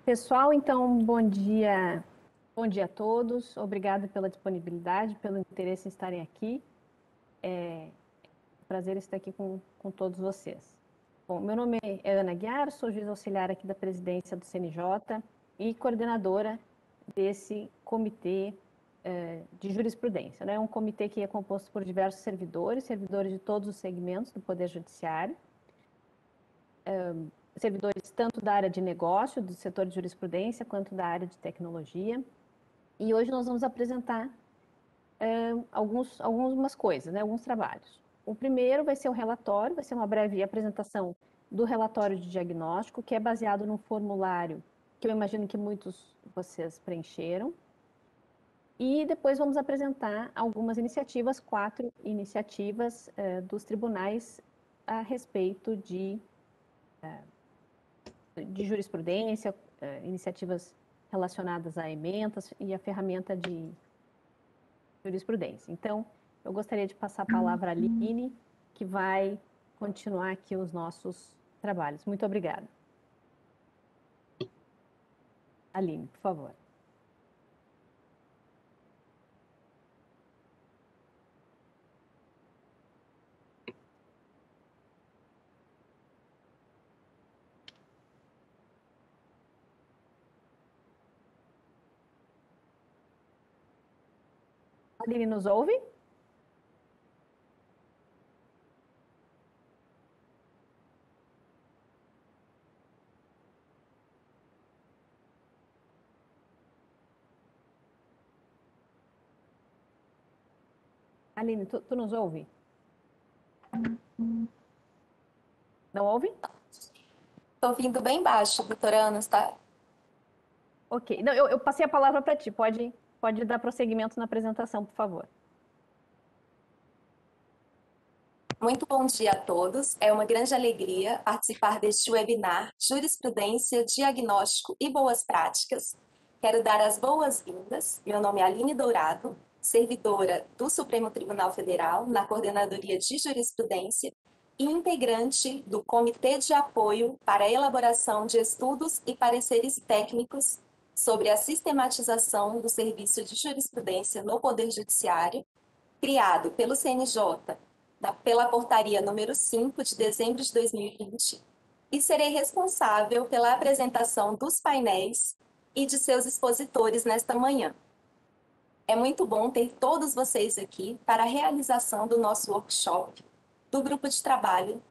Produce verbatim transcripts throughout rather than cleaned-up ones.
Pessoal, então, bom dia, bom dia a todos. Obrigada pela disponibilidade, pelo interesse em estarem aqui. É um prazer estar aqui com, com todos vocês. Bom, meu nome é Ana Guiar, sou juiz auxiliar aqui da presidência do C N J e coordenadora desse comitê eh, de jurisprudência. É né? um comitê que é composto por diversos servidores, servidores de todos os segmentos do Poder Judiciário, um, servidores tanto da área de negócio, do setor de jurisprudência, quanto da área de tecnologia. E hoje nós vamos apresentar uh, alguns, algumas coisas, né, alguns trabalhos. O primeiro vai ser o relatório, vai ser uma breve apresentação do relatório de diagnóstico, que é baseado num formulário que eu imagino que muitos de vocês preencheram. E depois vamos apresentar algumas iniciativas, quatro iniciativas uh, dos tribunais a respeito de uh, de jurisprudência, iniciativas relacionadas a ementas e a ferramenta de jurisprudência. Então, eu gostaria de passar a palavra à Aline, que vai continuar aqui os nossos trabalhos. Muito obrigada. Aline, por favor. Aline, nos ouve? Aline, tu, tu nos ouve? Não ouve? Estou ouvindo bem baixo, doutora Ana, está? Ok. Não, eu, eu passei a palavra para ti. Pode, pode dar prosseguimento na apresentação, por favor. Muito bom dia a todos. É uma grande alegria participar deste webinar Jurisprudência, Diagnóstico e Boas Práticas. Quero dar as boas-vindas. Meu nome é Aline Dourado, servidora do Supremo Tribunal Federal na Coordenadoria de Jurisprudência e integrante do Comitê de Apoio para a Elaboração de Estudos e Pareceres Técnicos sobre a sistematização do serviço de jurisprudência no Poder Judiciário, criado pelo C N J pela portaria número cinco de dezembro de dois mil e vinte, e serei responsável pela apresentação dos painéis e de seus expositores nesta manhã. É muito bom ter todos vocês aqui para a realização do nosso workshop do grupo de trabalho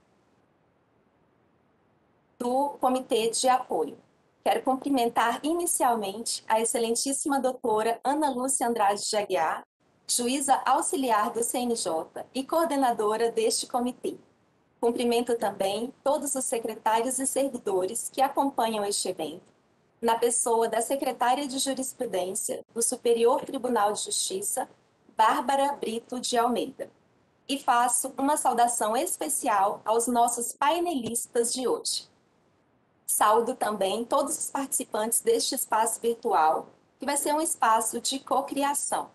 do Comitê de Apoio. Quero cumprimentar inicialmente a excelentíssima doutora Ana Lúcia Andrade de Aguiar, juíza auxiliar do C N J e coordenadora deste comitê. Cumprimento também todos os secretários e servidores que acompanham este evento, na pessoa da secretária de Jurisprudência do Superior Tribunal de Justiça, Bárbara Brito de Almeida. E faço uma saudação especial aos nossos painelistas de hoje. Saúdo também todos os participantes deste espaço virtual, que vai ser um espaço de cocriação.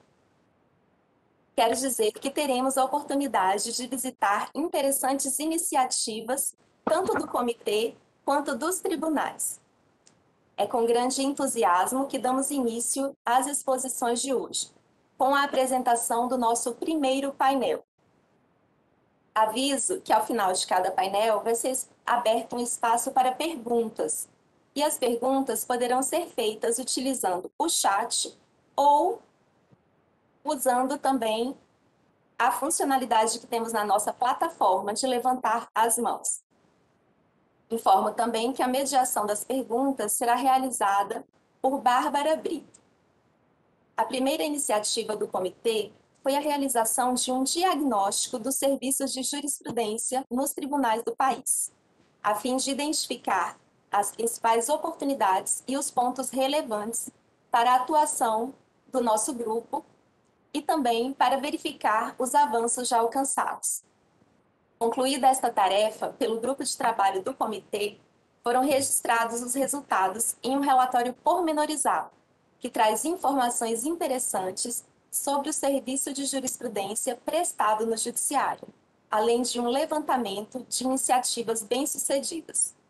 Quero dizer que teremos a oportunidade de visitar interessantes iniciativas, tanto do comitê quanto dos tribunais. É com grande entusiasmo que damos início às exposições de hoje, com a apresentação do nosso primeiro painel. Aviso que ao final de cada painel vai ser aberto um espaço para perguntas, e as perguntas poderão ser feitas utilizando o chat ou usando também a funcionalidade que temos na nossa plataforma de levantar as mãos. Informo também que a mediação das perguntas será realizada por Bárbara Brito. A primeira iniciativa do comitê foi a realização de um diagnóstico dos serviços de jurisprudência nos tribunais do país, a fim de identificar as principais oportunidades e os pontos relevantes para a atuação do nosso grupo e também para verificar os avanços já alcançados. Concluída esta tarefa pelo grupo de trabalho do comitê, foram registrados os resultados em um relatório pormenorizado, que traz informações interessantes sobre o serviço de jurisprudência prestado no Judiciário, além de um levantamento de iniciativas bem-sucedidas.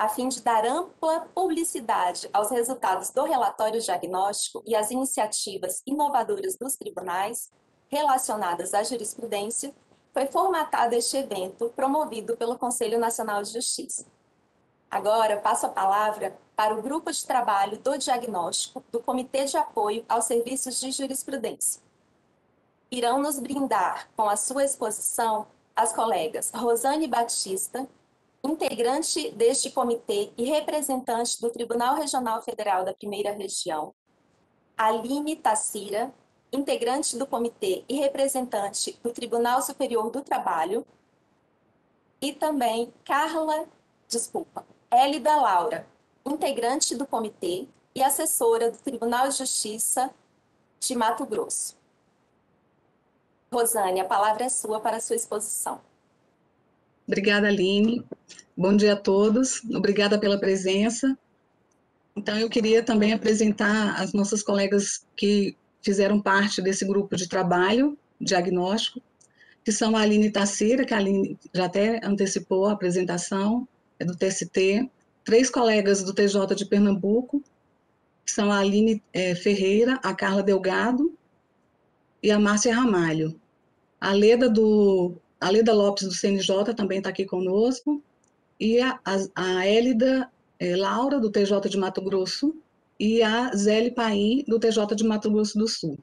a fim de dar ampla publicidade aos resultados do relatório diagnóstico e às iniciativas inovadoras dos tribunais relacionadas à jurisprudência, foi formatado este evento promovido pelo Conselho Nacional de Justiça. Agora, passo a palavra para o grupo de trabalho do diagnóstico do Comitê de Apoio aos Serviços de Jurisprudência. Irão nos brindar com a sua exposição as colegas Rosane Batista, integrante deste comitê e representante do Tribunal Regional Federal da Primeira Região, Aline Tacira, integrante do comitê e representante do Tribunal Superior do Trabalho, e também Carla, desculpa, Hélida Laura, integrante do comitê e assessora do Tribunal de Justiça de Mato Grosso. Rosane, a palavra é sua para a sua exposição. Obrigada, Aline. Bom dia a todos. Obrigada pela presença. Então, eu queria também apresentar as nossas colegas que fizeram parte desse grupo de trabalho, diagnóstico, que são a Aline Tacira, que a Aline já até antecipou a apresentação, é do T S T, três colegas do T J de Pernambuco, que são a Aline é, Ferreira, a Carla Delgado e a Márcia Ramalho. A Leda, do, a Leda Lopes, do C N J, também está aqui conosco, e a, a, a Hélida é, Laura, do T J de Mato Grosso, e a Zélie Paim, do T J de Mato Grosso do Sul.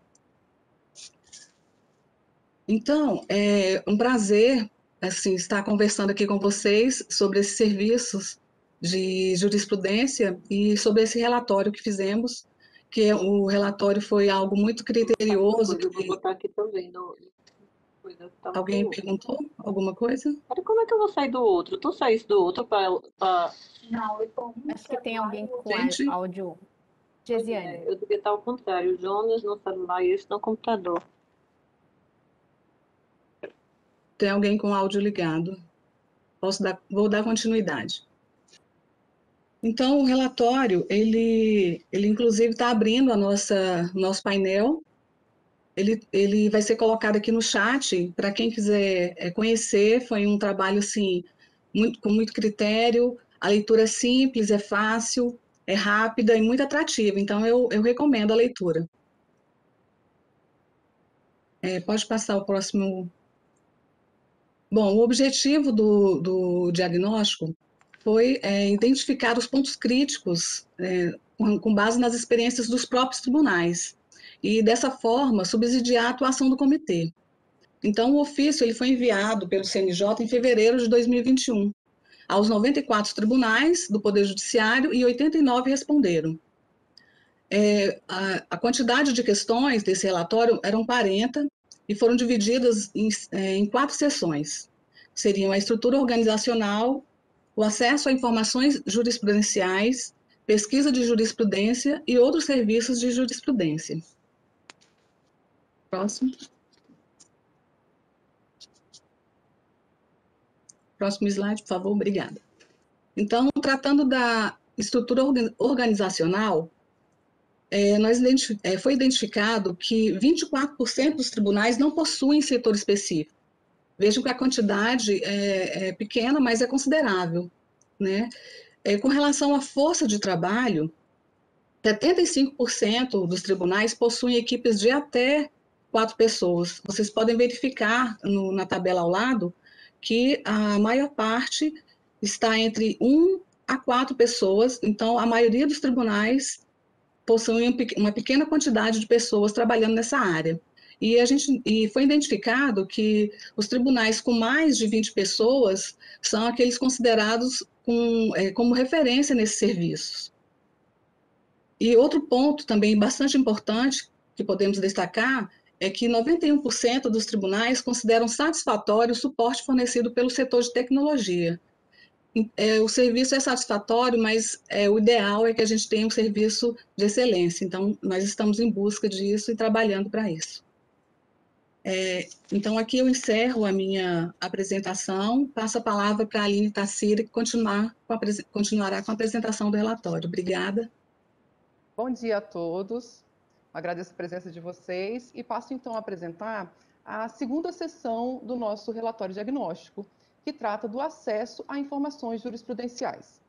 Então, é um prazer assim, estar conversando aqui com vocês sobre esses serviços de jurisprudência e sobre esse relatório que fizemos, que o relatório foi algo muito criterioso. Eu vou botar aqui também. No... Alguém perguntou alguma coisa? Cara, como é que eu vou sair do outro? Tu saísse do outro para... Pra... Não, eu tô... Acho que tem alguém com Gente, áudio. Gesiane. É, eu devia estar ao contrário. O Jonas no celular e esse no computador. Tem alguém com áudio ligado. Posso dar, vou dar continuidade. Então, o relatório, ele, ele inclusive está abrindo a nossa nosso painel. Ele, ele vai ser colocado aqui no chat para quem quiser é, conhecer. Foi um trabalho assim, muito, com muito critério. A leitura é simples, é fácil, é rápida e muito atrativa. Então, eu, eu recomendo a leitura. É, pode passar o próximo. Bom, o objetivo do, do diagnóstico foi é, identificar os pontos críticos é, com, com base nas experiências dos próprios tribunais e, dessa forma, subsidiar a atuação do comitê. Então, o ofício ele foi enviado pelo C N J em fevereiro de dois mil e vinte e um aos noventa e quatro tribunais do Poder Judiciário e oitenta e nove responderam. É, a, a quantidade de questões desse relatório eram quarenta e foram divididas em, é, em quatro seções. Seriam a estrutura organizacional, o acesso a informações jurisprudenciais, pesquisa de jurisprudência e outros serviços de jurisprudência. Próximo. Próximo slide, por favor, obrigada. Então, tratando da estrutura organizacional, é, nós identif é, foi identificado que vinte e quatro por cento dos tribunais não possuem setor específico. Vejam que a quantidade é, é pequena, mas é considerável, né? É, com relação à força de trabalho, setenta e cinco por cento dos tribunais possuem equipes de até quatro pessoas. Vocês podem verificar no, na tabela ao lado que a maior parte está entre um a quatro pessoas, então a maioria dos tribunais possuem uma pequena quantidade de pessoas trabalhando nessa área. E, a gente, e foi identificado que os tribunais com mais de vinte pessoas são aqueles considerados com, é, como referência nesses serviços. E outro ponto também bastante importante que podemos destacar é que noventa e um por cento dos tribunais consideram satisfatório o suporte fornecido pelo setor de tecnologia. É, o serviço é satisfatório, mas é, o ideal é que a gente tenha um serviço de excelência. Então, nós estamos em busca disso e trabalhando para isso. É, então, aqui eu encerro a minha apresentação, passo a palavra para a Aline Tacira, que continuar com a, continuará com a apresentação do relatório. Obrigada. Bom dia a todos, agradeço a presença de vocês e passo então a apresentar a segunda sessão do nosso relatório diagnóstico, que trata do acesso a informações jurisprudenciais.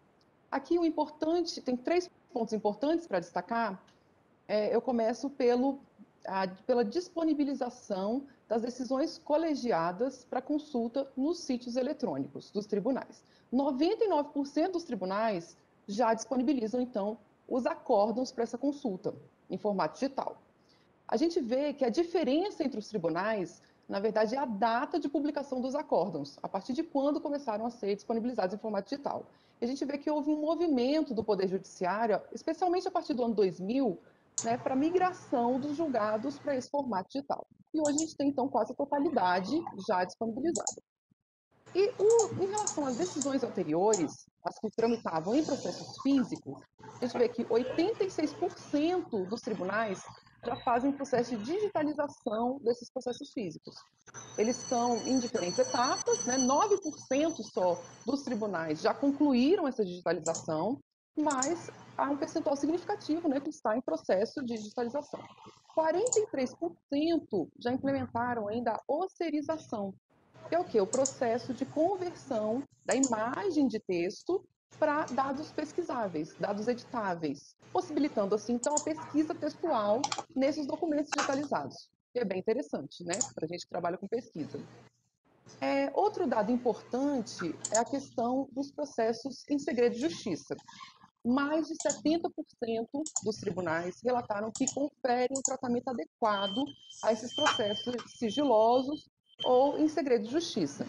Aqui o importante, tem três pontos importantes para destacar. É, eu começo pelo, a, pela disponibilização das decisões colegiadas para consulta nos sítios eletrônicos dos tribunais. noventa e nove por cento dos tribunais já disponibilizam, então, os acórdãos para essa consulta em formato digital. A gente vê que a diferença entre os tribunais, na verdade, é a data de publicação dos acórdãos, a partir de quando começaram a ser disponibilizados em formato digital. E a gente vê que houve um movimento do Poder Judiciário, especialmente a partir do ano dois mil, né, para a migração dos julgados para esse formato digital. E hoje a gente tem, então, quase a totalidade já disponibilizada. E o, em relação às decisões anteriores, as que tramitavam em processos físicos, a gente vê que oitenta e seis por cento dos tribunais já fazem processo de digitalização desses processos físicos. Eles estão em diferentes etapas, né? nove por cento só dos tribunais já concluíram essa digitalização, mas há um percentual significativo, né, que está em processo de digitalização. quarenta e três por cento já implementaram ainda a osserização, que é o quê? O processo de conversão da imagem de texto para dados pesquisáveis, dados editáveis, possibilitando assim, então, a pesquisa textual nesses documentos digitalizados. Que é bem interessante, né, para a gente que trabalha com pesquisa. É, outro dado importante é a questão dos processos em segredo de justiça. Mais de setenta por cento dos tribunais relataram que conferem um tratamento adequado a esses processos sigilosos ou em segredo de justiça.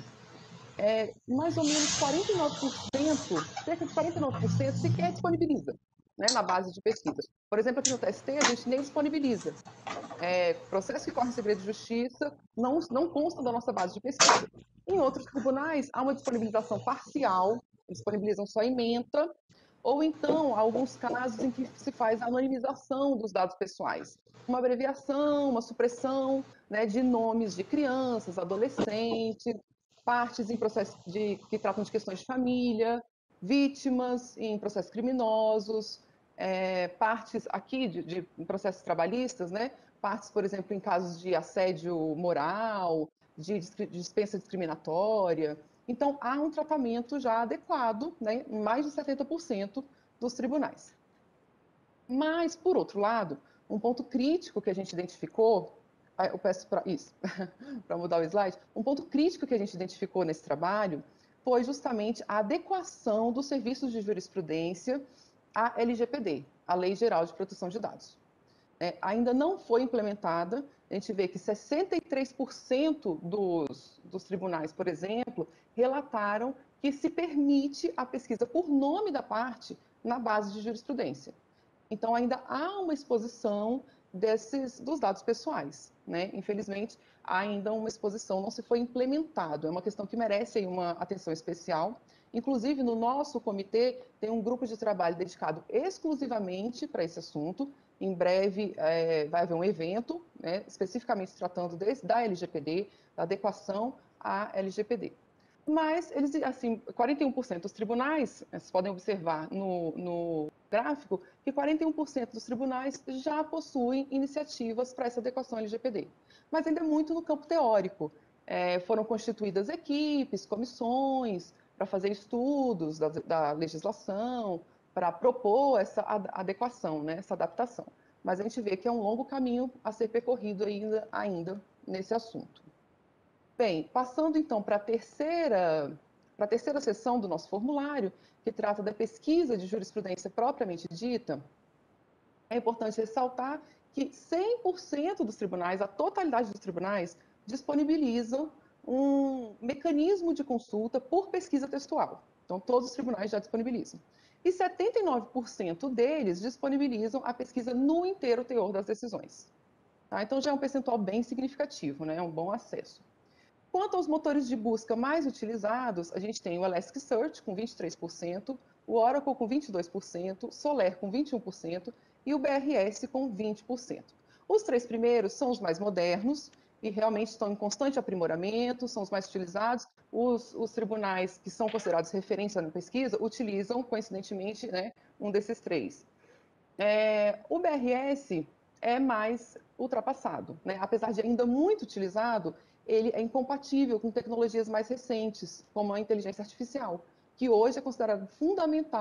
É, mais ou menos quarenta e nove por cento, cerca de quarenta e nove por cento sequer disponibiliza, né, na base de pesquisa. Por exemplo, aqui no T S T, a gente nem disponibiliza. É, processo que corre em segredo de justiça não, não consta da nossa base de pesquisa. Em outros tribunais, há uma disponibilização parcial, disponibilizam só ementa, ou então, há alguns casos em que se faz a anonimização dos dados pessoais. Uma abreviação, uma supressão, né, de nomes de crianças, adolescentes, partes em processos de, que tratam de questões de família, vítimas em processos criminosos, é, partes aqui de, de em processos trabalhistas, né, partes, por exemplo, em casos de assédio moral, de dispensa discriminatória. Então, há um tratamento já adequado, né, em mais de setenta por cento dos tribunais. Mas, por outro lado, um ponto crítico que a gente identificou, eu peço para isso, para mudar o slide, um ponto crítico que a gente identificou nesse trabalho foi justamente a adequação dos serviços de jurisprudência à L G P D, a Lei Geral de Proteção de Dados. É, ainda não foi implementada, a gente vê que sessenta e três por cento dos, dos tribunais, por exemplo, relataram que se permite a pesquisa por nome da parte na base de jurisprudência. Então, ainda há uma exposição desses, dos dados pessoais, né? Infelizmente, ainda uma exposição não se foi implementado. É uma questão que merece aí uma atenção especial. Inclusive, no nosso comitê, tem um grupo de trabalho dedicado exclusivamente para esse assunto. Em breve, é, vai haver um evento, né, especificamente tratando desse, da L G P D, da adequação à L G P D. Mas, eles, assim, quarenta e um por cento dos tribunais, vocês podem observar no, no gráfico, que quarenta e um por cento dos tribunais já possuem iniciativas para essa adequação L G P D. Mas ainda é muito no campo teórico. É, foram constituídas equipes, comissões, para fazer estudos da, da legislação, para propor essa adequação, né, essa adaptação. Mas a gente vê que é um longo caminho a ser percorrido ainda, ainda nesse assunto. Bem, passando então para a terceira, para a terceira seção do nosso formulário, que trata da pesquisa de jurisprudência propriamente dita, é importante ressaltar que cem por cento dos tribunais, a totalidade dos tribunais, disponibilizam um mecanismo de consulta por pesquisa textual. Então, todos os tribunais já disponibilizam. E setenta e nove por cento deles disponibilizam a pesquisa no inteiro teor das decisões. Tá? Então, já é um percentual bem significativo, né? É um bom acesso. Quanto aos motores de busca mais utilizados, a gente tem o Elasticsearch com vinte e três por cento, o Oracle com vinte e dois por cento, Soler com vinte e um por cento e o B R S com vinte por cento. Os três primeiros são os mais modernos e realmente estão em constante aprimoramento, são os mais utilizados. Os, os tribunais que são considerados referência na pesquisa utilizam, coincidentemente, né, um desses três. É, o B R S é mais ultrapassado, né? Apesar de ainda muito utilizado, ele é incompatível com tecnologias mais recentes, como a inteligência artificial, que hoje é considerado fundamental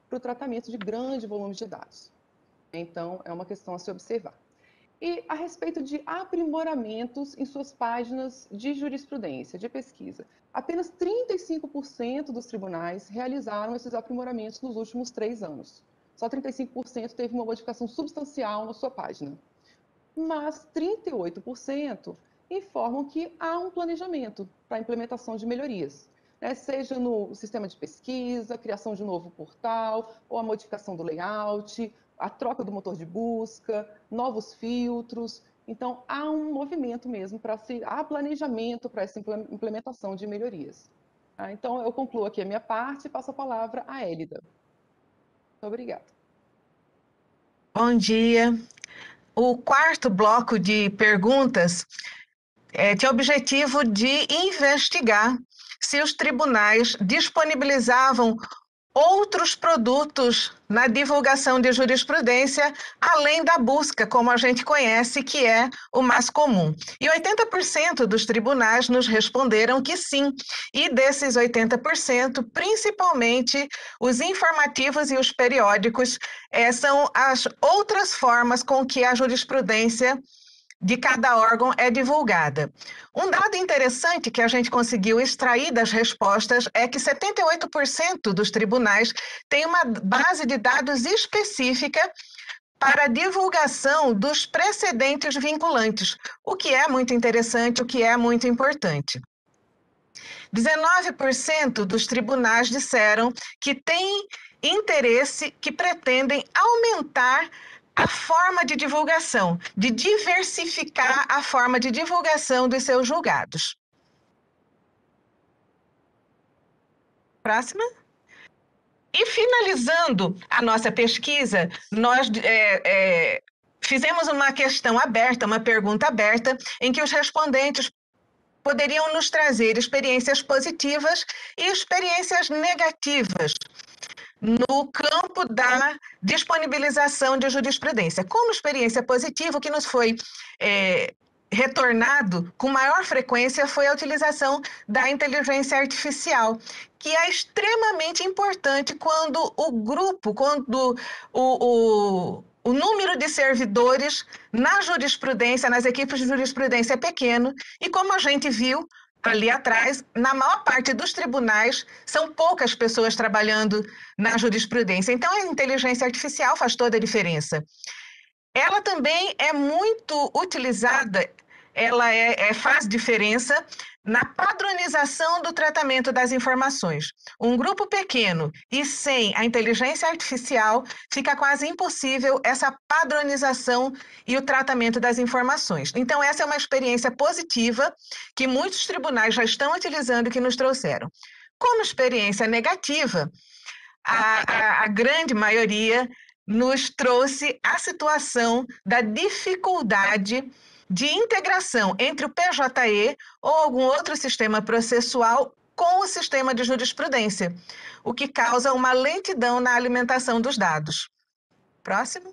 para o tratamento de grande volume de dados. Então, é uma questão a se observar. E a respeito de aprimoramentos em suas páginas de jurisprudência, de pesquisa, apenas trinta e cinco por cento dos tribunais realizaram esses aprimoramentos nos últimos três anos. Só trinta e cinco por cento teve uma modificação substancial na sua página. Mas trinta e oito por cento informam que há um planejamento para a implementação de melhorias, né? Seja no sistema de pesquisa, criação de um novo portal, ou a modificação do layout, a troca do motor de busca, novos filtros. Então, há um movimento mesmo para se, há planejamento para essa implementação de melhorias. Tá? Então, eu concluo aqui a minha parte e passo a palavra à Élida. Muito obrigada. Bom dia. O quarto bloco de perguntas é, tinha o objetivo de investigar se os tribunais disponibilizavam outros produtos na divulgação de jurisprudência, além da busca, como a gente conhece, que é o mais comum. E oitenta por cento dos tribunais nos responderam que sim, e desses oitenta por cento, principalmente os informativos e os periódicos é, são as outras formas com que a jurisprudência de cada órgão é divulgada. Um dado interessante que a gente conseguiu extrair das respostas é que setenta e oito por cento dos tribunais têm uma base de dados específica para a divulgação dos precedentes vinculantes, o que é muito interessante, o que é muito importante. dezenove por cento dos tribunais disseram que têm interesse, que pretendem aumentar a forma de divulgação, de diversificar a forma de divulgação dos seus julgados. Próxima. E finalizando a nossa pesquisa, nós é, é, fizemos uma questão aberta, uma pergunta aberta, em que os respondentes poderiam nos trazer experiências positivas e experiências negativas no campo da disponibilização de jurisprudência. Como experiência positiva, o que nos foi é, retornado com maior frequência foi a utilização da inteligência artificial, que é extremamente importante quando o grupo, quando o, o, o número de servidores na jurisprudência, nas equipes de jurisprudência é pequeno, e como a gente viu ali atrás, na maior parte dos tribunais, são poucas pessoas trabalhando na jurisprudência. Então, a inteligência artificial faz toda a diferença. Ela também é muito utilizada, ela é, é, faz diferença na padronização do tratamento das informações. Um grupo pequeno e sem a inteligência artificial, fica quase impossível essa padronização e o tratamento das informações. Então, essa é uma experiência positiva que muitos tribunais já estão utilizando e que nos trouxeram. Como experiência negativa, a, a, a grande maioria nos trouxe a situação da dificuldade de integração entre o P J E ou algum outro sistema processual com o sistema de jurisprudência, o que causa uma lentidão na alimentação dos dados. Próximo.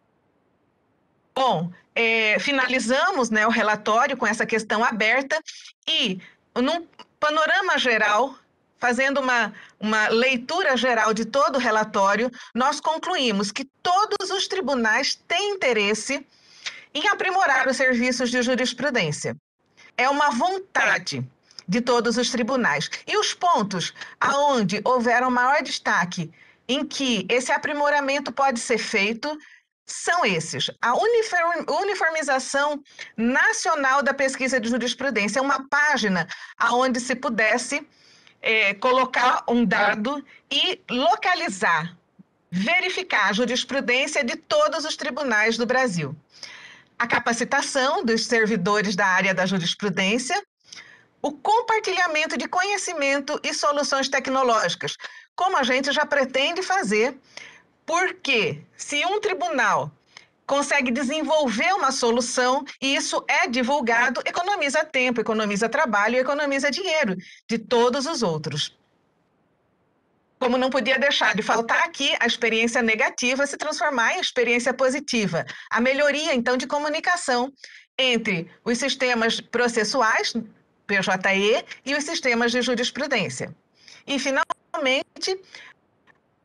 Bom, é, finalizamos, né, o relatório com essa questão aberta e, num panorama geral, fazendo uma, uma leitura geral de todo o relatório, nós concluímos que todos os tribunais têm interesse em aprimorar os serviços de jurisprudência. É uma vontade de todos os tribunais. E os pontos aonde houveram maior destaque em que esse aprimoramento pode ser feito são esses. A uniformização nacional da pesquisa de jurisprudência, uma página aonde se pudesse é, colocar um dado e localizar, verificar a jurisprudência de todos os tribunais do Brasil. A capacitação dos servidores da área da jurisprudência, o compartilhamento de conhecimento e soluções tecnológicas, como a gente já pretende fazer, porque se um tribunal consegue desenvolver uma solução e isso é divulgado, economiza tempo, economiza trabalho e economiza dinheiro de todos os outros. Como não podia deixar de faltar aqui, a experiência negativa se transformar em experiência positiva. A melhoria, então, de comunicação entre os sistemas processuais, P J E, e os sistemas de jurisprudência. E, finalmente,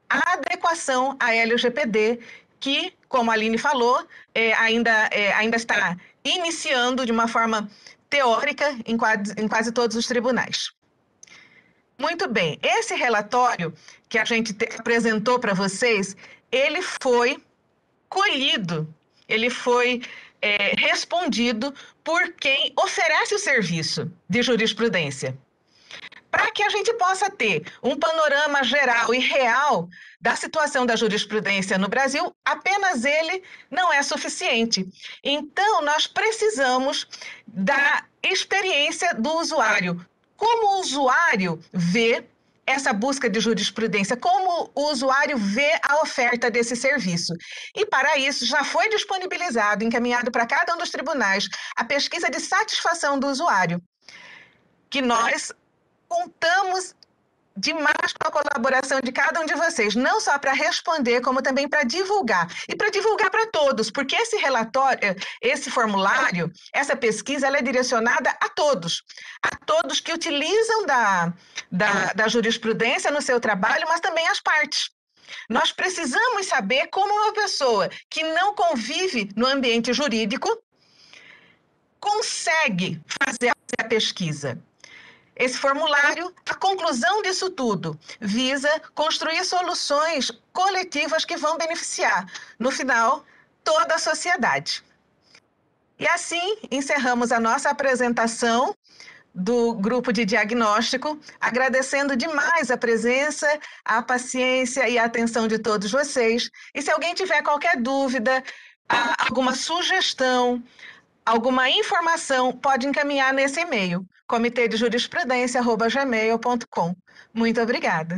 a adequação à L G P D, que, como a Aline falou, é, ainda, é, ainda está iniciando de uma forma teórica em quase, em quase todos os tribunais. Muito bem, esse relatório que a gente te, apresentou para vocês, ele foi colhido, ele foi é, respondido por quem oferece o serviço de jurisprudência. Para que a gente possa ter um panorama geral e real da situação da jurisprudência no Brasil, apenas ele não é suficiente. Então, nós precisamos da experiência do usuário. Como o usuário vê essa busca de jurisprudência, como o usuário vê a oferta desse serviço. E, para isso, já foi disponibilizado, encaminhado para cada um dos tribunais, a pesquisa de satisfação do usuário, que nós contamos demais com a colaboração de cada um de vocês, não só para responder, como também para divulgar. E para divulgar para todos, porque esse relatório, esse formulário, essa pesquisa, ela é direcionada a todos, a todos que utilizam da, da, da jurisprudência no seu trabalho, mas também as partes. Nós precisamos saber como uma pessoa que não convive no ambiente jurídico consegue fazer a pesquisa. Esse formulário, a conclusão disso tudo, visa construir soluções coletivas que vão beneficiar, no final, toda a sociedade. E assim, encerramos a nossa apresentação do grupo de diagnóstico, agradecendo demais a presença, a paciência e a atenção de todos vocês. E se alguém tiver qualquer dúvida, alguma sugestão, alguma informação, pode encaminhar nesse e-mail, comitê de jurisprudência arroba gmail ponto com. Muito obrigada.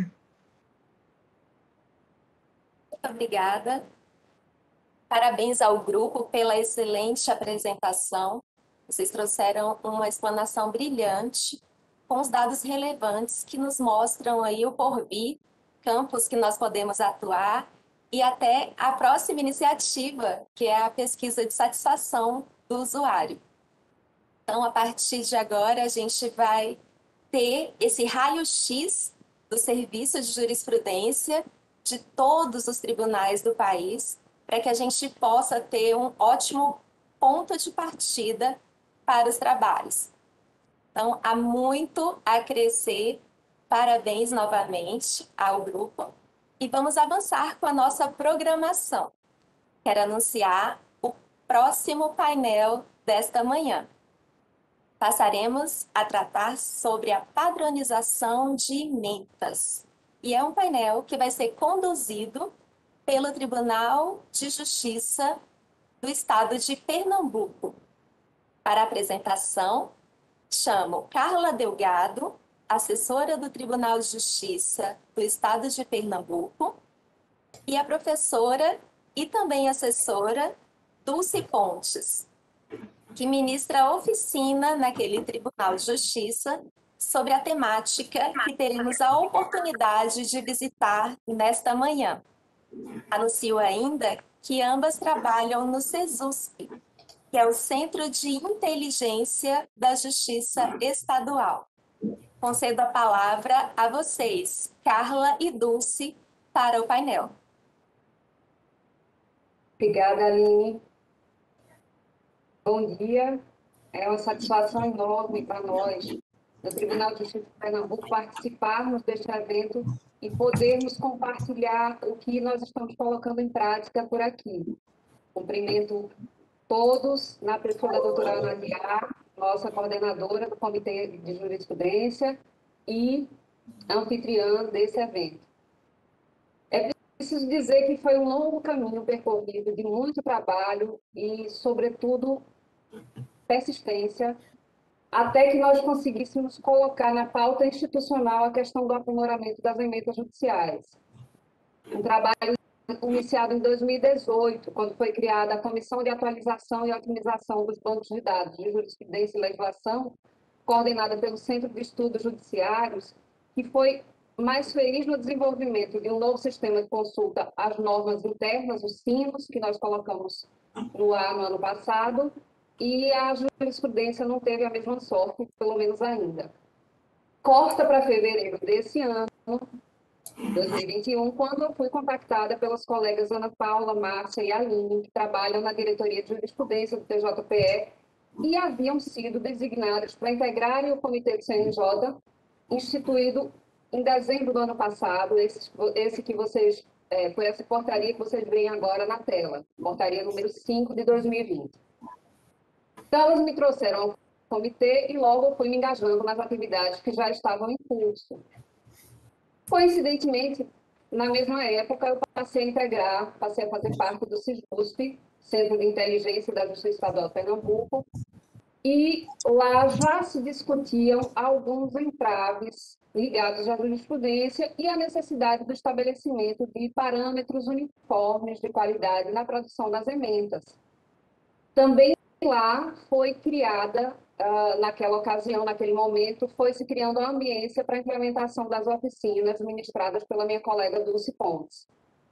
Muito obrigada. Parabéns ao grupo pela excelente apresentação. Vocês trouxeram uma explanação brilhante, com os dados relevantes que nos mostram aí o porvir, campos que nós podemos atuar e até a próxima iniciativa, que é a pesquisa de satisfação do usuário. Então, a partir de agora, a gente vai ter esse raio-x do serviço de jurisprudência de todos os tribunais do país, para que a gente possa ter um ótimo ponto de partida para os trabalhos. Então, há muito a crescer. Parabéns novamente ao grupo. E vamos avançar com a nossa programação. Quero anunciar o próximo painel desta manhã. Passaremos a tratar sobre a padronização de emendas. E é um painel que vai ser conduzido pelo Tribunal de Justiça do Estado de Pernambuco. Para a apresentação, chamo Carla Delgado, assessora do Tribunal de Justiça do Estado de Pernambuco, e a professora e também assessora Dulce Pontes, que ministra a oficina naquele Tribunal de Justiça sobre a temática que teremos a oportunidade de visitar nesta manhã. Anuncio ainda que ambas trabalham no CESUSP, que é o Centro de Inteligência da Justiça Estadual. Concedo a palavra a vocês, Carla e Dulce, para o painel. Obrigada, Aline. Bom dia. É uma satisfação enorme para nós, do Tribunal de Justiça de Pernambuco, participarmos deste evento e podermos compartilhar o que nós estamos colocando em prática por aqui. Cumprimento todos, na pessoa da doutora Ana Guiar, nossa coordenadora do Comitê de Jurisprudência e anfitriã desse evento. É preciso dizer que foi um longo caminho percorrido, de muito trabalho e, sobretudo, persistência, até que nós conseguíssemos colocar na pauta institucional a questão do aprimoramento das emendas judiciais. Um trabalho iniciado em dois mil e dezoito, quando foi criada a Comissão de Atualização e Otimização dos Bancos de Dados de Jurisprudência e Legislação, coordenada pelo Centro de Estudos Judiciários, que foi mais feliz no desenvolvimento de um novo sistema de consulta às normas internas, os sinos, que nós colocamos no ar no ano passado, e a jurisprudência não teve a mesma sorte, pelo menos ainda. Corta para fevereiro desse ano, dois mil e vinte e um, quando eu fui contactada pelas colegas Ana Paula, Márcia e Aline, que trabalham na diretoria de jurisprudência do T J P E e haviam sido designadas para integrarem o comitê do C N J, instituído em dezembro do ano passado, esse, esse que vocês, é, foi essa portaria que vocês veem agora na tela, portaria número cinco de dois mil e vinte. Então, elas me trouxeram ao comitê e logo eu fui me engajando nas atividades que já estavam em curso. Coincidentemente, na mesma época, eu passei a integrar, passei a fazer parte do CISJUSP, Centro de Inteligência da Justiça Estadual de Pernambuco, e lá já se discutiam alguns entraves ligados à jurisprudência e à necessidade do estabelecimento de parâmetros uniformes de qualidade na produção das emendas. Também lá foi criada, uh, naquela ocasião, naquele momento, foi se criando uma ambiência para a implementação das oficinas ministradas pela minha colega Dulce Pontes.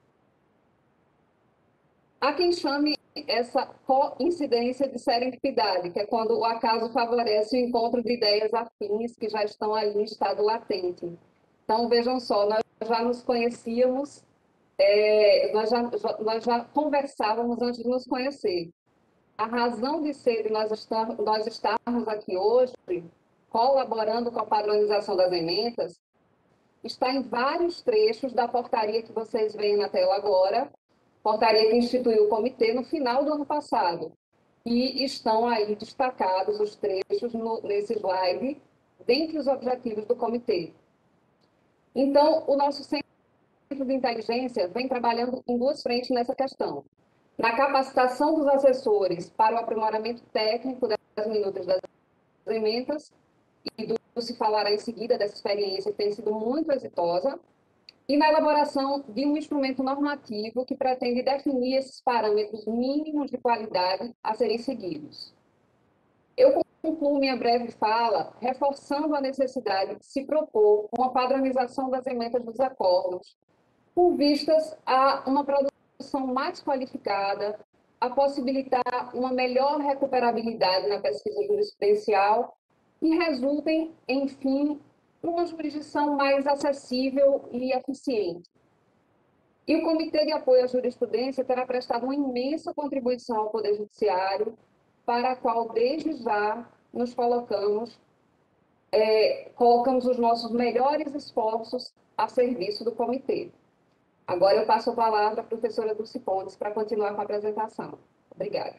Há quem chame essa coincidência de serendipidade, que é quando o acaso favorece o encontro de ideias afins que já estão ali em estado latente. Então, vejam só, nós já nos conhecíamos, é, nós, já, nós já conversávamos antes de nos conhecer. A razão de ser de nós, estar, nós estarmos aqui hoje, colaborando com a padronização das emendas, está em vários trechos da portaria que vocês veem na tela agora, portaria que instituiu o comitê no final do ano passado. E estão aí destacados os trechos no, nesse slide, dentre os objetivos do comitê. Então, o nosso Centro de Inteligência vem trabalhando em duas frentes nessa questão. Na capacitação dos assessores para o aprimoramento técnico das minutas das emendas, e do se falará em seguida dessa experiência que tem sido muito exitosa, e na elaboração de um instrumento normativo que pretende definir esses parâmetros mínimos de qualidade a serem seguidos. Eu concluo minha breve fala reforçando a necessidade de se propor uma padronização das emendas dos acordos, com vistas a uma produção mais qualificada, a possibilitar uma melhor recuperabilidade na pesquisa jurisprudencial e resultem, enfim, uma jurisdição mais acessível e eficiente. E o Comitê de Apoio à Jurisprudência terá prestado uma imensa contribuição ao Poder Judiciário, para a qual, desde já, nos colocamos, é, colocamos os nossos melhores esforços a serviço do Comitê. Agora eu passo a palavra à professora Dulce Pontes para continuar com a apresentação. Obrigada.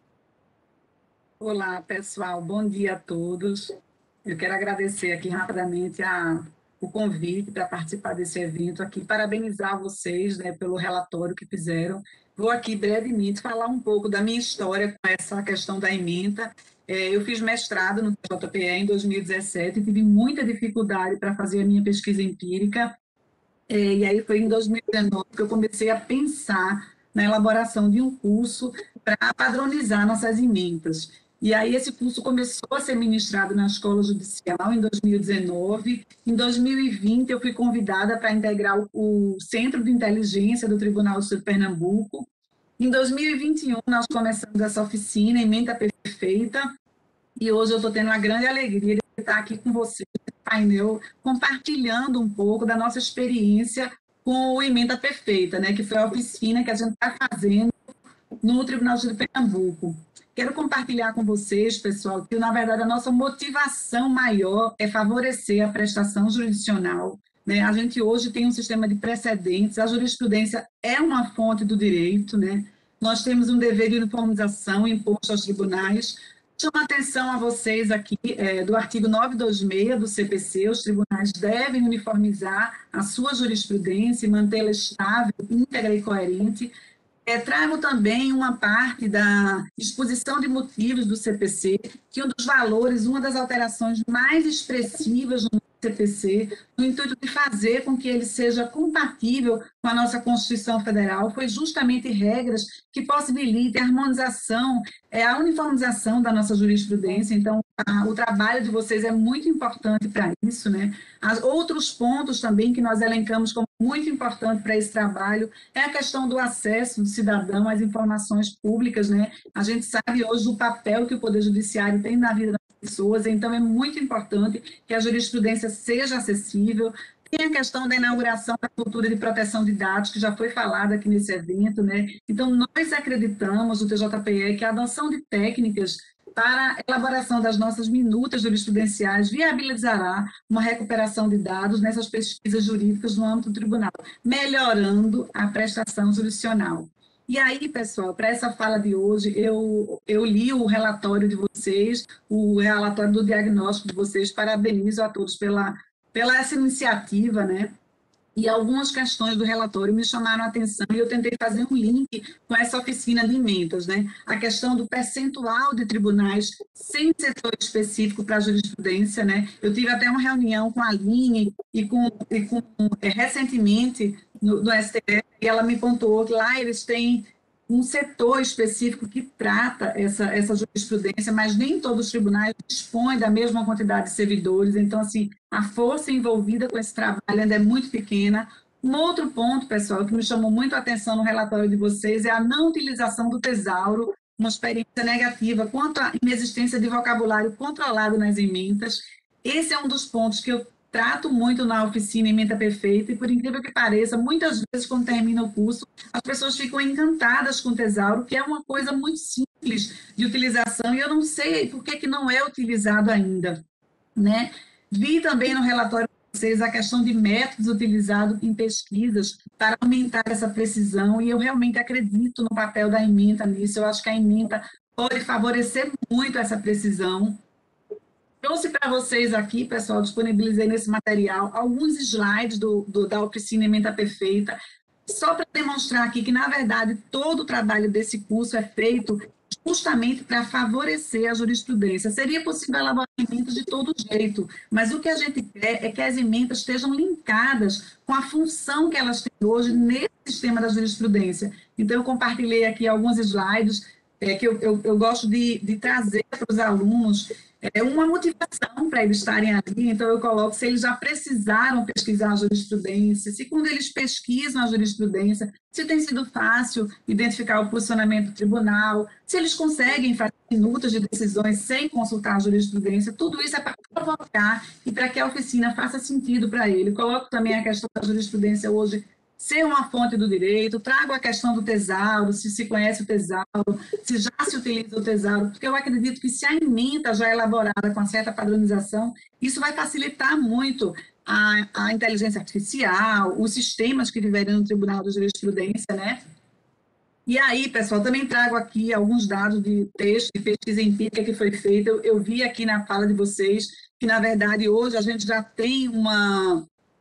Olá, pessoal. Bom dia a todos. Eu quero agradecer aqui rapidamente a, o convite para participar desse evento aqui, parabenizar vocês, né, pelo relatório que fizeram. Vou aqui brevemente falar um pouco da minha história com essa questão da ementa. É, eu fiz mestrado no T J P E em dois mil e dezessete e tive muita dificuldade para fazer a minha pesquisa empírica. É, e aí foi em dois mil e dezenove que eu comecei a pensar na elaboração de um curso para padronizar nossas emendas. E aí esse curso começou a ser ministrado na Escola Judicial em dois mil e dezenove. Em dois mil e vinte, eu fui convidada para integrar o, o Centro de Inteligência do Tribunal de Pernambuco. Em dois mil e vinte e um, nós começamos essa oficina, Ementa Perfeita, e hoje eu estou tendo a grande alegria de estar aqui com vocês, no painel, compartilhando um pouco da nossa experiência com o Ementa Perfeita, né, que foi a oficina que a gente está fazendo no Tribunal de Pernambuco. Quero compartilhar com vocês, pessoal, que, na verdade, a nossa motivação maior é favorecer a prestação jurisdicional, né? A gente hoje tem um sistema de precedentes, a jurisprudência é uma fonte do direito, né? Nós temos um dever de uniformização imposto aos tribunais. Chamo a atenção a vocês aqui é, do artigo novecentos e vinte e seis do C P C, os tribunais devem uniformizar a sua jurisprudência e mantê-la estável, íntegra e coerente. É, trago também uma parte da exposição de motivos do C P C, que um dos valores, uma das alterações mais expressivas no C P C, no intuito de fazer com que ele seja compatível com a nossa Constituição Federal, foi justamente regras que possibilitem a harmonização, é, a uniformização da nossa jurisprudência. Então, a, o trabalho de vocês é muito importante para isso, né? As, outros pontos também que nós elencamos como muito importante para esse trabalho é a questão do acesso do cidadão às informações públicas, né? A gente sabe hoje o papel que o Poder Judiciário tem na vida das pessoas, então é muito importante que a jurisprudência seja acessível. Tem a questão da inauguração da cultura de proteção de dados, que já foi falada aqui nesse evento, né? Então, nós acreditamos, o T J P E, que a adoção de técnicas para a elaboração das nossas minutas jurisprudenciais viabilizará uma recuperação de dados nessas pesquisas jurídicas no âmbito do tribunal, melhorando a prestação jurisdicional. E aí, pessoal, para essa fala de hoje, eu, eu li o relatório de vocês, o relatório do diagnóstico de vocês, parabenizo a todos pela, pela essa iniciativa, né? E algumas questões do relatório me chamaram a atenção e eu tentei fazer um link com essa oficina de emendas, né? A questão do percentual de tribunais sem setor específico para a jurisprudência, né? Eu tive até uma reunião com a Aline e com, e com é, recentemente no, no S T F, e ela me pontuou que lá eles têm um setor específico que trata essa, essa jurisprudência, mas nem todos os tribunais dispõem da mesma quantidade de servidores, então, assim, a força envolvida com esse trabalho ainda é muito pequena. Um outro ponto, pessoal, que me chamou muito a atenção no relatório de vocês é a não utilização do tesauro, uma experiência negativa quanto à inexistência de vocabulário controlado nas emendas. Esse é um dos pontos que eu trato muito na oficina Ementa Perfeita, e por incrível que pareça, muitas vezes quando termina o curso, as pessoas ficam encantadas com o tesauro, que é uma coisa muito simples de utilização, e eu não sei por que, que não é utilizado ainda, né? Vi também no relatório de vocês a questão de métodos utilizados em pesquisas para aumentar essa precisão, e eu realmente acredito no papel da ementa nisso. Eu acho que a ementa pode favorecer muito essa precisão. Trouxe para vocês aqui, pessoal, disponibilizei nesse material alguns slides do, do, da oficina Ementa Perfeita, só para demonstrar aqui que, na verdade, todo o trabalho desse curso é feito justamente para favorecer a jurisprudência. Seria possível elaborar emendas de todo jeito, mas o que a gente quer é que as emendas estejam linkadas com a função que elas têm hoje nesse sistema da jurisprudência. Então, eu compartilhei aqui alguns slides é, que eu, eu, eu gosto de, de trazer para os alunos é uma motivação para eles estarem ali. Então, eu coloco se eles já precisaram pesquisar a jurisprudência, se quando eles pesquisam a jurisprudência, se tem sido fácil identificar o posicionamento do tribunal, se eles conseguem fazer minutas de decisões sem consultar a jurisprudência. Tudo isso é para provocar e para que a oficina faça sentido para ele. Coloco também a questão da jurisprudência hoje ser uma fonte do direito, trago a questão do tesauro, se se conhece o tesauro, se já se utiliza o tesauro, porque eu acredito que se a ementa já é elaborada com uma certa padronização, isso vai facilitar muito a, a inteligência artificial, os sistemas que viverem no Tribunal de Jurisprudência, né? E aí, pessoal, também trago aqui alguns dados de texto, de pesquisa empírica que foi feita. Eu, eu vi aqui na fala de vocês que, na verdade, hoje a gente já tem uma...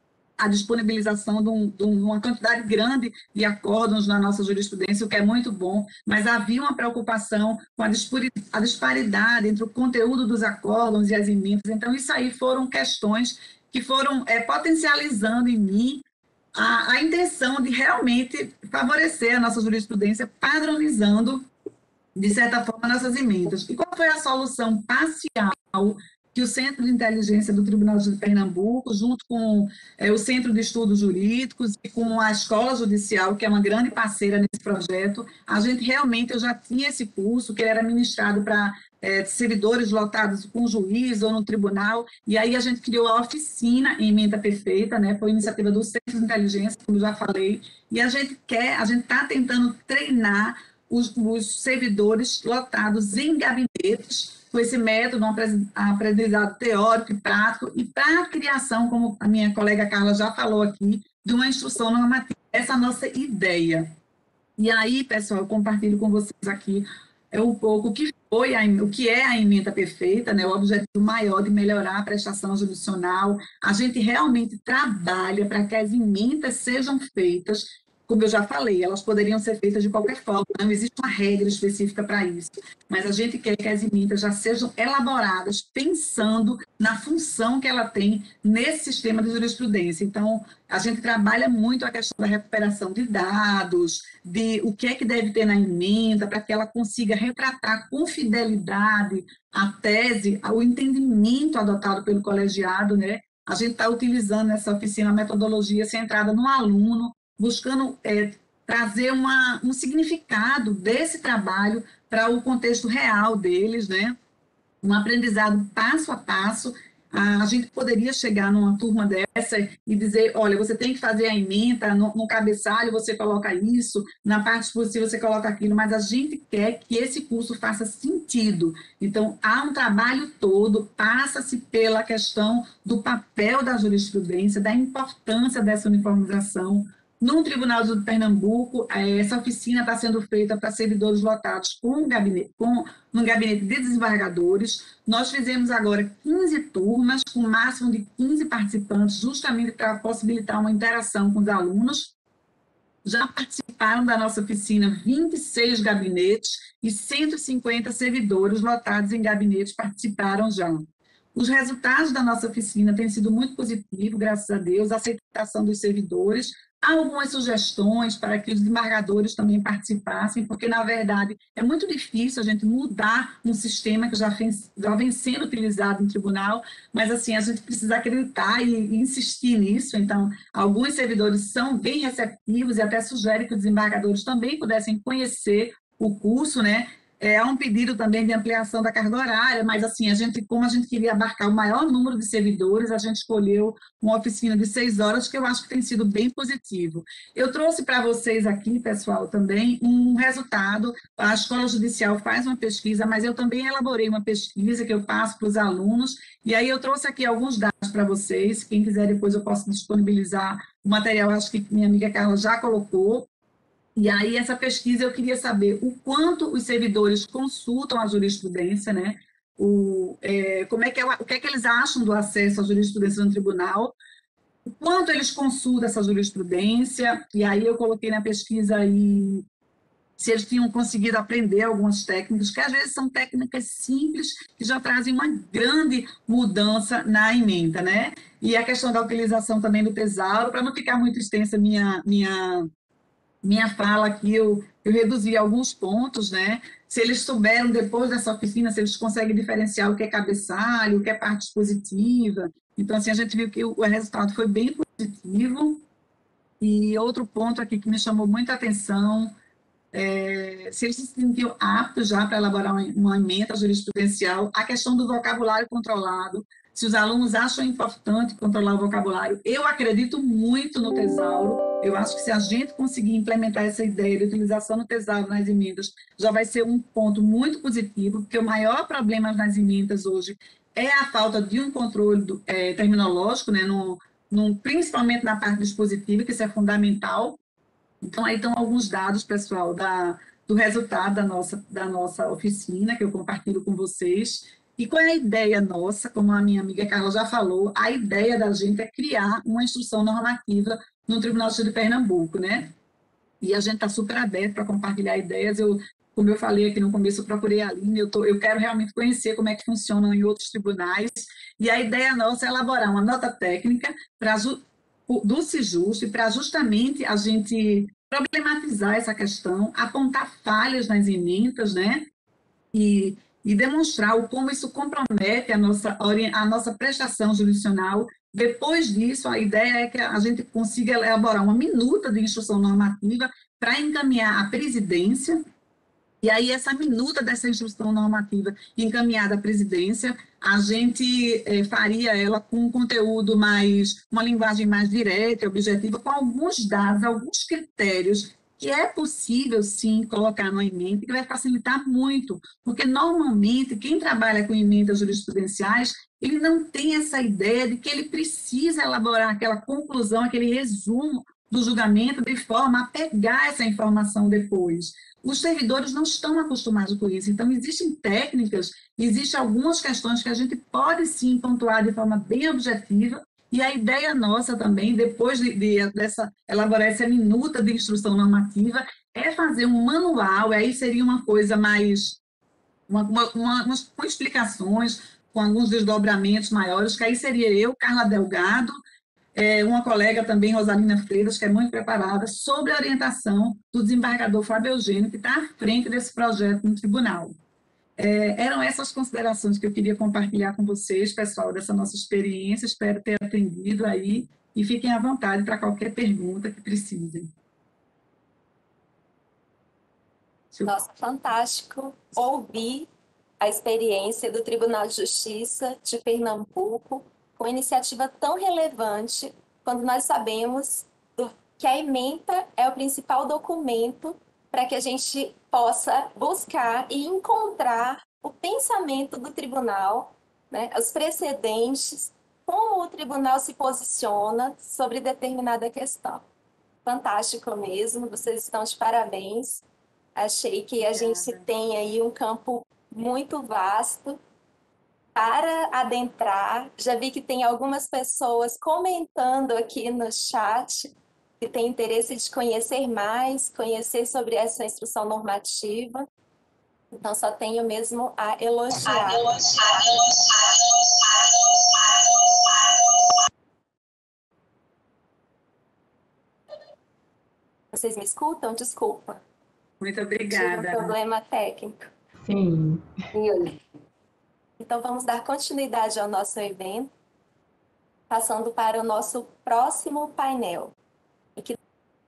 a disponibilização de, um, de uma quantidade grande de acórdãos na nossa jurisprudência, o que é muito bom, mas havia uma preocupação com a disparidade entre o conteúdo dos acórdãos e as emendas. Então, isso aí foram questões que foram é, potencializando em mim a, a intenção de realmente favorecer a nossa jurisprudência, padronizando, de certa forma, nossas emendas. E qual foi a solução parcial que o Centro de Inteligência do Tribunal de Pernambuco, junto com é, o Centro de Estudos Jurídicos e com a Escola Judicial, que é uma grande parceira nesse projeto, a gente realmente, eu já tinha esse curso, que era ministrado para é, servidores lotados com juiz ou no tribunal, e aí a gente criou a oficina em Ementa Perfeita, né, foi iniciativa do Centro de Inteligência, como eu já falei, e a gente quer, a gente está tentando treinar os, os servidores lotados em gabinetes, com esse método, um aprendizado teórico e prático, e para a criação, como a minha colega Carla já falou aqui, de uma instrução normativa. Essa é a nossa ideia. E aí, pessoal, eu compartilho com vocês aqui é um pouco o que foi, a, o que é a ementa perfeita, né, o objetivo maior de melhorar a prestação jurisdicional. A gente realmente trabalha para que as emendas sejam feitas, como eu já falei, elas poderiam ser feitas de qualquer forma, não existe uma regra específica para isso, mas a gente quer que as emendas já sejam elaboradas pensando na função que ela tem nesse sistema de jurisprudência. Então, a gente trabalha muito a questão da recuperação de dados, de o que é que deve ter na emenda, para que ela consiga retratar com fidelidade a tese, o entendimento adotado pelo colegiado, né? A gente está utilizando nessa oficina a metodologia centrada no aluno, buscando é, trazer uma, um significado desse trabalho para o contexto real deles, né? Um aprendizado passo a passo. a gente poderia chegar numa turma dessa e dizer, olha, você tem que fazer a ementa, no, no cabeçalho você coloca isso, na parte expositiva você coloca aquilo, mas a gente quer que esse curso faça sentido. Então, há um trabalho todo, passa-se pela questão do papel da jurisprudência, da importância dessa uniformização. No Tribunal de Pernambuco, essa oficina está sendo feita para servidores lotados com um gabinete, com um gabinete de desembargadores. Nós fizemos agora quinze turmas, com um máximo de quinze participantes, justamente para possibilitar uma interação com os alunos. Já participaram da nossa oficina vinte e seis gabinetes e cento e cinquenta servidores lotados em gabinetes participaram já. Os resultados da nossa oficina têm sido muito positivos, graças a Deus, a aceitação dos servidores. Há algumas sugestões para que os desembargadores também participassem, porque, na verdade, é muito difícil a gente mudar um sistema que já vem, já vem sendo utilizado no tribunal, mas, assim, a gente precisa acreditar e, e insistir nisso. Então, alguns servidores são bem receptivos e até sugerem que os desembargadores também pudessem conhecer o curso, né? É, há um pedido também de ampliação da carga horária, mas assim, a gente, como a gente queria abarcar o maior número de servidores, a gente escolheu uma oficina de seis horas, que eu acho que tem sido bem positivo. Eu trouxe para vocês aqui, pessoal, também um resultado. A Escola Judicial faz uma pesquisa, mas eu também elaborei uma pesquisa que eu passo para os alunos, e aí eu trouxe aqui alguns dados para vocês. Quem quiser, depois eu posso disponibilizar o material, acho que minha amiga Carla já colocou. E aí, essa pesquisa, eu queria saber o quanto os servidores consultam a jurisprudência, né? O, é, como é que é, o que é que eles acham do acesso à jurisprudência no tribunal, o quanto eles consultam essa jurisprudência, e aí eu coloquei na pesquisa aí se eles tinham conseguido aprender algumas técnicas, que às vezes são técnicas simples, que já trazem uma grande mudança na ementa, né? E a questão da utilização também do tesauro, para não ficar muito extensa minha minha minha fala aqui, eu, eu reduzi alguns pontos, né? Se eles souberam, depois dessa oficina, se eles conseguem diferenciar o que é cabeçalho, o que é parte expositiva. Então, assim, a gente viu que o, o resultado foi bem positivo. E outro ponto aqui que me chamou muita atenção, é, se eles se sentiam aptos já para elaborar uma, uma ementa jurisprudencial, a questão do vocabulário controlado, se os alunos acham importante controlar o vocabulário. Eu acredito muito no tesauro. Eu acho que se a gente conseguir implementar essa ideia de utilização do tesauro nas emendas, já vai ser um ponto muito positivo, porque o maior problema nas emendas hoje é a falta de um controle do, é, terminológico, né, no, no, principalmente na parte dispositiva, que isso é fundamental. Então, aí estão alguns dados, pessoal, da, do resultado da nossa, da nossa oficina, que eu compartilho com vocês. E qual é a ideia nossa? Como a minha amiga Carla já falou, a ideia da gente é criar uma instrução normativa no Tribunal de Pernambuco, né? E a gente está super aberto para compartilhar ideias. Eu, como eu falei aqui no começo, eu procurei a Aline, eu, tô, eu quero realmente conhecer como é que funcionam em outros tribunais. E a ideia nossa é elaborar uma nota técnica pra, do SIJUST para justamente a gente problematizar essa questão, apontar falhas nas emendas, né? E e demonstrar o como isso compromete a nossa, a nossa prestação jurisdicional. Depois disso, a ideia é que a gente consiga elaborar uma minuta de instrução normativa para encaminhar à presidência, e aí essa minuta dessa instrução normativa encaminhada à presidência, a gente é, faria ela com um conteúdo mais, uma linguagem mais direta e objetiva, com alguns dados, alguns critérios que é possível, sim, colocar no ementa, que vai facilitar muito, porque, normalmente, quem trabalha com emendas jurisprudenciais, ele não tem essa ideia de que ele precisa elaborar aquela conclusão, aquele resumo do julgamento, de forma a pegar essa informação depois. Os servidores não estão acostumados com isso, então, existem técnicas, existem algumas questões que a gente pode, sim, pontuar de forma bem objetiva. E a ideia nossa também, depois de, de dessa, elaborar essa minuta de instrução normativa, é fazer um manual, aí seria uma coisa mais, uma, uma, uma, umas, com explicações, com alguns desdobramentos maiores, que aí seria eu, Carla Delgado, é, uma colega também, Rosalina Freitas, que é muito preparada, sobre a orientação do desembargador Fábio Eugênio, que está à frente desse projeto no tribunal. É, eram essas considerações que eu queria compartilhar com vocês, pessoal, dessa nossa experiência. Espero ter atendido aí e fiquem à vontade para qualquer pergunta que precisem. Nossa, fantástico ouvir a experiência do Tribunal de Justiça de Pernambuco com iniciativa tão relevante quando nós sabemos do, que a ementa é o principal documento para que a gente possa buscar e encontrar o pensamento do tribunal, né, os precedentes, como o tribunal se posiciona sobre determinada questão. Fantástico mesmo, vocês estão de parabéns. Achei que a gente tem aí um campo muito vasto para adentrar. Já vi que tem algumas pessoas comentando aqui no chat que tem interesse de conhecer mais, conhecer sobre essa instrução normativa. Então, só tenho mesmo a elogiar. Vocês me escutam? Desculpa. Muito Tive obrigada. um problema técnico. Sim. Então, vamos dar continuidade ao nosso evento, passando para o nosso próximo painel. E que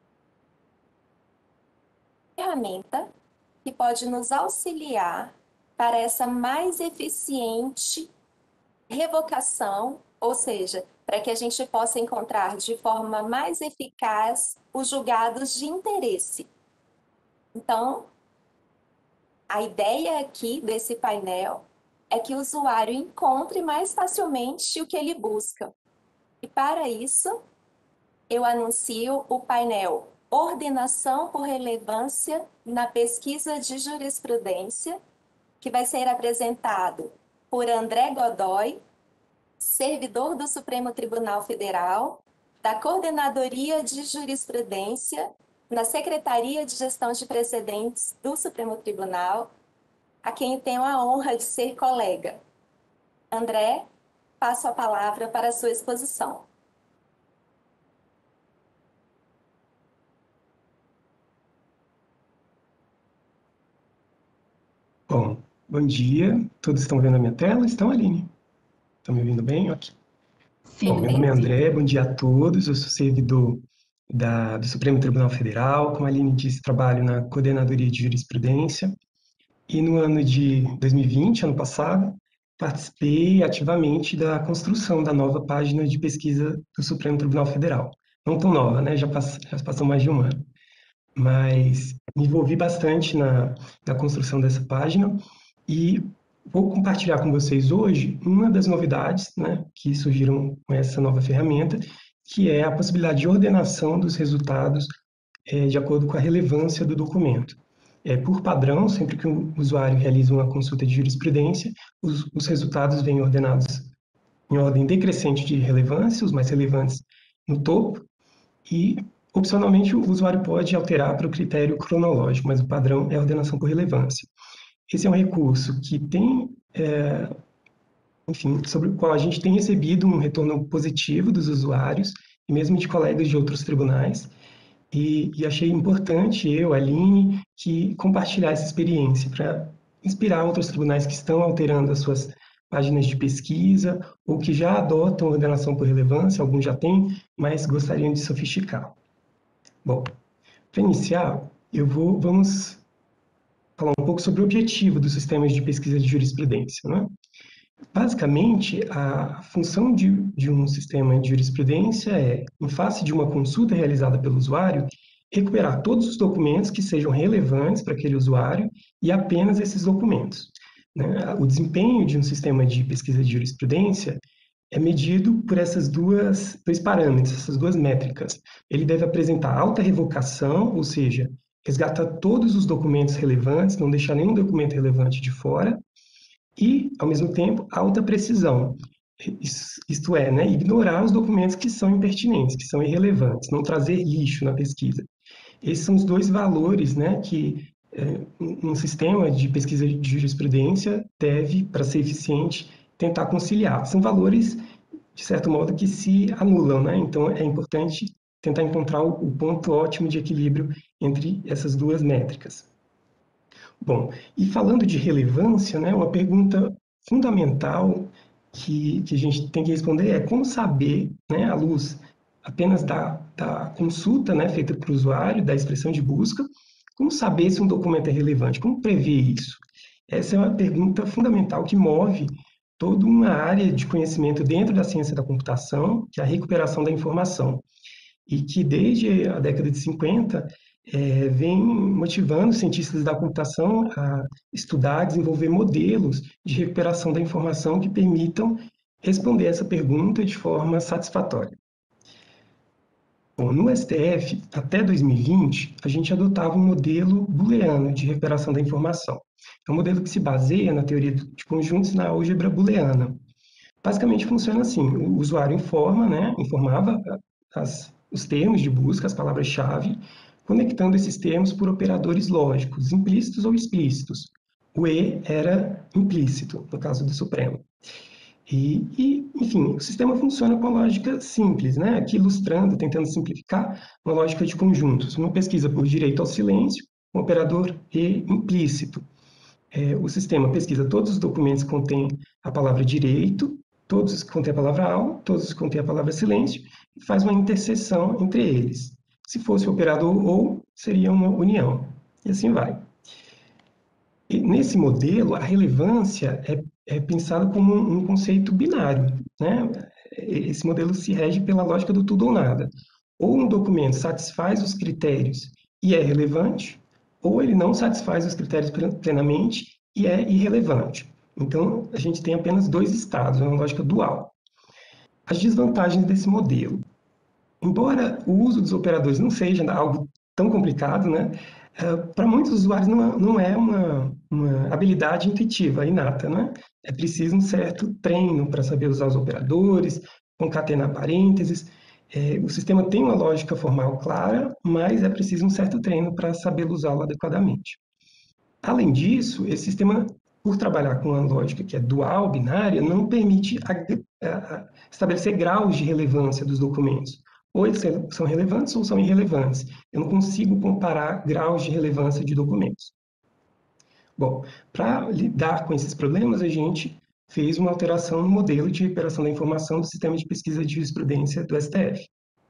ferramenta que pode nos auxiliar para essa mais eficiente revocação, ou seja, para que a gente possa encontrar de forma mais eficaz os julgados de interesse. Então, a ideia aqui desse painel é que o usuário encontre mais facilmente o que ele busca. E para isso, eu anuncio o painel Ordenação por Relevância na Pesquisa de Jurisprudência, que vai ser apresentado por André Godoy, servidor do Supremo Tribunal Federal, da Coordenadoria de Jurisprudência, na Secretaria de Gestão de Precedentes do Supremo Tribunal, a quem tenho a honra de ser colega. André, passo a palavra para a sua exposição. Bom, bom dia. Todos estão vendo a minha tela? Estão, Aline? Estão me ouvindo bem? Ok. Sim, Bom, meu nome é André, bom dia a todos. Eu sou servidor da, do Supremo Tribunal Federal. Como a Aline disse, trabalho na Coordenadoria de Jurisprudência. E no ano de dois mil e vinte, ano passado, participei ativamente da construção da nova página de pesquisa do Supremo Tribunal Federal. Não tão nova, né? Já, pass já passou mais de um ano. Mas me envolvi bastante na, na construção dessa página e vou compartilhar com vocês hoje uma das novidades, né, que surgiram com essa nova ferramenta, que é a possibilidade de ordenação dos resultados é, de acordo com a relevância do documento. É, por padrão, sempre que o usuário realiza uma consulta de jurisprudência, os, os resultados vêm ordenados em ordem decrescente de relevância, os mais relevantes no topo, e opcionalmente, o usuário pode alterar para o critério cronológico, mas o padrão é a ordenação por relevância. Esse é um recurso que tem, é, enfim, sobre o qual a gente tem recebido um retorno positivo dos usuários, e mesmo de colegas de outros tribunais, e, e achei importante eu, Aline, que compartilhar essa experiência para inspirar outros tribunais que estão alterando as suas páginas de pesquisa, ou que já adotam ordenação por relevância, alguns já têm, mas gostariam de sofisticar. Bom, para iniciar, eu vou, vamos falar um pouco sobre o objetivo dos sistemas de pesquisa de jurisprudência, né? Basicamente, a função de, de um sistema de jurisprudência é, em face de uma consulta realizada pelo usuário, recuperar todos os documentos que sejam relevantes para aquele usuário e apenas esses documentos, né? O desempenho de um sistema de pesquisa de jurisprudência é medido por essas duas, dois parâmetros, essas duas métricas. Ele deve apresentar alta revocação, ou seja, resgatar todos os documentos relevantes, não deixar nenhum documento relevante de fora, e, ao mesmo tempo, alta precisão, isto é, né, ignorar os documentos que são impertinentes, que são irrelevantes, não trazer lixo na pesquisa. Esses são os dois valores, né, que é, um sistema de pesquisa de jurisprudência deve, para ser eficiente, tentar conciliar. São valores, de certo modo, que se anulam, né? Então, é importante tentar encontrar o ponto ótimo de equilíbrio entre essas duas métricas. Bom, e falando de relevância, né, uma pergunta fundamental que, que a gente tem que responder é como saber, né, à luz apenas da, da consulta, né, feita para o usuário, da expressão de busca, como saber se um documento é relevante, como prever isso? Essa é uma pergunta fundamental que move toda uma área de conhecimento dentro da ciência da computação, que é a recuperação da informação, e que desde a década de cinquenta é, vem motivando cientistas da computação a estudar, desenvolver modelos de recuperação da informação que permitam responder essa pergunta de forma satisfatória. Bom, no S T F, até dois mil e vinte, a gente adotava um modelo booleano de recuperação da informação. É um modelo que se baseia na teoria de conjuntos na álgebra booleana. Basicamente funciona assim: o usuário informa, né, informava as, os termos de busca, as palavras-chave, conectando esses termos por operadores lógicos, implícitos ou explícitos. O E era implícito, no caso do Supremo. E, e, enfim, o sistema funciona com a lógica simples, né? Aqui ilustrando, tentando simplificar, uma lógica de conjuntos. Uma pesquisa por direito ao silêncio, um operador E implícito. É, o sistema pesquisa todos os documentos que contêm a palavra direito, todos os que contêm a palavra ao, todos os que contêm a palavra silêncio, e faz uma interseção entre eles. Se fosse o operador ou, seria uma união. E assim vai. E nesse modelo, a relevância é é pensada como um, um conceito binário, né? Esse modelo se rege pela lógica do tudo ou nada. Ou um documento satisfaz os critérios e é relevante, ou ele não satisfaz os critérios plenamente e é irrelevante. Então, a gente tem apenas dois estados, é uma lógica dual. As desvantagens desse modelo. Embora o uso dos operadores não seja algo tão complicado, né? Uh, para muitos usuários não, não é uma, uma habilidade intuitiva, inata, né? É preciso um certo treino para saber usar os operadores, concatenar parênteses. É, o sistema tem uma lógica formal clara, mas é preciso um certo treino para saber usá-lo adequadamente. Além disso, esse sistema, por trabalhar com uma lógica que é dual, binária, não permite a, a, a estabelecer graus de relevância dos documentos. Ou eles são relevantes ou são irrelevantes. Eu não consigo comparar graus de relevância de documentos. Bom, para lidar com esses problemas, a gente fez uma alteração no modelo de recuperação da informação do sistema de pesquisa de jurisprudência do S T F.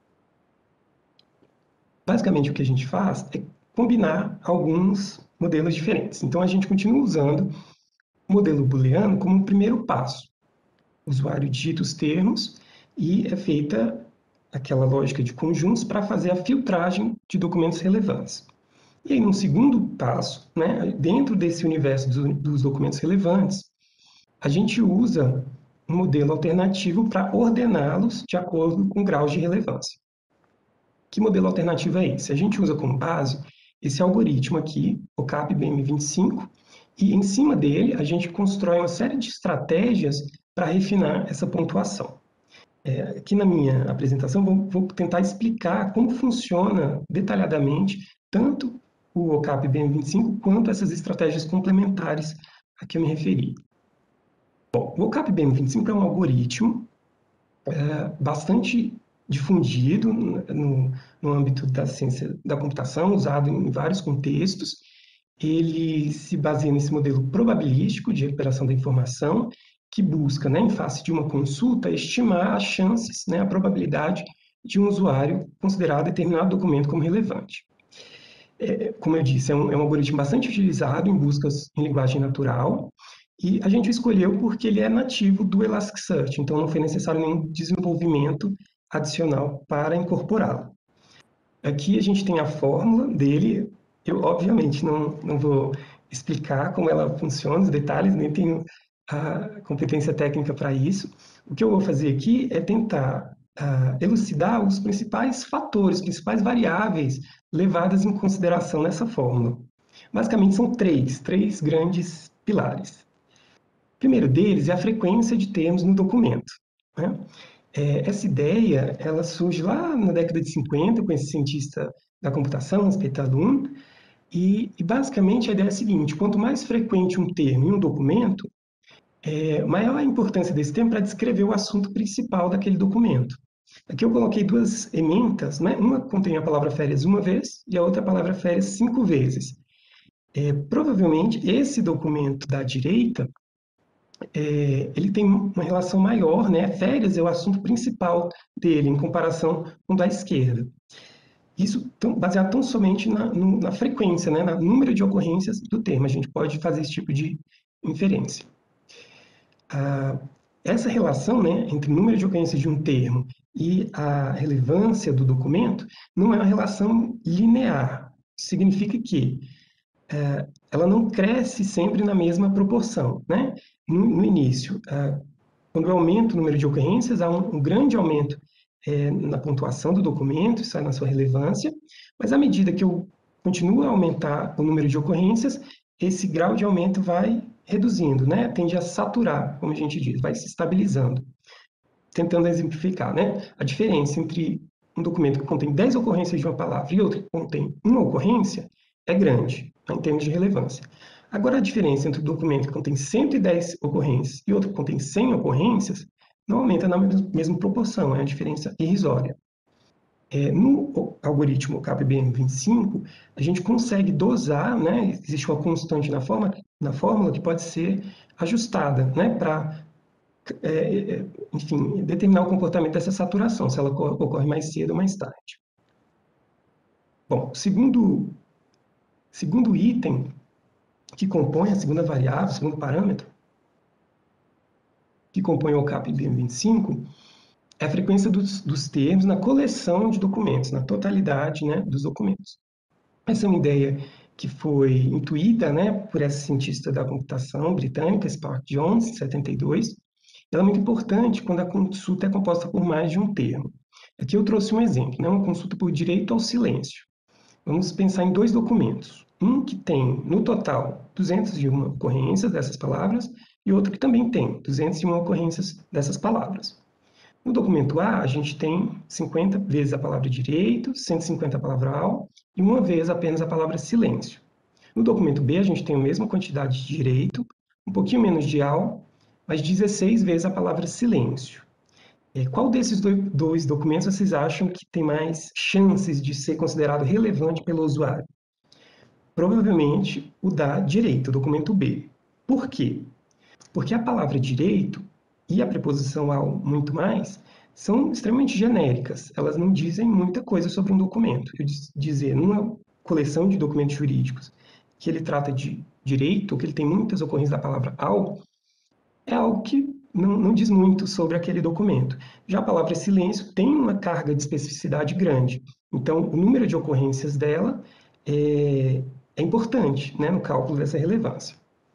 Basicamente, o que a gente faz é combinar alguns modelos diferentes. Então, a gente continua usando o modelo booleano como um primeiro passo. O usuário digita os termos e é feita aquela lógica de conjuntos para fazer a filtragem de documentos relevantes. E aí, num segundo passo, né, dentro desse universo dos, dos documentos relevantes, a gente usa um modelo alternativo para ordená-los de acordo com graus de relevância. Que modelo alternativo é esse? A gente usa como base esse algoritmo aqui, o C A P B M vinte e cinco, e em cima dele a gente constrói uma série de estratégias para refinar essa pontuação. É, aqui na minha apresentação, vou, vou tentar explicar como funciona detalhadamente tanto o O C A P B M vinte e cinco quanto essas estratégias complementares a que eu me referi. Bom, o O C A P B M vinte e cinco é um algoritmo é, bastante difundido no, no âmbito da ciência da computação, usado em vários contextos. Ele se baseia nesse modelo probabilístico de recuperação da informação, que busca, né, em face de uma consulta, estimar as chances, né, a probabilidade de um usuário considerar determinado documento como relevante. É, como eu disse, é um, é um algoritmo bastante utilizado em buscas em linguagem natural, e a gente escolheu porque ele é nativo do Elasticsearch, então não foi necessário nenhum desenvolvimento adicional para incorporá-lo. Aqui a gente tem a fórmula dele. Eu, obviamente, não, não vou explicar como ela funciona, os detalhes, nem tenho a competência técnica para isso. O que eu vou fazer aqui é tentar uh, elucidar os principais fatores, os principais variáveis levadas em consideração nessa fórmula. Basicamente, são três, três grandes pilares. O primeiro deles é a frequência de termos no documento, né? É, essa ideia, ela surge lá na década de cinquenta, com esse cientista da computação, Hans-Peter Talun, e, e basicamente a ideia é a seguinte: quanto mais frequente um termo em um documento, É, maior a importância desse termo para descrever o assunto principal daquele documento. Aqui eu coloquei duas ementas, né? Uma contém a palavra férias uma vez e a outra a palavra férias cinco vezes. É, provavelmente esse documento da direita, é, ele tem uma relação maior, né? Férias é o assunto principal dele em comparação com o da esquerda. Isso tão, baseado tão somente na, no, na frequência, né, no número de ocorrências do termo. A gente pode fazer esse tipo de inferência. Ah, essa relação, né, entre o número de ocorrências de um termo e a relevância do documento não é uma relação linear. Significa que eh, ela não cresce sempre na mesma proporção, né? No, no início, ah, quando eu aumento o número de ocorrências, há um, um grande aumento eh, na pontuação do documento, isso é na sua relevância, mas à medida que eu continuo a aumentar o número de ocorrências, esse grau de aumento vai reduzindo, né? Tende a saturar, como a gente diz, vai se estabilizando. Tentando exemplificar, né? A diferença entre um documento que contém dez ocorrências de uma palavra e outro que contém uma ocorrência é grande, né, em termos de relevância. Agora, a diferença entre um documento que contém cento e dez ocorrências e outro que contém cem ocorrências não aumenta na mesma proporção, é uma diferença irrisória. É, no algoritmo O C A P B M vinte e cinco, a gente consegue dosar, né? Existe uma constante na, forma, na fórmula que pode ser ajustada, né? Para, é, enfim, determinar o comportamento dessa saturação, se ela ocorre mais cedo ou mais tarde. Bom, segundo, segundo item que compõe a segunda variável, segundo parâmetro, que compõe o O C A P B M vinte e cinco, é a frequência dos, dos termos na coleção de documentos, na totalidade, né, dos documentos. Essa é uma ideia que foi intuída, né, por essa cientista da computação britânica, Spark Jones, em setenta e dois. Ela é muito importante quando a consulta é composta por mais de um termo. Aqui eu trouxe um exemplo, né, uma consulta por direito ao silêncio. Vamos pensar em dois documentos. Um que tem, no total, duzentas e uma ocorrências dessas palavras e outro que também tem duzentas e uma ocorrências dessas palavras. No documento A, a gente tem cinquenta vezes a palavra direito, cento e cinquenta a palavra ao e uma vez apenas a palavra silêncio. No documento B, a gente tem a mesma quantidade de direito, um pouquinho menos de ao, mas dezesseis vezes a palavra silêncio. É, qual desses dois documentos vocês acham que tem mais chances de ser considerado relevante pelo usuário? Provavelmente o da direito, o documento B. Por quê? Porque a palavra direito e a preposição ao muito mais são extremamente genéricas. Elas não dizem muita coisa sobre um documento. Eu dizer, numa coleção de documentos jurídicos, que ele trata de direito, ou que ele tem muitas ocorrências da palavra ao, é algo que não, não diz muito sobre aquele documento. Já a palavra silêncio tem uma carga de especificidade grande. Então, o número de ocorrências dela é, é importante, né, no cálculo dessa relevância.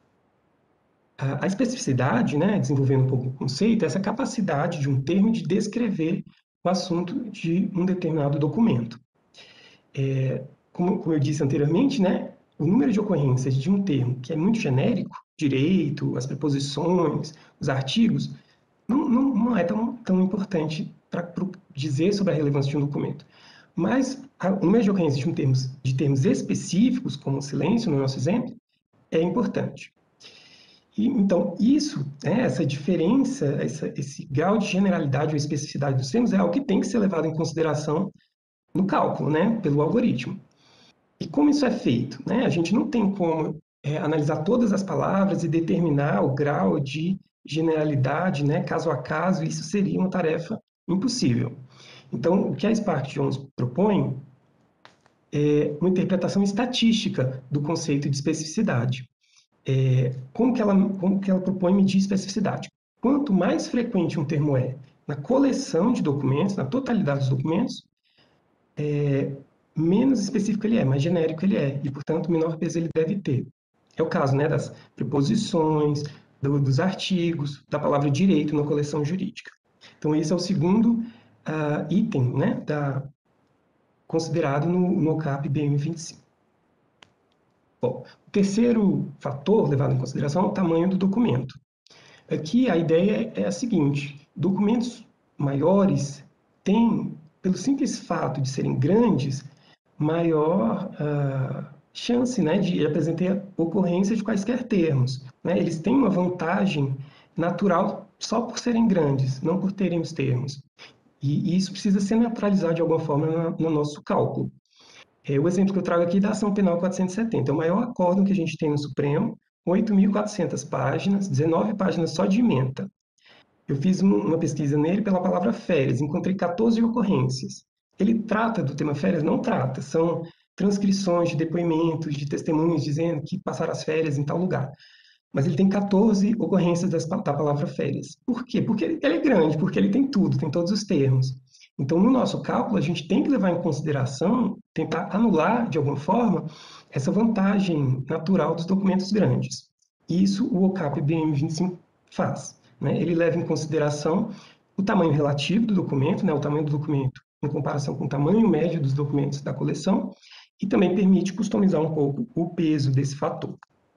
A especificidade, né, desenvolvendo um pouco o conceito, é essa capacidade de um termo de descrever o assunto de um determinado documento. É, como, como eu disse anteriormente, né, o número de ocorrências de um termo que é muito genérico, direito, as preposições, os artigos, não, não, não é tão, tão importante para dizer sobre a relevância de um documento. Mas a, o número de ocorrências de, um termos, de termos específicos, como o silêncio, no nosso exemplo, é importante. E, então, isso, né, essa diferença, essa, esse grau de generalidade ou especificidade dos termos é algo que tem que ser levado em consideração no cálculo, né, pelo algoritmo. E como isso é feito? Né? A gente não tem como é, analisar todas as palavras e determinar o grau de generalidade, né, caso a caso, isso seria uma tarefa impossível. Então, o que a Spark Jones propõe é uma interpretação estatística do conceito de especificidade. É, como, que ela, como que ela propõe medir especificidade? Quanto mais frequente um termo é na coleção de documentos, na totalidade dos documentos, é, menos específico ele é, mais genérico ele é, e, portanto, menor peso ele deve ter. É o caso, né, das preposições, do, dos artigos, da palavra direito na coleção jurídica. Então, esse é o segundo uh, item, né, da, considerado no, no O C A P B M vinte e cinco. Bom, o terceiro fator levado em consideração é o tamanho do documento. Aqui a ideia é a seguinte: documentos maiores têm, pelo simples fato de serem grandes, maior uh, chance, né, de apresentar ocorrência de quaisquer termos. Né? Eles têm uma vantagem natural só por serem grandes, não por terem os termos. E, e isso precisa ser neutralizado de alguma forma no, no nosso cálculo. É, o exemplo que eu trago aqui é da Ação Penal quatrocentos e setenta. É o maior acórdão que a gente tem no Supremo, oito mil e quatrocentas páginas, dezenove páginas só de ementa. Eu fiz um, uma pesquisa nele pela palavra férias, encontrei quatorze ocorrências. Ele trata do tema férias? Não trata, são transcrições de depoimentos, de testemunhos dizendo que passaram as férias em tal lugar. Mas ele tem quatorze ocorrências das, da palavra férias. Por quê? Porque ele é grande, porque ele tem tudo, tem todos os termos. Então, no nosso cálculo, a gente tem que levar em consideração, tentar anular, de alguma forma, essa vantagem natural dos documentos grandes. Isso o O C A P B M vinte e cinco faz. Né? Ele leva em consideração o tamanho relativo do documento, né? O tamanho do documento em comparação com o tamanho médio dos documentos da coleção, e também permite customizar um pouco o peso desse fator.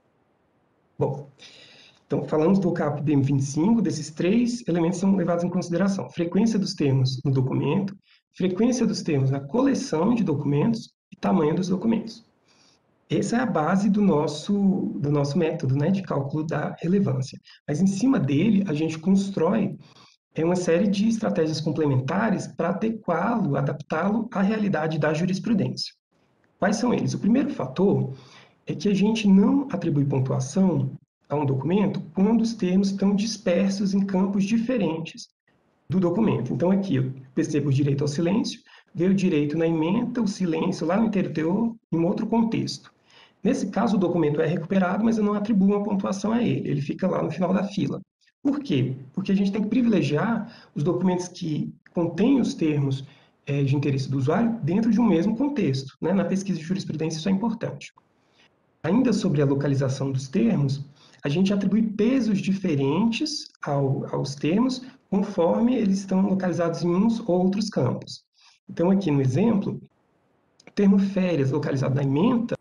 Bom, então falamos do O C A P B M vinte e cinco, desses três elementos são levados em consideração: frequência dos termos no documento, frequência dos termos na coleção de documentos e tamanho dos documentos. Essa é a base do nosso, do nosso método, né, de cálculo da relevância. Mas em cima dele, a gente constrói é uma série de estratégias complementares para adequá-lo, adaptá-lo à realidade da jurisprudência. Quais são eles? O primeiro fator é que a gente não atribui pontuação a um documento quando os termos estão dispersos em campos diferentes do documento. Então, aqui eu percebo o direito ao silêncio, veio o direito na ementa, o silêncio lá no inteiro teor, em outro contexto. Nesse caso, o documento é recuperado, mas eu não atribuo uma pontuação a ele, ele fica lá no final da fila. Por quê? Porque a gente tem que privilegiar os documentos que contêm os termos é, de interesse do usuário dentro de um mesmo contexto. Né? Na pesquisa de jurisprudência, isso é importante. Ainda sobre a localização dos termos, a gente atribui pesos diferentes ao, aos termos conforme eles estão localizados em uns ou outros campos. Então, aqui no exemplo, o termo férias localizado na ementa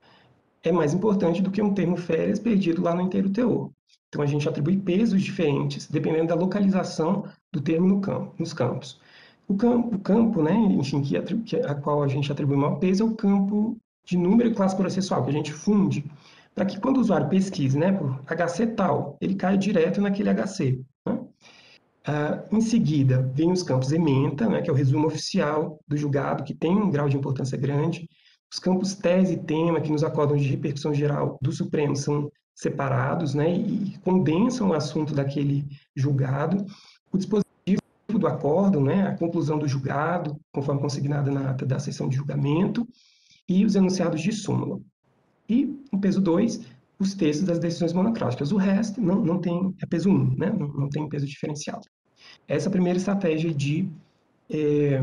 é mais importante do que um termo férias perdido lá no inteiro teor. Então, a gente atribui pesos diferentes, dependendo da localização do termo no campo, nos campos. O campo, o campo né, enfim, que, que, a qual a gente atribui maior peso é o campo de número e classe processual, que a gente funde, para que quando o usuário pesquise né, por H C tal, ele caia direto naquele H C. Né? Ah, em seguida, vem os campos ementa, né, que é o resumo oficial do julgado, que tem um grau de importância grande. Os campos tese e tema, que nos acórdãos de repercussão geral do Supremo, são separados né, e condensam o assunto daquele julgado. O dispositivo do acórdão, né, a conclusão do julgado, conforme consignada na ata da sessão de julgamento, e os enunciados de súmula. E, no peso dois, os textos das decisões monocráticas. O resto não, não tem, é peso um, né, não, não tem peso diferenciado. Essa é a primeira estratégia de, é,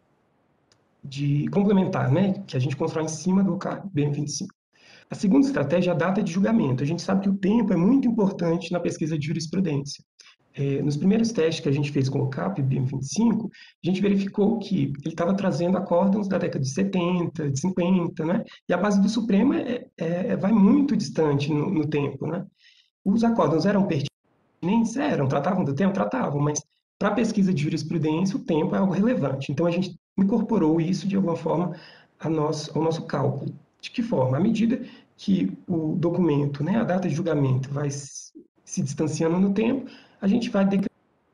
de complementar, né, que a gente constrói em cima do O C A P B M vinte e cinco. A segunda estratégia é a data de julgamento. A gente sabe que o tempo é muito importante na pesquisa de jurisprudência. É, nos primeiros testes que a gente fez com o O C A P B M vinte e cinco, a gente verificou que ele estava trazendo acórdãos da década de setenta, de cinquenta, né? E a base do Supremo é, é, vai muito distante no, no tempo, né? Os acórdãos eram pertinentes? Eram. Tratavam do tempo? Tratavam, mas para a pesquisa de jurisprudência, o tempo é algo relevante. Então, a gente incorporou isso, de alguma forma, a nós, ao nosso cálculo. De que forma? À medida que o documento, né, a data de julgamento vai se distanciando no tempo, a gente vai decretar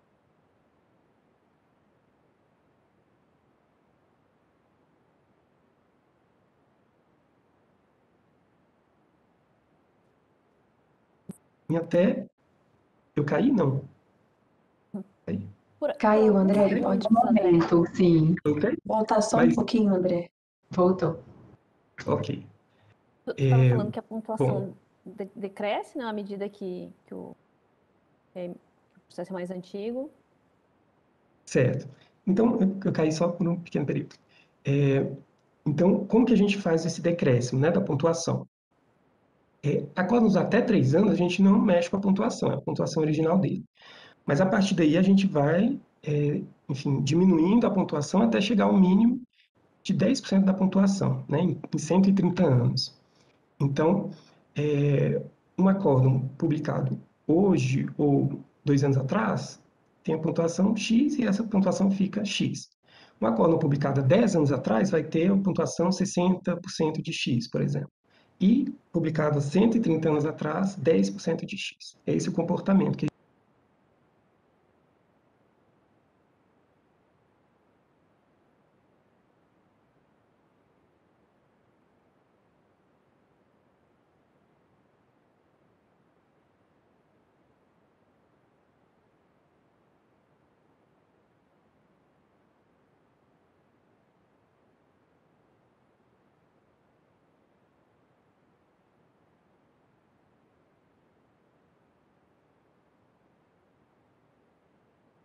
até... Eu caí? Não. Caí. Por, Caiu, por André, algum pode motivo, André. momento, sim. Ok? Voltar só Mas, um pouquinho, André. Voltou. ok. Tu estava É, falando que a bom, pontuação de- decresce né, à medida que, que, o, é, que o processo é mais antigo. certo. Então, eu, eu caí só por um pequeno período. É, então, como que a gente faz esse decréscimo, né, da pontuação? É, acórdãos até três anos, a gente não mexe com a pontuação, é a pontuação original dele. Mas, a partir daí, a gente vai, é, enfim, diminuindo a pontuação até chegar ao mínimo de dez por cento da pontuação, né, em, em cento e trinta anos. Então, é, um acórdão publicado hoje ou dois anos atrás tem a pontuação X e essa pontuação fica X. Um acórdão publicado há dez anos atrás vai ter a pontuação sessenta por cento de X, por exemplo. E publicado há cento e trinta anos atrás, dez por cento de X. É esse o comportamento que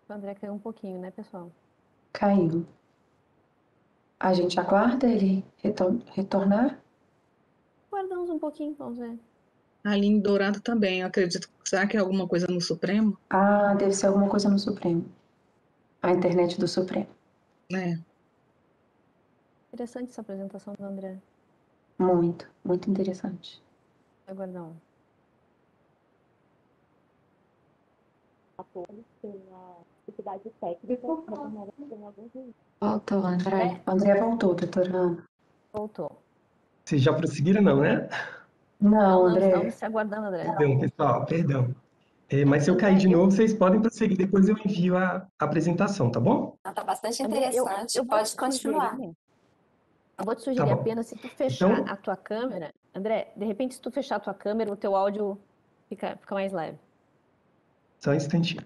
O André caiu um pouquinho, né, pessoal? Caiu. A gente aguarda ele retor- retornar? Guardamos um pouquinho, vamos ver. A Aline Dourado também, eu acredito. Será que é alguma coisa no Supremo? Ah, deve ser alguma coisa no Supremo. A internet do Supremo. É. Interessante essa apresentação do André. Muito, muito interessante. Aguardar um. Voltou, André. O André voltou, doutora Ana. Voltou. Vocês já prosseguiram, não, né? Não, Não, não, André. estamos se aguardando, André. Perdão, pessoal, perdão. É, mas se eu cair de André, eu- novo, vocês podem prosseguir, depois eu envio a apresentação, tá bom? Está bastante André, eu- interessante, eu vou pode te continuar. sugerir- Eu vou te sugerir Tá bom. apenas se tu fechar Então- a tua câmera. André, de repente, se tu fechar a tua câmera, o teu áudio fica, fica mais leve. Só um instantinho.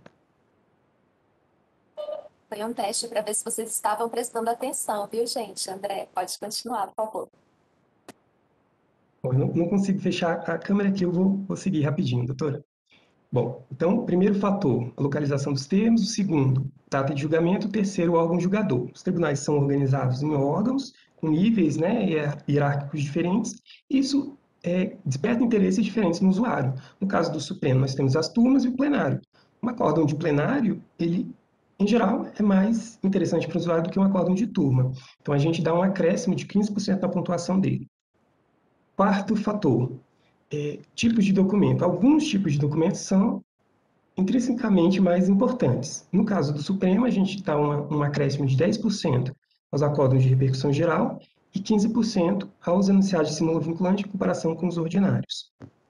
Foi um teste para ver se vocês estavam prestando atenção, viu, gente? André, pode continuar, por favor. Bom, eu não, não consigo fechar a câmera aqui, eu vou, vou seguir rapidinho, doutora. Bom, então, o primeiro fator, a localização dos termos. O segundo, data de julgamento. O terceiro, o órgão julgador. Os tribunais são organizados em órgãos com níveis, né, hier- hierárquicos diferentes. Isso é, desperta interesses diferentes no usuário. No caso do Supremo, nós temos as turmas e o plenário. Um acórdão de plenário, ele, em geral, é mais interessante para o usuário do que um acórdão de turma. Então, a gente dá um acréscimo de quinze por cento na pontuação dele. Quarto fator, é, tipos de documento. Alguns tipos de documentos são intrinsecamente mais importantes. No caso do Supremo, a gente dá uma, um acréscimo de dez por cento aos acórdãos de repercussão geral e quinze por cento aos enunciados de simula vinculante em comparação com os ordinários.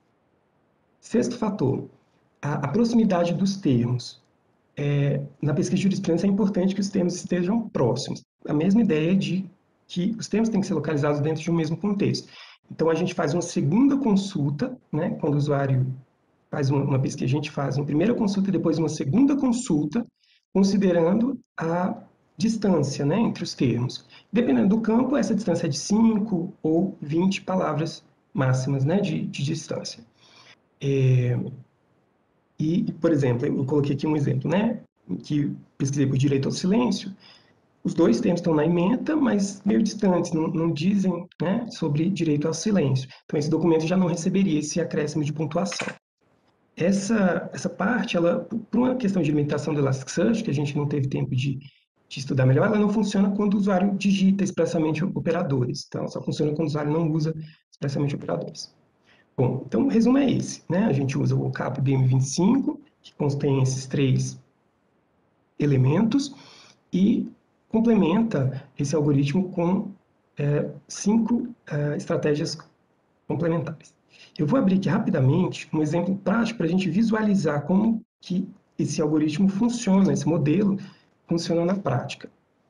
Sexto fator, a, a proximidade dos termos. É, na pesquisa de jurisprudência é importante que os termos estejam próximos. A mesma ideia de que os termos têm que ser localizados dentro de um mesmo contexto. Então, a gente faz uma segunda consulta, né, quando o usuário faz uma, uma pesquisa, a gente faz uma primeira consulta e depois uma segunda consulta, considerando a distância, né, entre os termos. Dependendo do campo, essa distância é de cinco ou vinte palavras máximas, né, de, de distância. É, e, por exemplo, eu coloquei aqui um exemplo, né, que pesquisei por direito ao silêncio. Os dois termos estão na ementa, mas meio distantes, não, não dizem, né, sobre direito ao silêncio. Então, esse documento já não receberia esse acréscimo de pontuação. Essa, essa parte, ela, por uma questão de limitação do Elasticsearch, que a gente não teve tempo de, de estudar melhor, ela não funciona quando o usuário digita expressamente operadores. Então, só funciona quando o usuário não usa expressamente operadores. Bom, então o resumo é esse, né? A gente usa o OCAP B M vinte e cinco, que contém esses três elementos, e complementa esse algoritmo com é, cinco é, estratégias complementares. Eu vou abrir aqui rapidamente um exemplo prático para a gente visualizar como que esse algoritmo funciona, esse modelo funciona na prática.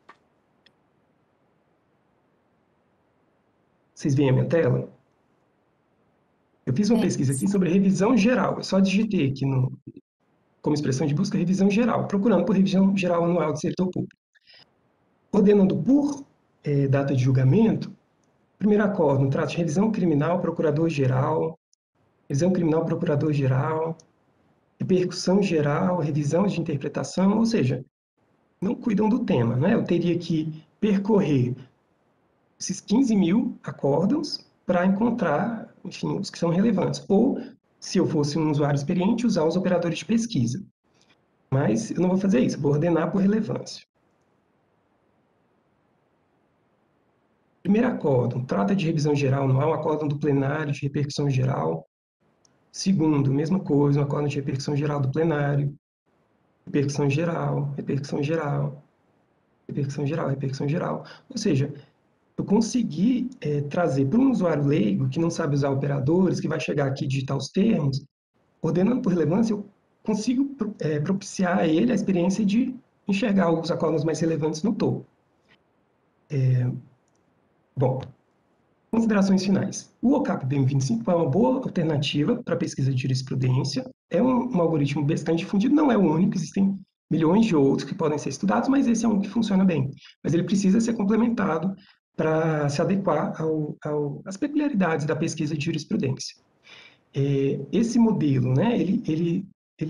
Vocês veem a minha tela? Eu fiz uma pesquisa aqui sobre revisão geral. Eu só digitei aqui no, como expressão de busca revisão geral, procurando por revisão geral anual do servidor público. Ordenando por eh, data de julgamento, primeiro acórdão trata de revisão criminal, procurador-geral, revisão criminal, procurador-geral, repercussão geral, revisão de interpretação, ou seja, não cuidam do tema, né? Eu teria que percorrer esses quinze mil acórdãos para encontrar, enfim, os que são relevantes. Ou, se eu fosse um usuário experiente, usar os operadores de pesquisa. Mas eu não vou fazer isso, vou ordenar por relevância. Primeiro acórdão, trata de revisão geral anual, acórdão do plenário de repercussão geral. Segundo, mesma coisa, um acórdão de repercussão geral do plenário. Repercussão geral, repercussão geral, repercussão geral, repercussão geral. Ou seja, eu consegui é, trazer para um usuário leigo que não sabe usar operadores, que vai chegar aqui e digitar os termos, ordenando por relevância, eu consigo é, propiciar a ele a experiência de enxergar os acórdãos mais relevantes no topo. É, bom, considerações finais. O OCAP B M vinte e cinco é uma boa alternativa para pesquisa de jurisprudência. É um, um algoritmo bastante difundido, não é o único, existem milhões de outros que podem ser estudados, mas esse é um que funciona bem. Mas ele precisa ser complementado para se adequar ao, ao, às peculiaridades da pesquisa de jurisprudência. É, esse modelo, né, ele, ele, ele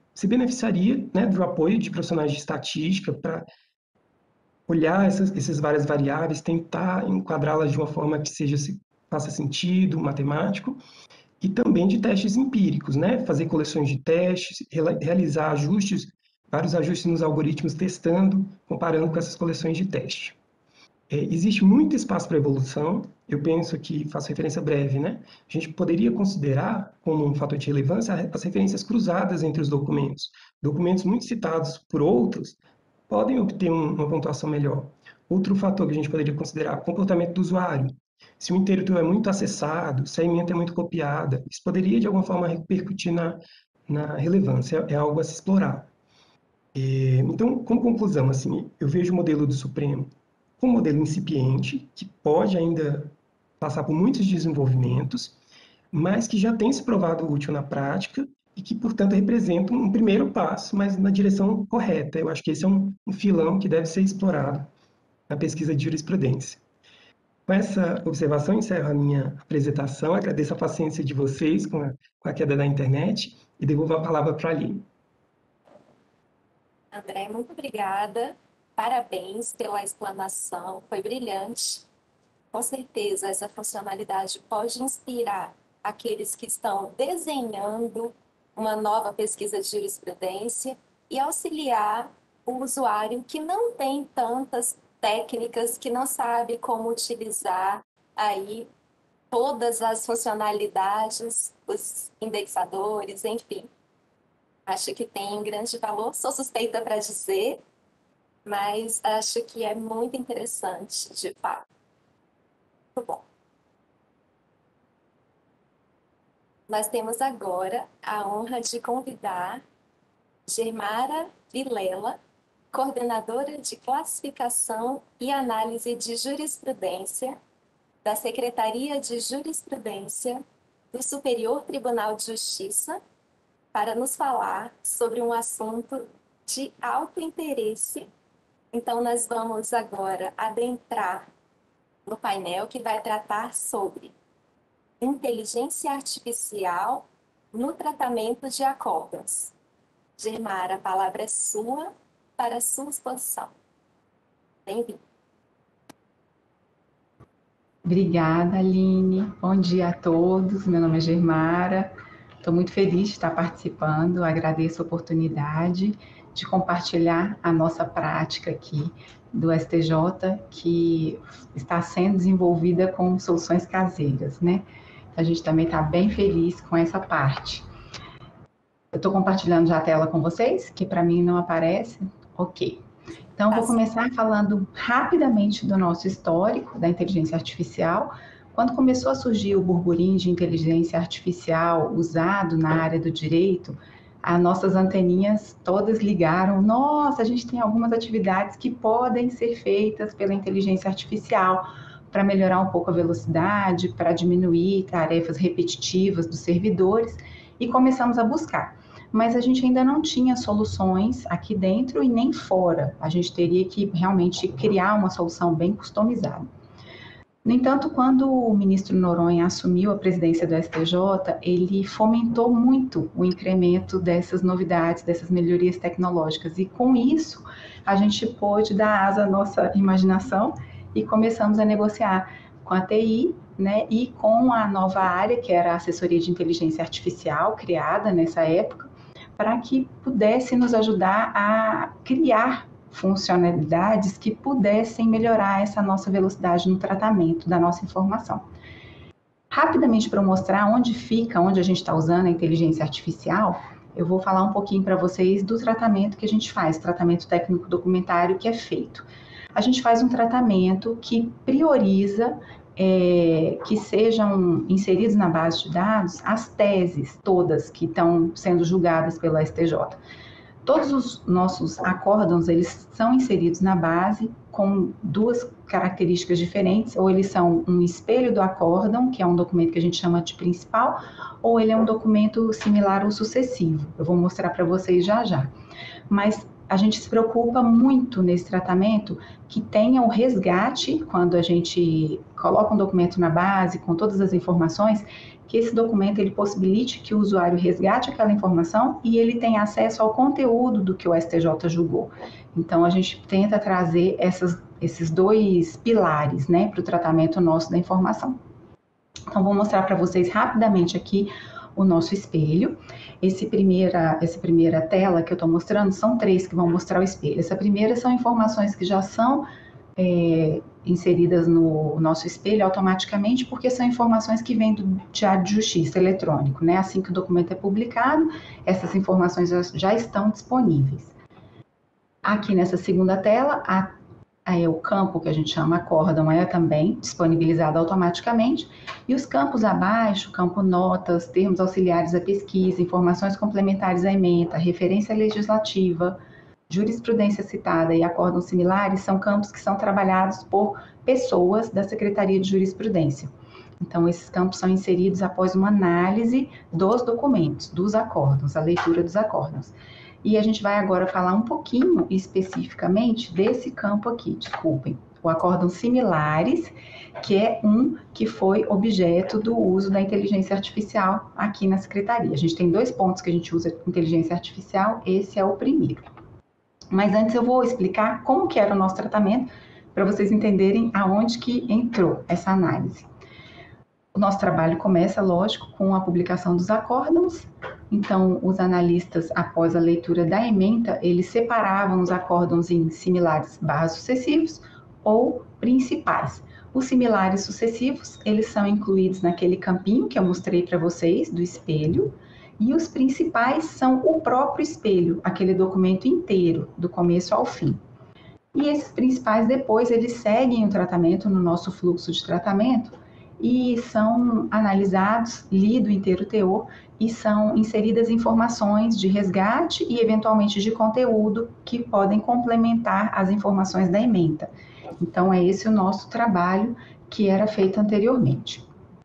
se beneficiaria, né, do apoio de profissionais de estatística para olhar essas, essas várias variáveis, tentar enquadrá-las de uma forma que seja, faça sentido, matemático, e também de testes empíricos, né, fazer coleções de testes, realizar ajustes, vários ajustes nos algoritmos, testando, comparando com essas coleções de teste. É, existe muito espaço para evolução, eu penso que, faço referência breve, né? A gente poderia considerar como um fator de relevância as referências cruzadas entre os documentos. Documentos muito citados por outros podem obter um, uma pontuação melhor. Outro fator que a gente poderia considerar, o comportamento do usuário. Se o intuito é muito acessado, se a ementa é muito copiada, isso poderia, de alguma forma, repercutir na, na relevância, é algo a se explorar. É, então, como conclusão, assim, eu vejo o modelo do Supremo como um modelo incipiente, que pode ainda passar por muitos desenvolvimentos, mas que já tem se provado útil na prática e que, portanto, representa um primeiro passo, mas na direção correta. Eu acho que esse é um, um filão que deve ser explorado na pesquisa de jurisprudência. Com essa observação, encerro a minha apresentação, agradeço a paciência de vocês com a, com a queda da internet e devolvo a palavra para a Aline. André, muito obrigada. Parabéns pela explanação, foi brilhante. Com certeza, essa funcionalidade pode inspirar aqueles que estão desenhando uma nova pesquisa de jurisprudência e auxiliar o usuário que não tem tantas técnicas, que não sabe como utilizar aí todas as funcionalidades, os indexadores, enfim. Acho que tem grande valor, sou suspeita para dizer, mas acho que é muito interessante, de fato. Muito bom. Nós temos agora a honra de convidar Germara Vilela, coordenadora de classificação e análise de jurisprudência da Secretaria de Jurisprudência do Superior Tribunal de Justiça, para nos falar sobre um assunto de alto interesse. Então, nós vamos agora adentrar no painel que vai tratar sobre inteligência artificial no tratamento de acórdãos. Germara, a palavra é sua para a sua exposição. Bem-vindo. Obrigada, Aline. Bom dia a todos. Meu nome é Germara. Estou muito feliz de estar participando. Agradeço a oportunidade de compartilhar a nossa prática aqui do S T J, que está sendo desenvolvida com soluções caseiras, né? A gente também está bem feliz com essa parte. Eu estou compartilhando já a tela com vocês, que para mim não aparece. Ok. Então, vou começar falando rapidamente do nosso histórico da inteligência artificial. Quando começou a surgir o burburinho de inteligência artificial usado na área do direito, as nossas anteninhas todas ligaram. Nossa, a gente tem algumas atividades que podem ser feitas pela inteligência artificial para melhorar um pouco a velocidade, para diminuir tarefas repetitivas dos servidores, e começamos a buscar. Mas a gente ainda não tinha soluções aqui dentro e nem fora. A gente teria que realmente criar uma solução bem customizada. No entanto, quando o ministro Noronha assumiu a presidência do S T J, ele fomentou muito o incremento dessas novidades, dessas melhorias tecnológicas. E com isso, a gente pôde dar asa à nossa imaginação e começamos a negociar com a T I, né, e com a nova área, que era a assessoria de inteligência artificial, criada nessa época, para que pudesse nos ajudar a criar funcionalidades que pudessem melhorar essa nossa velocidade no tratamento da nossa informação. Rapidamente, para mostrar onde fica, onde a gente está usando a inteligência artificial, eu vou falar um pouquinho para vocês do tratamento que a gente faz, tratamento técnico documentário que é feito. A gente faz um tratamento que prioriza é, que sejam inseridos na base de dados as teses todas que estão sendo julgadas pela S T J. Todos os nossos acórdãos, eles são inseridos na base com duas características diferentes, ou eles são um espelho do acórdão, que é um documento que a gente chama de principal, ou ele é um documento similar ao sucessivo. Eu vou mostrar para vocês já já. Mas a gente se preocupa muito nesse tratamento que tenha o resgate, quando a gente coloca um documento na base com todas as informações, que esse documento ele possibilite que o usuário resgate aquela informação e ele tenha acesso ao conteúdo do que o S T J julgou. Então, a gente tenta trazer essas, esses dois pilares, né, para o tratamento nosso da informação. Então, vou mostrar para vocês rapidamente aqui o nosso espelho. Esse primeira, essa primeira tela que eu estou mostrando, são três que vão mostrar o espelho. Essa primeira são informações que já são é, inseridas no nosso espelho automaticamente, porque são informações que vêm do Diário de Justiça eletrônico, né? Assim que o documento é publicado, essas informações já, já estão disponíveis. Aqui nessa segunda tela, a, a, o campo que a gente chama acórdão é também disponibilizado automaticamente, e os campos abaixo, campo notas, termos auxiliares à pesquisa, informações complementares à ementa, referência legislativa, jurisprudência citada e acórdãos similares são campos que são trabalhados por pessoas da Secretaria de Jurisprudência. Então, esses campos são inseridos após uma análise dos documentos, dos acórdãos, a leitura dos acórdãos. E a gente vai agora falar um pouquinho especificamente desse campo aqui, desculpem, o acórdãos similares, que é um que foi objeto do uso da inteligência artificial aqui na Secretaria. A gente tem dois pontos que a gente usa inteligência artificial, esse é o primeiro. Mas antes eu vou explicar como que era o nosso tratamento, para vocês entenderem aonde que entrou essa análise. O nosso trabalho começa, lógico, com a publicação dos acórdãos. Então, os analistas, após a leitura da ementa, eles separavam os acórdãos em similares barra sucessivos ou principais. Os similares sucessivos, eles são incluídos naquele campinho que eu mostrei para vocês, do espelho, e os principais são o próprio espelho, aquele documento inteiro, do começo ao fim. E esses principais, depois, eles seguem o tratamento no nosso fluxo de tratamento e são analisados, lido inteiro o teor, e são inseridas informações de resgate e, eventualmente, de conteúdo que podem complementar as informações da ementa. Então, é esse o nosso trabalho que era feito anteriormente.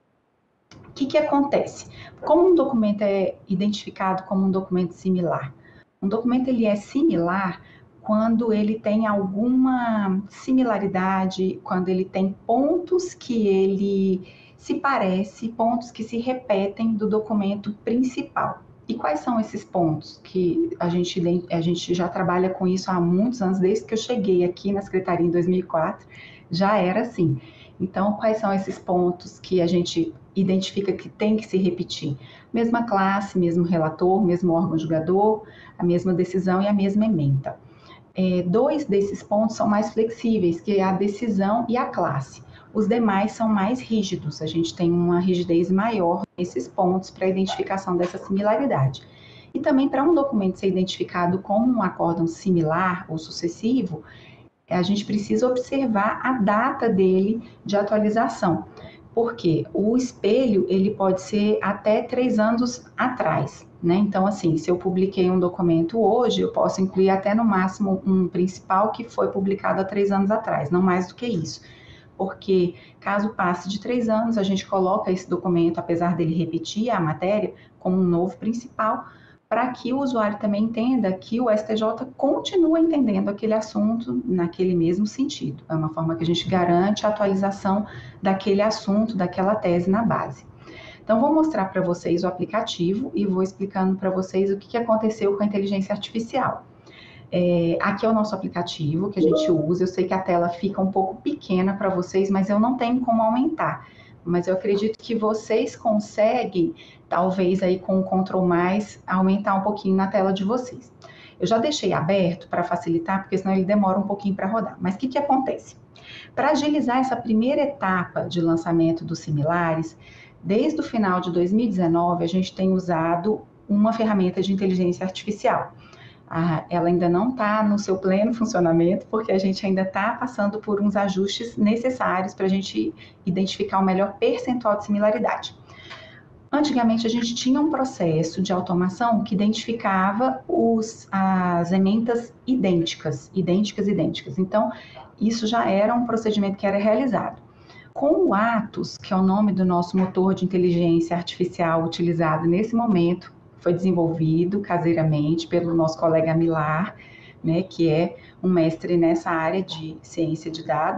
O que que acontece? Como um documento é identificado como um documento similar? Um documento ele é similar quando ele tem alguma similaridade, quando ele tem pontos que ele se parece, pontos que se repetem do documento principal. E quais são esses pontos que a gente, a gente já trabalha com isso há muitos anos, desde que eu cheguei aqui na Secretaria em dois mil e quatro, já era assim. Então, quais são esses pontos que a gente identifica que tem que se repetir? Mesma classe, mesmo relator, mesmo órgão julgador, a mesma decisão e a mesma ementa. É, dois desses pontos são mais flexíveis, que é a decisão e a classe. Os demais são mais rígidos, a gente tem uma rigidez maior nesses pontos para a identificação dessa similaridade. E também para um documento ser identificado como um acórdão similar ou sucessivo, a gente precisa observar a data dele de atualização, porque o espelho ele pode ser até três anos atrás, né? Então, assim, se eu publiquei um documento hoje, eu posso incluir até no máximo um principal que foi publicado há três anos atrás, não mais do que isso. Porque caso passe de três anos, a gente coloca esse documento, apesar dele repetir a matéria, como um novo principal, para que o usuário também entenda que o S T J continua entendendo aquele assunto naquele mesmo sentido. É uma forma que a gente garante a atualização daquele assunto, daquela tese na base. Então, vou mostrar para vocês o aplicativo e vou explicando para vocês o que, que aconteceu com a inteligência artificial. É, aqui é o nosso aplicativo que a gente usa. Eu sei que a tela fica um pouco pequena para vocês, mas eu não tenho como aumentar. Mas eu acredito que vocês conseguem, talvez aí com o control mais, aumentar um pouquinho na tela de vocês. Eu já deixei aberto para facilitar, porque senão ele demora um pouquinho para rodar. Mas o que que acontece? Para agilizar essa primeira etapa de lançamento dos similares, desde o final de dois mil e dezenove, a gente tem usado uma ferramenta de inteligência artificial. Ah, ela ainda não está no seu pleno funcionamento, porque a gente ainda está passando por uns ajustes necessários para a gente identificar o melhor percentual de similaridade. Antigamente, a gente tinha um processo de automação que identificava os, as ementas idênticas, idênticas, idênticas. Então, isso já era um procedimento que era realizado. Com o Atos, que é o nome do nosso motor de inteligência artificial utilizado nesse momento, foi desenvolvido caseiramente pelo nosso colega Milar, né, que é um mestre nessa área de ciência de dados,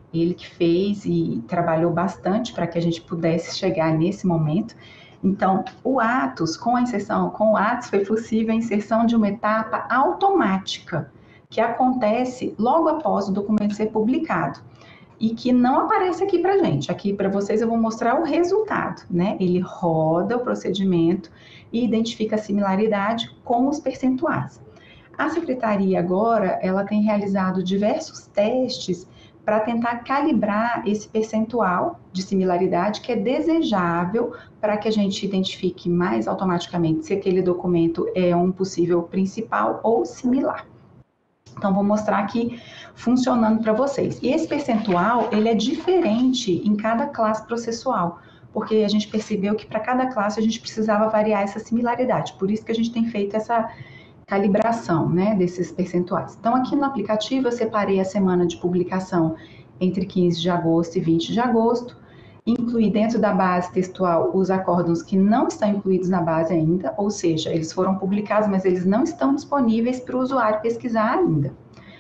ele que fez e trabalhou bastante para que a gente pudesse chegar nesse momento. Então, o Atos, com a inserção, com o Atos foi possível a inserção de uma etapa automática, que acontece logo após o documento ser publicado, e que não aparece aqui para a gente. Aqui para vocês eu vou mostrar o resultado, né? Ele roda o procedimento e identifica a similaridade com os percentuais. A Secretaria agora, ela tem realizado diversos testes para tentar calibrar esse percentual de similaridade que é desejável para que a gente identifique mais automaticamente se aquele documento é um possível principal ou similar. Então, vou mostrar aqui funcionando para vocês. E esse percentual, ele é diferente em cada classe processual, porque a gente percebeu que para cada classe a gente precisava variar essa similaridade. Por isso que a gente tem feito essa calibração, né, desses percentuais. Então, aqui no aplicativo eu separei a semana de publicação entre quinze de agosto e vinte de agosto, incluí dentro da base textual os acórdãos que não estão incluídos na base ainda, ou seja, eles foram publicados, mas eles não estão disponíveis para o usuário pesquisar ainda.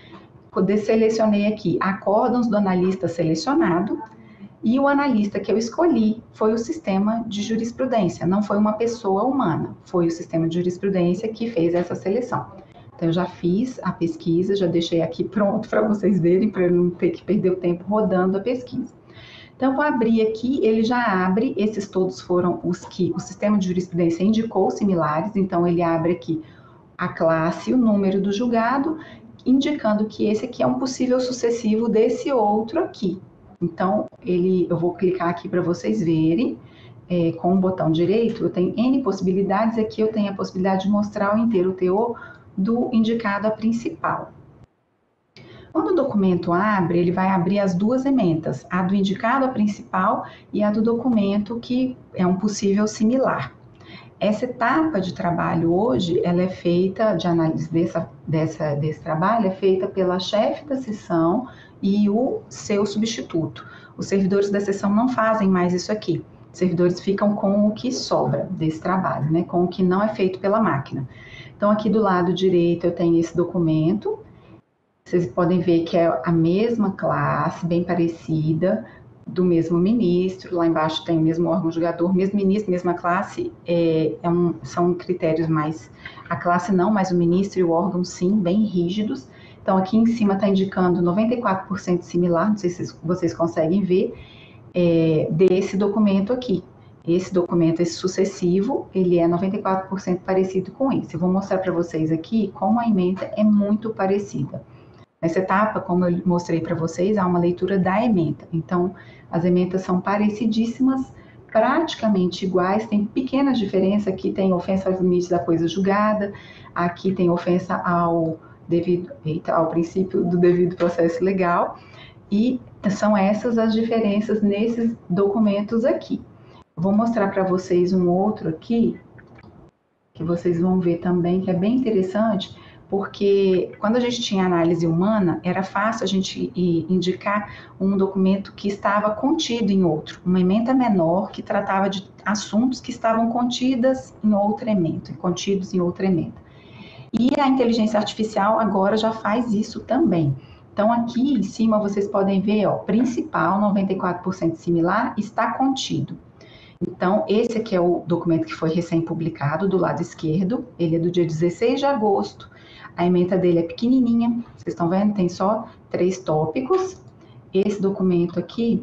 Eu selecionei aqui acórdãos do analista selecionado, e o analista que eu escolhi foi o sistema de jurisprudência, não foi uma pessoa humana, foi o sistema de jurisprudência que fez essa seleção. Então, eu já fiz a pesquisa, já deixei aqui pronto para vocês verem, para eu não ter que perder o tempo rodando a pesquisa. Então, vou abrir aqui, ele já abre, esses todos foram os que o sistema de jurisprudência indicou similares, então ele abre aqui a classe, o número do julgado, indicando que esse aqui é um possível sucessivo desse outro aqui. Então, ele, eu vou clicar aqui para vocês verem, é, com o botão direito, eu tenho N possibilidades, aqui eu tenho a possibilidade de mostrar o inteiro teor do indicado a principal. Quando o documento abre, ele vai abrir as duas ementas, a do indicado a principal e a do documento que é um possível similar. Essa etapa de trabalho hoje, ela é feita, de análise dessa, dessa, desse trabalho, é feita pela chefe da seção e o seu substituto. Os servidores da seção não fazem mais isso aqui. Os servidores ficam com o que sobra desse trabalho, né? Com o que não é feito pela máquina. Então, aqui do lado direito eu tenho esse documento. Vocês podem ver que é a mesma classe, bem parecida, do mesmo ministro. Lá embaixo tem o mesmo órgão julgador, mesmo ministro, mesma classe. É, é um, são critérios mais... A classe não, mas o ministro e o órgão sim, bem rígidos. Então, aqui em cima está indicando noventa e quatro por cento similar, não sei se vocês conseguem ver, é, desse documento aqui. Esse documento, esse sucessivo, ele é noventa e quatro por cento parecido com esse. Eu vou mostrar para vocês aqui como a ementa é muito parecida. Nessa etapa, como eu mostrei para vocês, há uma leitura da ementa. Então, as ementas são parecidíssimas, praticamente iguais, tem pequenas diferenças. Aqui tem ofensa aos limites da coisa julgada, aqui tem ofensa ao... devido eita, ao princípio do devido processo legal, e são essas as diferenças nesses documentos aqui. Vou mostrar para vocês um outro aqui, que vocês vão ver também, que é bem interessante, porque quando a gente tinha análise humana, era fácil a gente indicar um documento que estava contido em outro, uma ementa menor que tratava de assuntos que estavam contidas em outra ementa, contidos em outra ementa. E a inteligência artificial agora já faz isso também. Então, aqui em cima vocês podem ver, ó, principal, noventa e quatro por cento similar, está contido. Então, esse aqui é o documento que foi recém-publicado, do lado esquerdo, ele é do dia dezesseis de agosto, a ementa dele é pequenininha, vocês estão vendo? Tem só três tópicos. Esse documento aqui,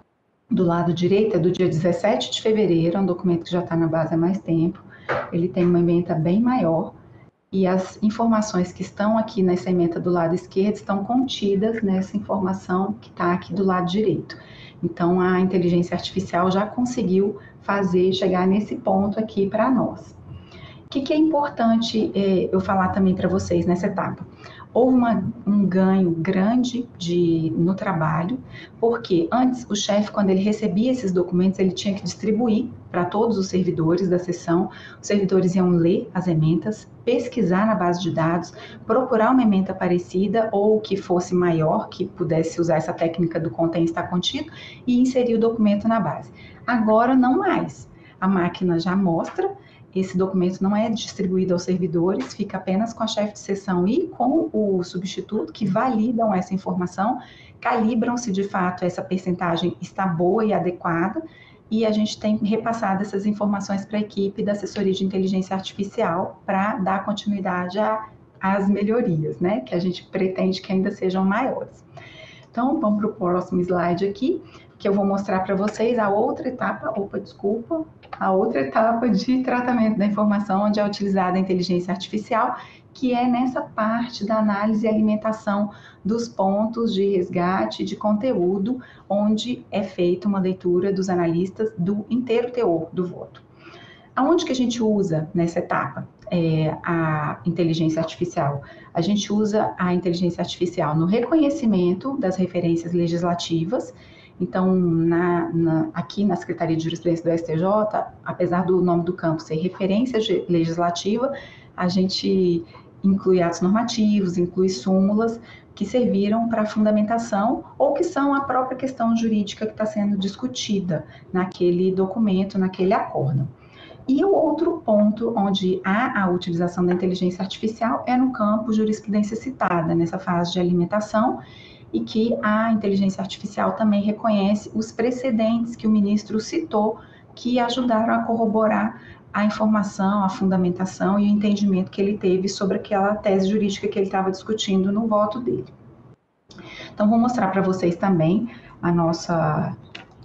do lado direito, é do dia dezessete de fevereiro, é um documento que já está na base há mais tempo, ele tem uma ementa bem maior, e as informações que estão aqui nessa ementa do lado esquerdo estão contidas nessa informação que está aqui do lado direito. Então, a inteligência artificial já conseguiu fazer, chegar nesse ponto aqui para nós. O que, que é importante é, eu falar também para vocês nessa etapa? Houve uma, um ganho grande de, no trabalho, porque antes o chefe, quando ele recebia esses documentos, ele tinha que distribuir para todos os servidores da seção. Os servidores iam ler as ementas, pesquisar na base de dados, procurar uma ementa parecida ou que fosse maior, que pudesse usar essa técnica do contém está contido, e inserir o documento na base. Agora não mais. A máquina já mostra, esse documento não é distribuído aos servidores, fica apenas com a chefe de seção e com o substituto, que validam essa informação, calibram se de fato essa percentagem está boa e adequada, e a gente tem repassado essas informações para a equipe da assessoria de inteligência artificial para dar continuidade a, às melhorias, né, que a gente pretende que ainda sejam maiores. Então, vamos para o próximo slide aqui, que eu vou mostrar para vocês a outra etapa, opa, desculpa, a outra etapa de tratamento da informação, onde é utilizada a inteligência artificial, que é nessa parte da análise e alimentação dos pontos de resgate de conteúdo, onde é feita uma leitura dos analistas do inteiro teor do voto. Aonde que a gente usa nessa etapa é, a inteligência artificial? A gente usa a inteligência artificial no reconhecimento das referências legislativas. Então, na, na, aqui na Secretaria de Jurisprudência do S T J, apesar do nome do campo ser referência legislativa, a gente inclui atos normativos, inclui súmulas que serviram para fundamentação ou que são a própria questão jurídica que está sendo discutida naquele documento, naquele acórdão. E o outro ponto onde há a utilização da inteligência artificial é no campo jurisprudência citada, nessa fase de alimentação, e que a inteligência artificial também reconhece os precedentes que o ministro citou, que ajudaram a corroborar a informação, a fundamentação e o entendimento que ele teve sobre aquela tese jurídica que ele estava discutindo no voto dele. Então, vou mostrar para vocês também a nossa,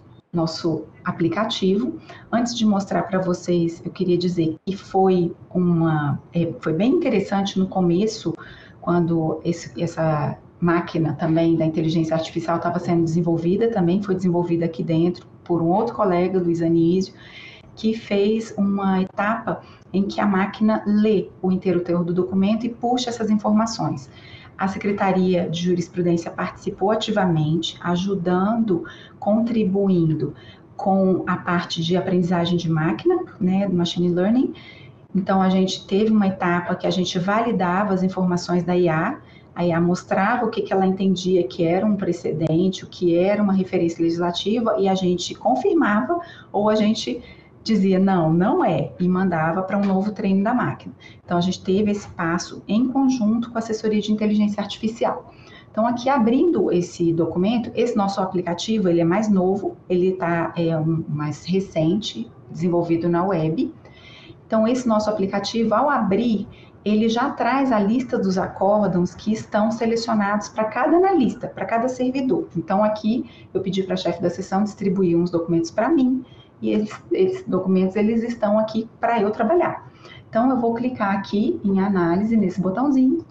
nosso aplicativo. Antes de mostrar para vocês, eu queria dizer que foi, uma, é, foi bem interessante no começo, quando esse, essa máquina também da inteligência artificial estava sendo desenvolvida, também foi desenvolvida aqui dentro por um outro colega, Luiz Anísio, que fez uma etapa em que a máquina lê o inteiro teor do documento e puxa essas informações. A Secretaria de Jurisprudência participou ativamente, ajudando, contribuindo com a parte de aprendizagem de máquina, né, do machine learning. Então, a gente teve uma etapa que a gente validava as informações da I A, a I A mostrava o que, que ela entendia que era um precedente, o que era uma referência legislativa, e a gente confirmava, ou a gente dizia, não, não é, e mandava para um novo treino da máquina. Então, a gente teve esse passo em conjunto com a assessoria de inteligência artificial. Então, aqui abrindo esse documento, esse nosso aplicativo, ele é mais novo, ele tá, é um mais recente, desenvolvido na web. Então, esse nosso aplicativo, ao abrir, ele já traz a lista dos acórdãos que estão selecionados para cada analista, para cada servidor. Então, aqui, eu pedi para a chefe da seção distribuir uns documentos para mim, e eles, esses documentos, eles estão aqui para eu trabalhar. Então, eu vou clicar aqui em análise, nesse botãozinho,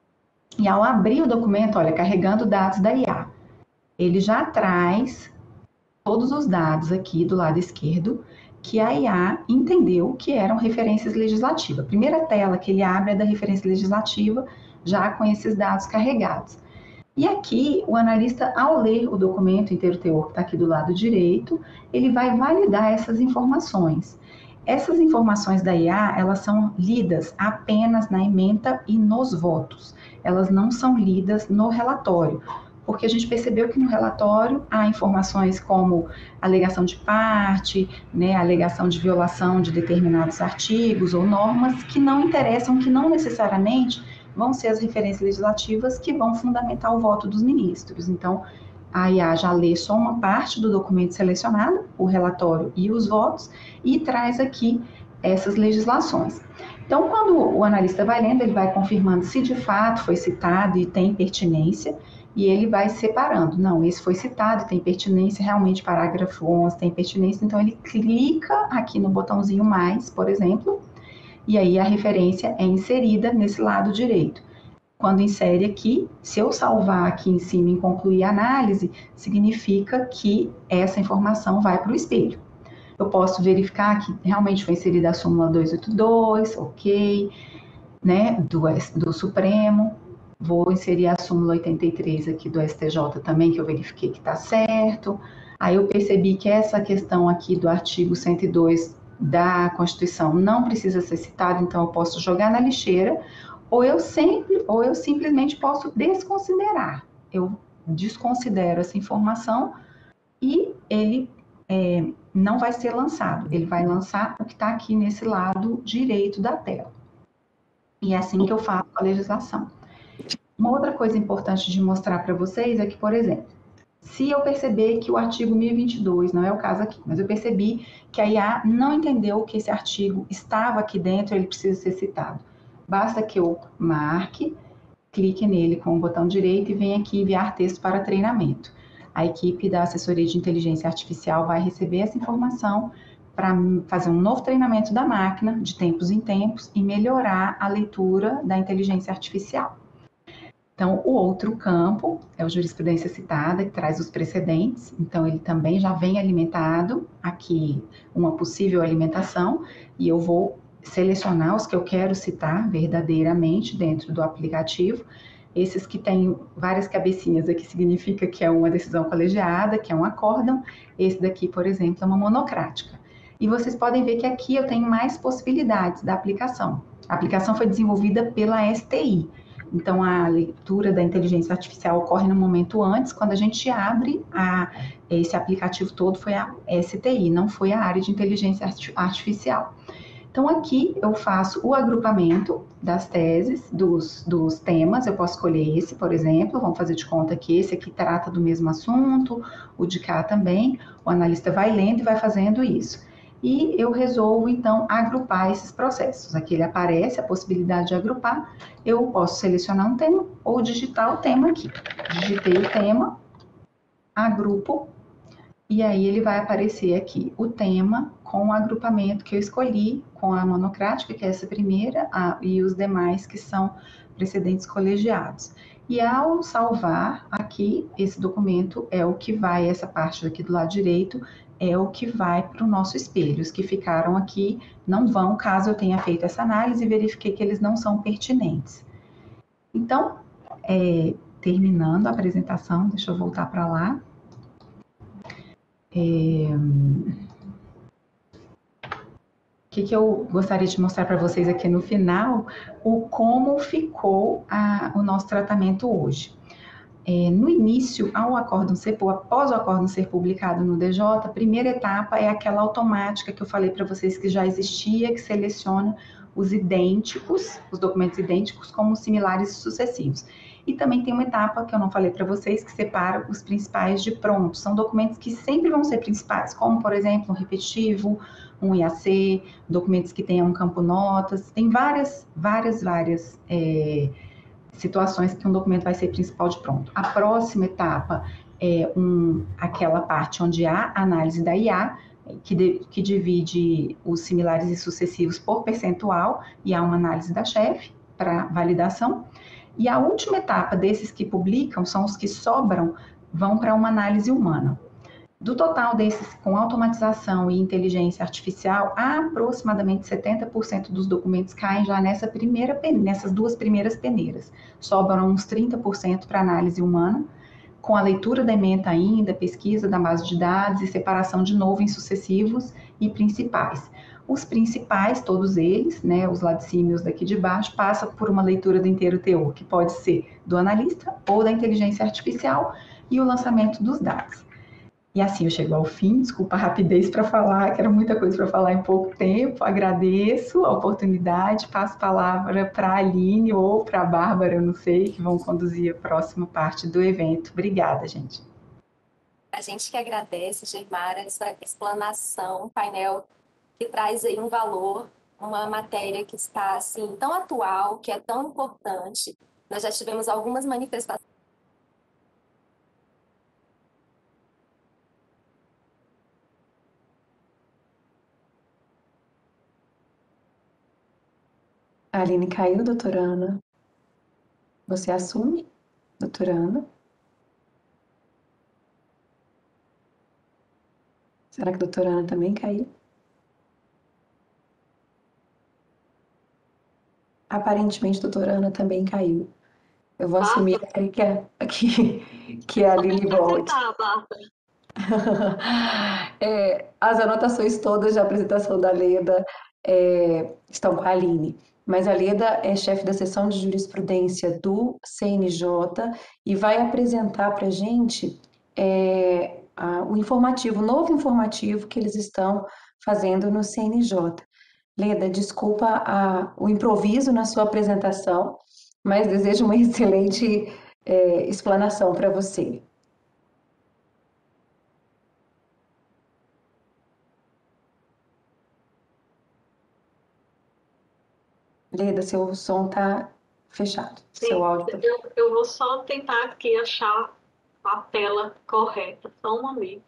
e ao abrir o documento, olha, carregando dados da I A, ele já traz todos os dados aqui do lado esquerdo, que a I A entendeu que eram referências legislativas. A primeira tela que ele abre é da referência legislativa, já com esses dados carregados. E aqui, o analista, ao ler o documento inteiro teor, que está aqui do lado direito, ele vai validar essas informações. Essas informações da I A, elas são lidas apenas na ementa e nos votos. Elas não são lidas no relatório, porque a gente percebeu que no relatório há informações como alegação de parte, né, alegação de violação de determinados artigos ou normas que não interessam, que não necessariamente vão ser as referências legislativas que vão fundamentar o voto dos ministros. Então, a I A já lê só uma parte do documento selecionado, o relatório e os votos, e traz aqui essas legislações. Então, quando o analista vai lendo, ele vai confirmando se de fato foi citado e tem pertinência, e ele vai separando. Não, esse foi citado, tem pertinência, realmente parágrafo onze tem pertinência, então ele clica aqui no botãozinho mais, por exemplo, e aí a referência é inserida nesse lado direito. Quando insere aqui, se eu salvar aqui em cima em concluir a análise, significa que essa informação vai para o espelho. Eu posso verificar que realmente foi inserida a súmula duzentos e oitenta e dois, ok, né, do, do Supremo. Vou inserir a súmula oitenta e três aqui do S T J também, que eu verifiquei que está certo. Aí eu percebi que essa questão aqui do artigo cento e dois da Constituição não precisa ser citada, então eu posso jogar na lixeira, ou eu, sempre, ou eu simplesmente posso desconsiderar. Eu desconsidero essa informação e ele é, não vai ser lançado, ele vai lançar o que está aqui nesse lado direito da tela. E é assim que eu faço a legislação. Uma outra coisa importante de mostrar para vocês é que, por exemplo, se eu perceber que o artigo mil e vinte e dois, não é o caso aqui, mas eu percebi que a I A não entendeu que esse artigo estava aqui dentro, ele precisa ser citado. Basta que eu marque, clique nele com o botão direito e venha aqui enviar texto para treinamento. A equipe da assessoria de inteligência artificial vai receber essa informação para fazer um novo treinamento da máquina, de tempos em tempos, e melhorar a leitura da inteligência artificial. Então, o outro campo é o jurisprudência citada, que traz os precedentes. Então, ele também já vem alimentado, aqui uma possível alimentação, e eu vou selecionar os que eu quero citar verdadeiramente dentro do aplicativo. Esses que têm várias cabecinhas aqui significa que é uma decisão colegiada, que é um acórdão. Esse daqui, por exemplo, é uma monocrática. E vocês podem ver que aqui eu tenho mais possibilidades da aplicação. A aplicação foi desenvolvida pela S T I. Então, a leitura da inteligência artificial ocorre no momento antes, quando a gente abre a, esse aplicativo todo, foi a S T I, não foi a área de inteligência artificial. Então, aqui eu faço o agrupamento das teses, dos, dos temas, eu posso escolher esse, por exemplo, vamos fazer de conta que esse aqui trata do mesmo assunto, o de cá também, o analista vai lendo e vai fazendo isso. E eu resolvo, então, agrupar esses processos. Aqui ele aparece a possibilidade de agrupar. Eu posso selecionar um tema ou digitar o tema aqui. Digitei o tema, agrupo, e aí ele vai aparecer aqui o tema com o agrupamento que eu escolhi, com a monocrática, que é essa primeira, a, e os demais que são precedentes colegiados. E ao salvar aqui, esse documento é o que vai, essa parte aqui do lado direito, é o que vai para o nosso espelho. Os que ficaram aqui não vão, caso eu tenha feito essa análise e verifiquei que eles não são pertinentes. Então, é, terminando a apresentação, deixa eu voltar para lá. É, o que, que eu gostaria de mostrar para vocês aqui no final, o como ficou a, o nosso tratamento hoje. É, no início, ao acórdão ser, após o acórdão ser publicado no D J, a primeira etapa é aquela automática que eu falei para vocês que já existia, que seleciona os idênticos, os documentos idênticos como similares e sucessivos. E também tem uma etapa que eu não falei para vocês, que separa os principais de pronto. São documentos que sempre vão ser principais, como, por exemplo, um repetitivo, um I A C, documentos que tenham um campo notas. Tem várias, várias, várias é, situações que um documento vai ser principal de pronto. A próxima etapa é um, aquela parte onde há análise da I A, que, de, que divide os similares e sucessivos por percentual, e há uma análise da chefe para validação. E a última etapa desses que publicam, são os que sobram, vão para uma análise humana. Do total desses, com automatização e inteligência artificial, aproximadamente setenta por cento dos documentos caem já nessa primeira, nessas duas primeiras peneiras. Sobram uns trinta por cento para análise humana, com a leitura da ementa ainda, pesquisa da base de dados e separação de novo em sucessivos e principais. Os principais, todos eles, né, os laticínios daqui de baixo, passam por uma leitura do inteiro teor, que pode ser do analista ou da inteligência artificial, e o lançamento dos dados. E assim eu chego ao fim, desculpa a rapidez para falar, que era muita coisa para falar em pouco tempo, agradeço a oportunidade, passo a palavra para a Aline ou para a Bárbara, eu não sei, que vão conduzir a próxima parte do evento. Obrigada, gente. A gente que agradece, Germara, essa explanação, painel que traz aí um valor, uma matéria que está assim tão atual, que é tão importante. Nós já tivemos algumas manifestações. A Aline caiu, doutora Ana. Você assume, doutora Ana? Será que a doutora Ana também caiu? Aparentemente, a doutora Ana também caiu. Eu vou assumir aqui que a, que, que a Aline volte. É, as anotações todas da apresentação da Leda é, estão com a Aline, mas a Leda é chefe da seção de jurisprudência do C N J e vai apresentar para a gente é, a, o informativo, o novo informativo que eles estão fazendo no C N J. Leda, desculpa a, o improviso na sua apresentação, mas desejo uma excelente é, explanação para você. Leda, seu som está fechado. Sim, seu áudio tá... eu, eu vou só tentar aqui achar a tela correta. Só um momento.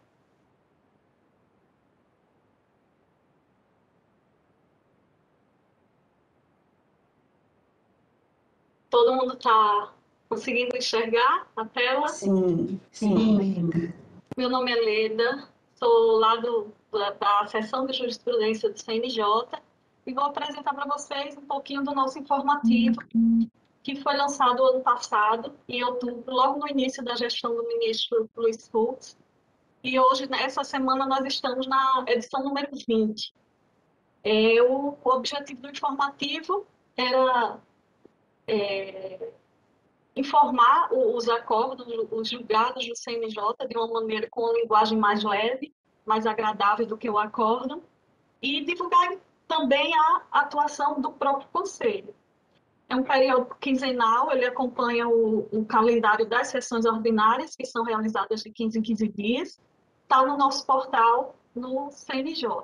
Todo mundo está conseguindo enxergar a tela? Sim, sim. Meu nome é Leda, sou lá do, da, da seção de jurisprudência do C N J e vou apresentar para vocês um pouquinho do nosso informativo, que foi lançado ano passado, em outubro, logo no início da gestão do ministro Luiz Fux. E hoje, nessa semana, nós estamos na edição número vinte. É, o, o objetivo do informativo era é, informar os acordos, os julgados do C N J de uma maneira com uma linguagem mais leve, mais agradável do que o acórdão, e divulgar também a atuação do próprio Conselho. É um período quinzenal, ele acompanha o, o calendário das sessões ordinárias, que são realizadas de quinze em quinze dias, está no nosso portal, no C N J.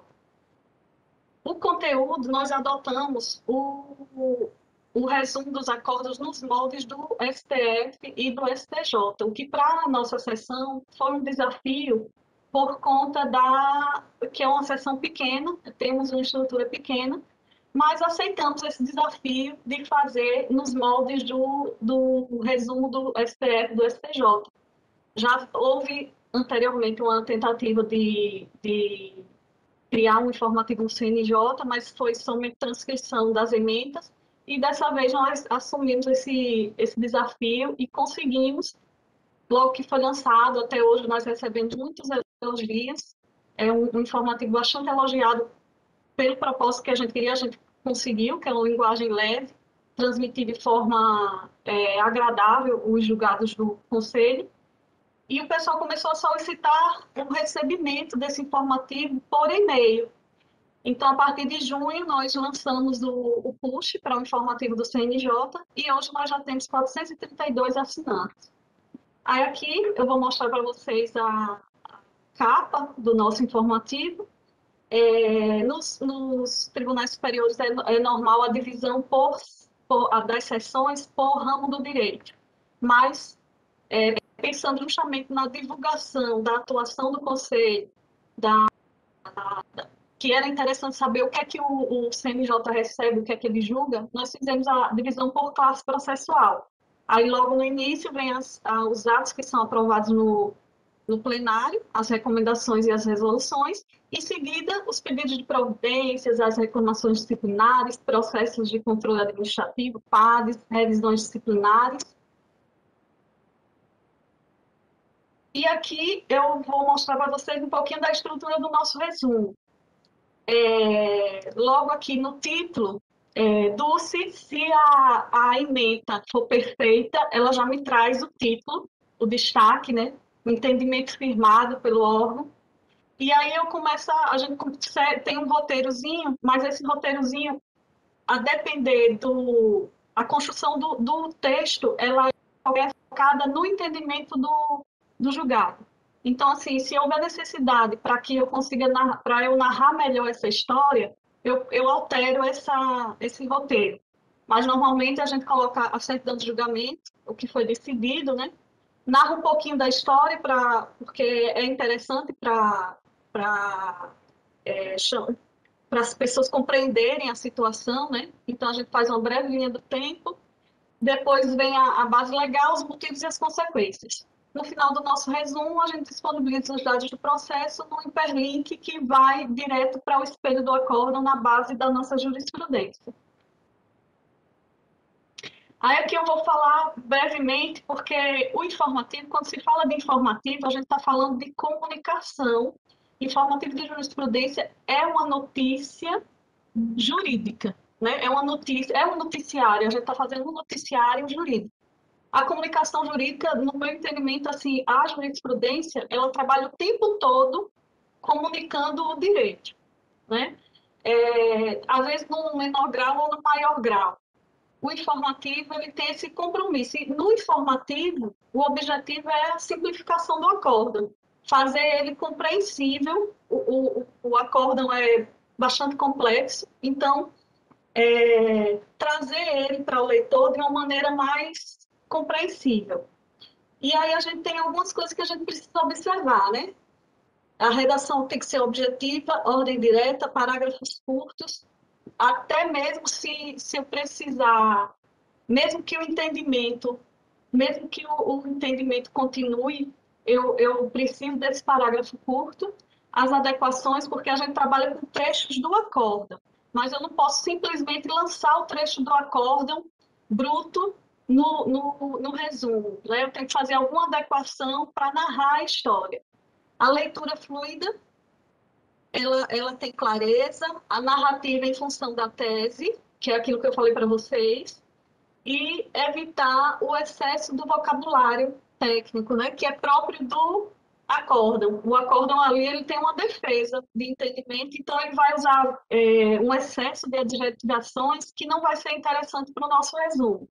O conteúdo, nós adotamos o, o, o resumo dos acordos nos moldes do S T F e do S T J, o que para a nossa sessão foi um desafio por conta da que é uma sessão pequena, temos uma estrutura pequena, mas aceitamos esse desafio de fazer nos moldes do, do resumo do S T F e do S T J. Já houve anteriormente uma tentativa de, de criar um informativo no C N J, mas foi somente transcrição das emendas, e dessa vez nós assumimos esse, esse desafio e conseguimos, logo que foi lançado, até hoje nós recebemos muitos elogios, é um, um informativo bastante elogiado pelo propósito que a gente queria, a gente conseguiu, que é uma linguagem leve, transmitir de forma é, agradável os julgados do Conselho, e o pessoal começou a solicitar o recebimento desse informativo por e-mail. Então, a partir de junho, nós lançamos o, o push para o informativo do C N J, e hoje nós já temos quatrocentos e trinta e dois assinantes. Aí aqui eu vou mostrar para vocês a capa do nosso informativo. É, nos, nos tribunais superiores é, é normal a divisão por, por, a das sessões por ramo do direito, mas é, pensando justamente na divulgação da atuação do Conselho, da, da, que era interessante saber o que é que o, o C N J recebe, o que é que ele julga, nós fizemos a divisão por classe processual. Aí, logo no início, vem as, a, os atos que são aprovados no, no plenário, as recomendações e as resoluções, em seguida, os pedidos de providências, as reclamações disciplinares, processos de controle administrativo, P A Ds, revisões disciplinares. E aqui eu vou mostrar para vocês um pouquinho da estrutura do nosso resumo. É, logo aqui no título, é, Dulce, se a, a ementa for perfeita, ela já me traz o título, o destaque, né? O entendimento firmado pelo órgão. E aí eu começo, a, a gente tem um roteirozinho, mas esse roteirozinho, a depender do... A construção do, do texto, ela é focada no entendimento do, do julgado. Então, assim, se houver necessidade para que eu consiga, para eu narrar melhor essa história, eu, eu altero essa, esse roteiro. Mas, normalmente, a gente coloca a certidão de julgamento, o que foi decidido, né? Narra um pouquinho da história, pra, porque é interessante para é, para as pessoas compreenderem a situação, né? Então, a gente faz uma breve linha do tempo, depois vem a, a base legal, os motivos e as consequências. No final do nosso resumo, a gente disponibiliza os dados do processo no hiperlink que vai direto para o espelho do acórdão na base da nossa jurisprudência. Aí aqui eu vou falar brevemente, porque o informativo, quando se fala de informativo, a gente está falando de comunicação. Informativo de jurisprudência é uma notícia jurídica, né? É uma notícia, é um noticiário, a gente está fazendo um noticiário jurídico. A comunicação jurídica, no meu entendimento, assim, a jurisprudência, ela trabalha o tempo todo comunicando o direito, né? É, às vezes no menor grau ou no maior grau. O informativo, ele tem esse compromisso. E no informativo, o objetivo é a simplificação do acórdão, fazer ele compreensível. O, o, o acórdão é bastante complexo, então, é, trazer ele para o leitor de uma maneira mais compreensível. E aí a gente tem algumas coisas que a gente precisa observar, né? A redação tem que ser objetiva, ordem direta, parágrafos curtos, até mesmo se, se eu precisar, mesmo que o entendimento, mesmo que o, o entendimento continue, eu, eu preciso desse parágrafo curto, as adequações, porque a gente trabalha com trechos do acórdão, mas eu não posso simplesmente lançar o trecho do acórdão bruto no, no, no resumo, né? Eu tenho que fazer alguma adequação para narrar a história. A leitura fluida, ela, ela tem clareza, a narrativa em função da tese, que é aquilo que eu falei para vocês, e evitar o excesso do vocabulário técnico, né, que é próprio do acórdão. O acórdão ali ele tem uma defesa de entendimento, então ele vai usar é, um excesso de adjetivações que não vai ser interessante para o nosso resumo.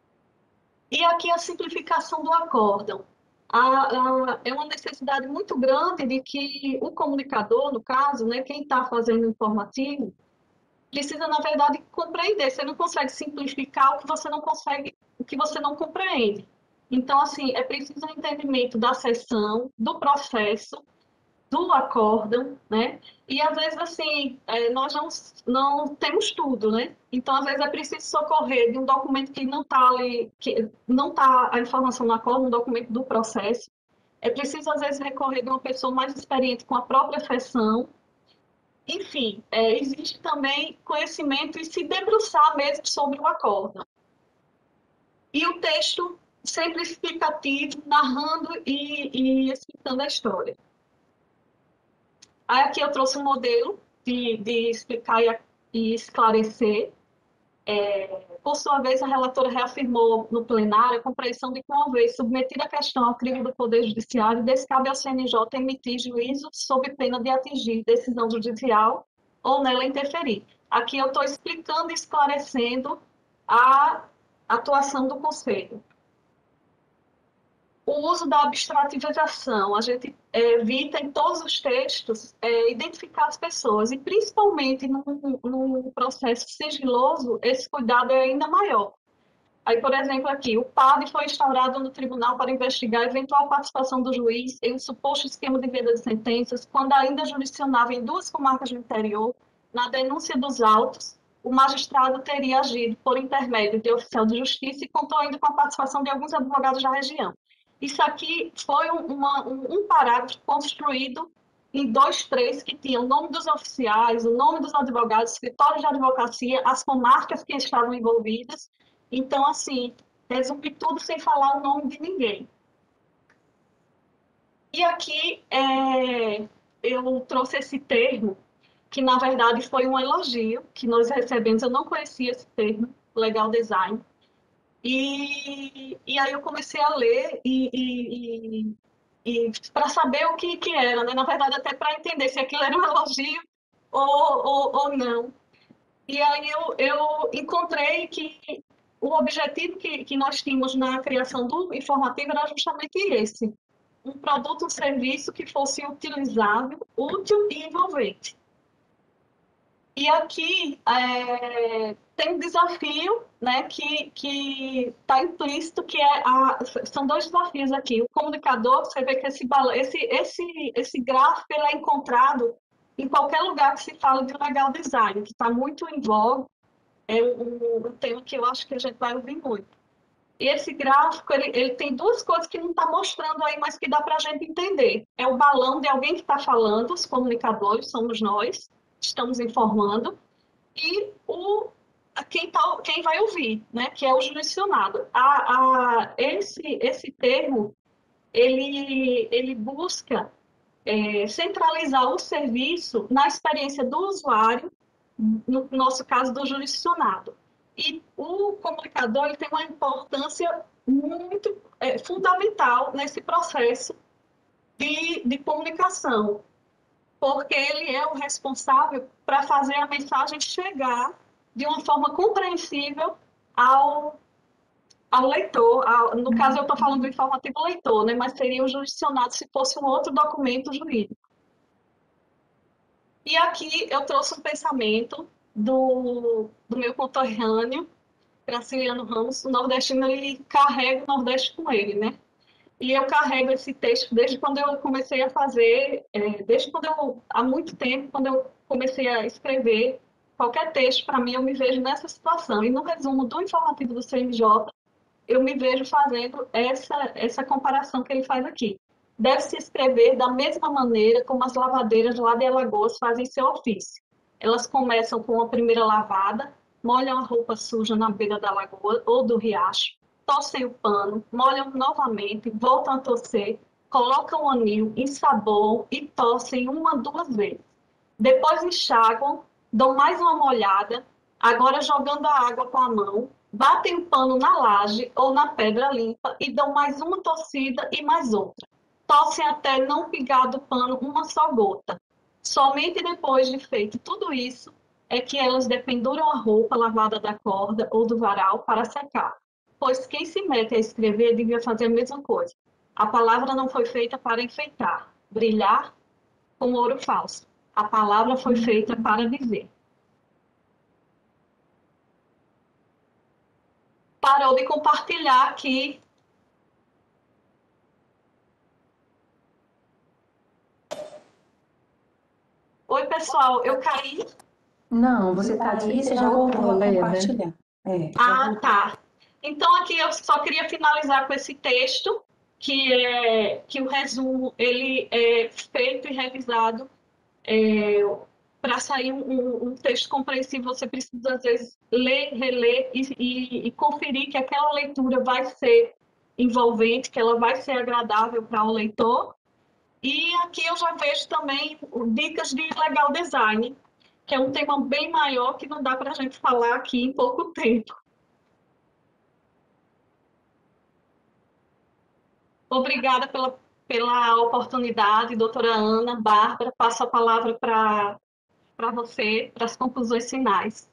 E aqui a simplificação do acórdão. A, a, é uma necessidade muito grande de que o comunicador, no caso, né, quem está fazendo o informativo, precisa, na verdade, compreender. Você não consegue simplificar o que você não consegue, o que você não compreende. Então, assim, é preciso um entendimento da sessão, do processo, do acórdão, né? E, às vezes, assim, é, nós não, não temos tudo, né? Então, às vezes, é preciso socorrer de um documento que não está ali, que não está a informação no acórdão, um documento do processo. É preciso, às vezes, recorrer de uma pessoa mais experiente com a própria sessão. Enfim, é, existe também conhecimento e se debruçar mesmo sobre o acórdão. E o texto sempre explicativo, narrando e, e explicando a história. Aí aqui eu trouxe um modelo de, de explicar e, e esclarecer. É, por sua vez, a relatora reafirmou no plenário a compreensão de que, uma vez submetida a questão ao crivo do Poder Judiciário, descabe ao C N J emitir juízo sob pena de atingir decisão judicial ou nela interferir. Aqui eu estou explicando e esclarecendo a atuação do Conselho. O uso da abstrativização, a gente evita em todos os textos é, identificar as pessoas, e principalmente no, no processo sigiloso, esse cuidado é ainda maior. Aí, por exemplo, aqui, o P A D foi instaurado no tribunal para investigar a eventual participação do juiz em um suposto esquema de venda de sentenças, quando ainda jurisdicionava em duas comarcas do interior. Na denúncia dos autos, o magistrado teria agido por intermédio de oficial de justiça e contou ainda com a participação de alguns advogados da região. Isso aqui foi uma, um, um parágrafo construído em dois, três, que tinha o nome dos oficiais, o nome dos advogados, escritórios de advocacia, as comarcas que estavam envolvidas. Então, assim, resume tudo sem falar o nome de ninguém. E aqui é, eu trouxe esse termo, que na verdade foi um elogio que nós recebemos. Eu não conhecia esse termo, legal design. E, e aí eu comecei a ler e, e, e, e para saber o que, que era, né? Na verdade, até para entender se aquilo era um elogio ou, ou, ou não. E aí eu, eu encontrei que o objetivo que, que nós tínhamos na criação do informativo era justamente esse: um produto, um serviço que fosse utilizável, útil e envolvente. E aqui é, tem um desafio, né, que está implícito, que é a, são dois desafios aqui. O comunicador, você vê que esse, esse, esse, esse gráfico ele é encontrado em qualquer lugar que se fala de legal design, que está muito em voga, é um, um tema que eu acho que a gente vai ouvir muito. E esse gráfico, ele, ele tem duas coisas que não está mostrando aí, mas que dá para a gente entender. É o balão de alguém que está falando, os comunicadores, somos nós, estamos informando, e o, quem, tá, quem vai ouvir, né, que é o jurisdicionado. A, a, esse, esse termo, ele, ele busca é, centralizar o serviço na experiência do usuário, no nosso caso, do jurisdicionado. E o comunicador ele tem uma importância muito é, fundamental nesse processo de, de comunicação, porque ele é o responsável para fazer a mensagem chegar de uma forma compreensível ao, ao leitor. Ao, no caso, eu estou falando do informativo leitor, né, mas seria o jurisdicionado se fosse um outro documento jurídico. E aqui eu trouxe um pensamento do, do meu conterrâneo, Graciliano Ramos. O nordestino, ele carrega o Nordeste com ele, né? E eu carrego esse texto desde quando eu comecei a fazer, é, desde quando eu, há muito tempo, quando eu comecei a escrever qualquer texto, para mim, eu me vejo nessa situação. E no resumo do informativo do C N J, eu me vejo fazendo essa, essa comparação que ele faz aqui. Deve-se escrever da mesma maneira como as lavadeiras lá de Alagoas fazem seu ofício. Elas começam com a primeira lavada, molham a roupa suja na beira da lagoa ou do riacho, torcem o pano, molham novamente, voltam a torcer, colocam o anil, ensaboam e torcem uma, duas vezes. Depois enxaguam, dão mais uma molhada, agora jogando a água com a mão, batem o pano na laje ou na pedra limpa e dão mais uma torcida e mais outra. Torcem até não pingar do pano uma só gota. Somente depois de feito tudo isso é que elas dependuram a roupa lavada da corda ou do varal para secar. Pois quem se mete a escrever devia fazer a mesma coisa. A palavra não foi feita para enfeitar, brilhar como ouro falso. A palavra foi feita para dizer. Parou de compartilhar aqui. Oi, pessoal, eu caí? Não, você está aí, você já voltou a compartilhar. É, ah, tá. Então, aqui eu só queria finalizar com esse texto, que, é, que o resumo ele é feito e revisado. É, para sair um, um texto compreensível, você precisa, às vezes, ler, reler e, e, e conferir que aquela leitura vai ser envolvente, que ela vai ser agradável para o leitor. E aqui eu já vejo também dicas de legal design, que é um tema bem maior que não dá para a gente falar aqui em pouco tempo. Obrigada pela, pela oportunidade, doutora Ana. Bárbara, passo a palavra para para você, para as conclusões finais.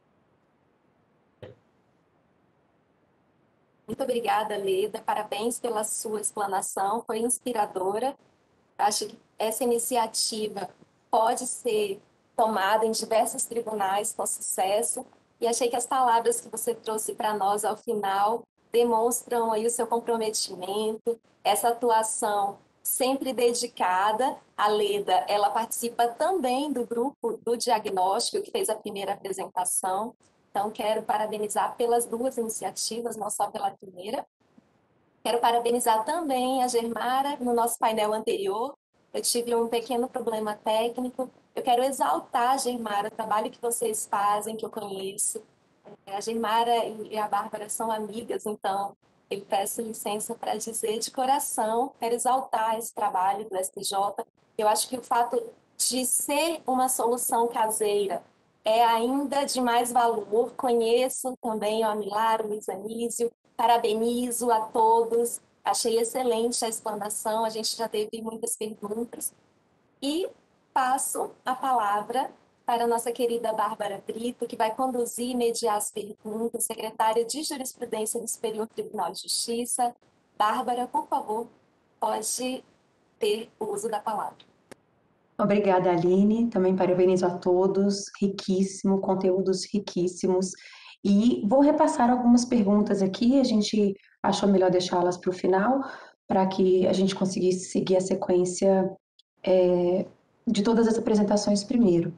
Muito obrigada, Leda. Parabéns pela sua explanação, foi inspiradora. Acho que essa iniciativa pode ser tomada em diversos tribunais com sucesso. E achei que as palavras que você trouxe para nós ao final demonstram aí o seu comprometimento, essa atuação sempre dedicada. A Leda, ela participa também do grupo do diagnóstico, que fez a primeira apresentação. Então, quero parabenizar pelas duas iniciativas, não só pela primeira. Quero parabenizar também a Germara. No nosso painel anterior, eu tive um pequeno problema técnico. Eu quero exaltar, Germara, o trabalho que vocês fazem, que eu conheço. A Germara e a Bárbara são amigas, então eu peço licença para dizer de coração, quero exaltar esse trabalho do S T J. Eu acho que o fato de ser uma solução caseira é ainda de mais valor. Conheço também o Amilar, o Luiz Anísio, parabenizo a todos, achei excelente a explanação, a gente já teve muitas perguntas. E passo a palavra para a nossa querida Bárbara Brito, que vai conduzir e mediar as perguntas, secretária de Jurisprudência do Superior Tribunal de Justiça. Bárbara, por favor, pode ter o uso da palavra. Obrigada, Aline. Também parabenizo a todos. Riquíssimo, conteúdos riquíssimos. E vou repassar algumas perguntas aqui, a gente achou melhor deixá-las para o final, para que a gente conseguisse seguir a sequência é, de todas as apresentações primeiro.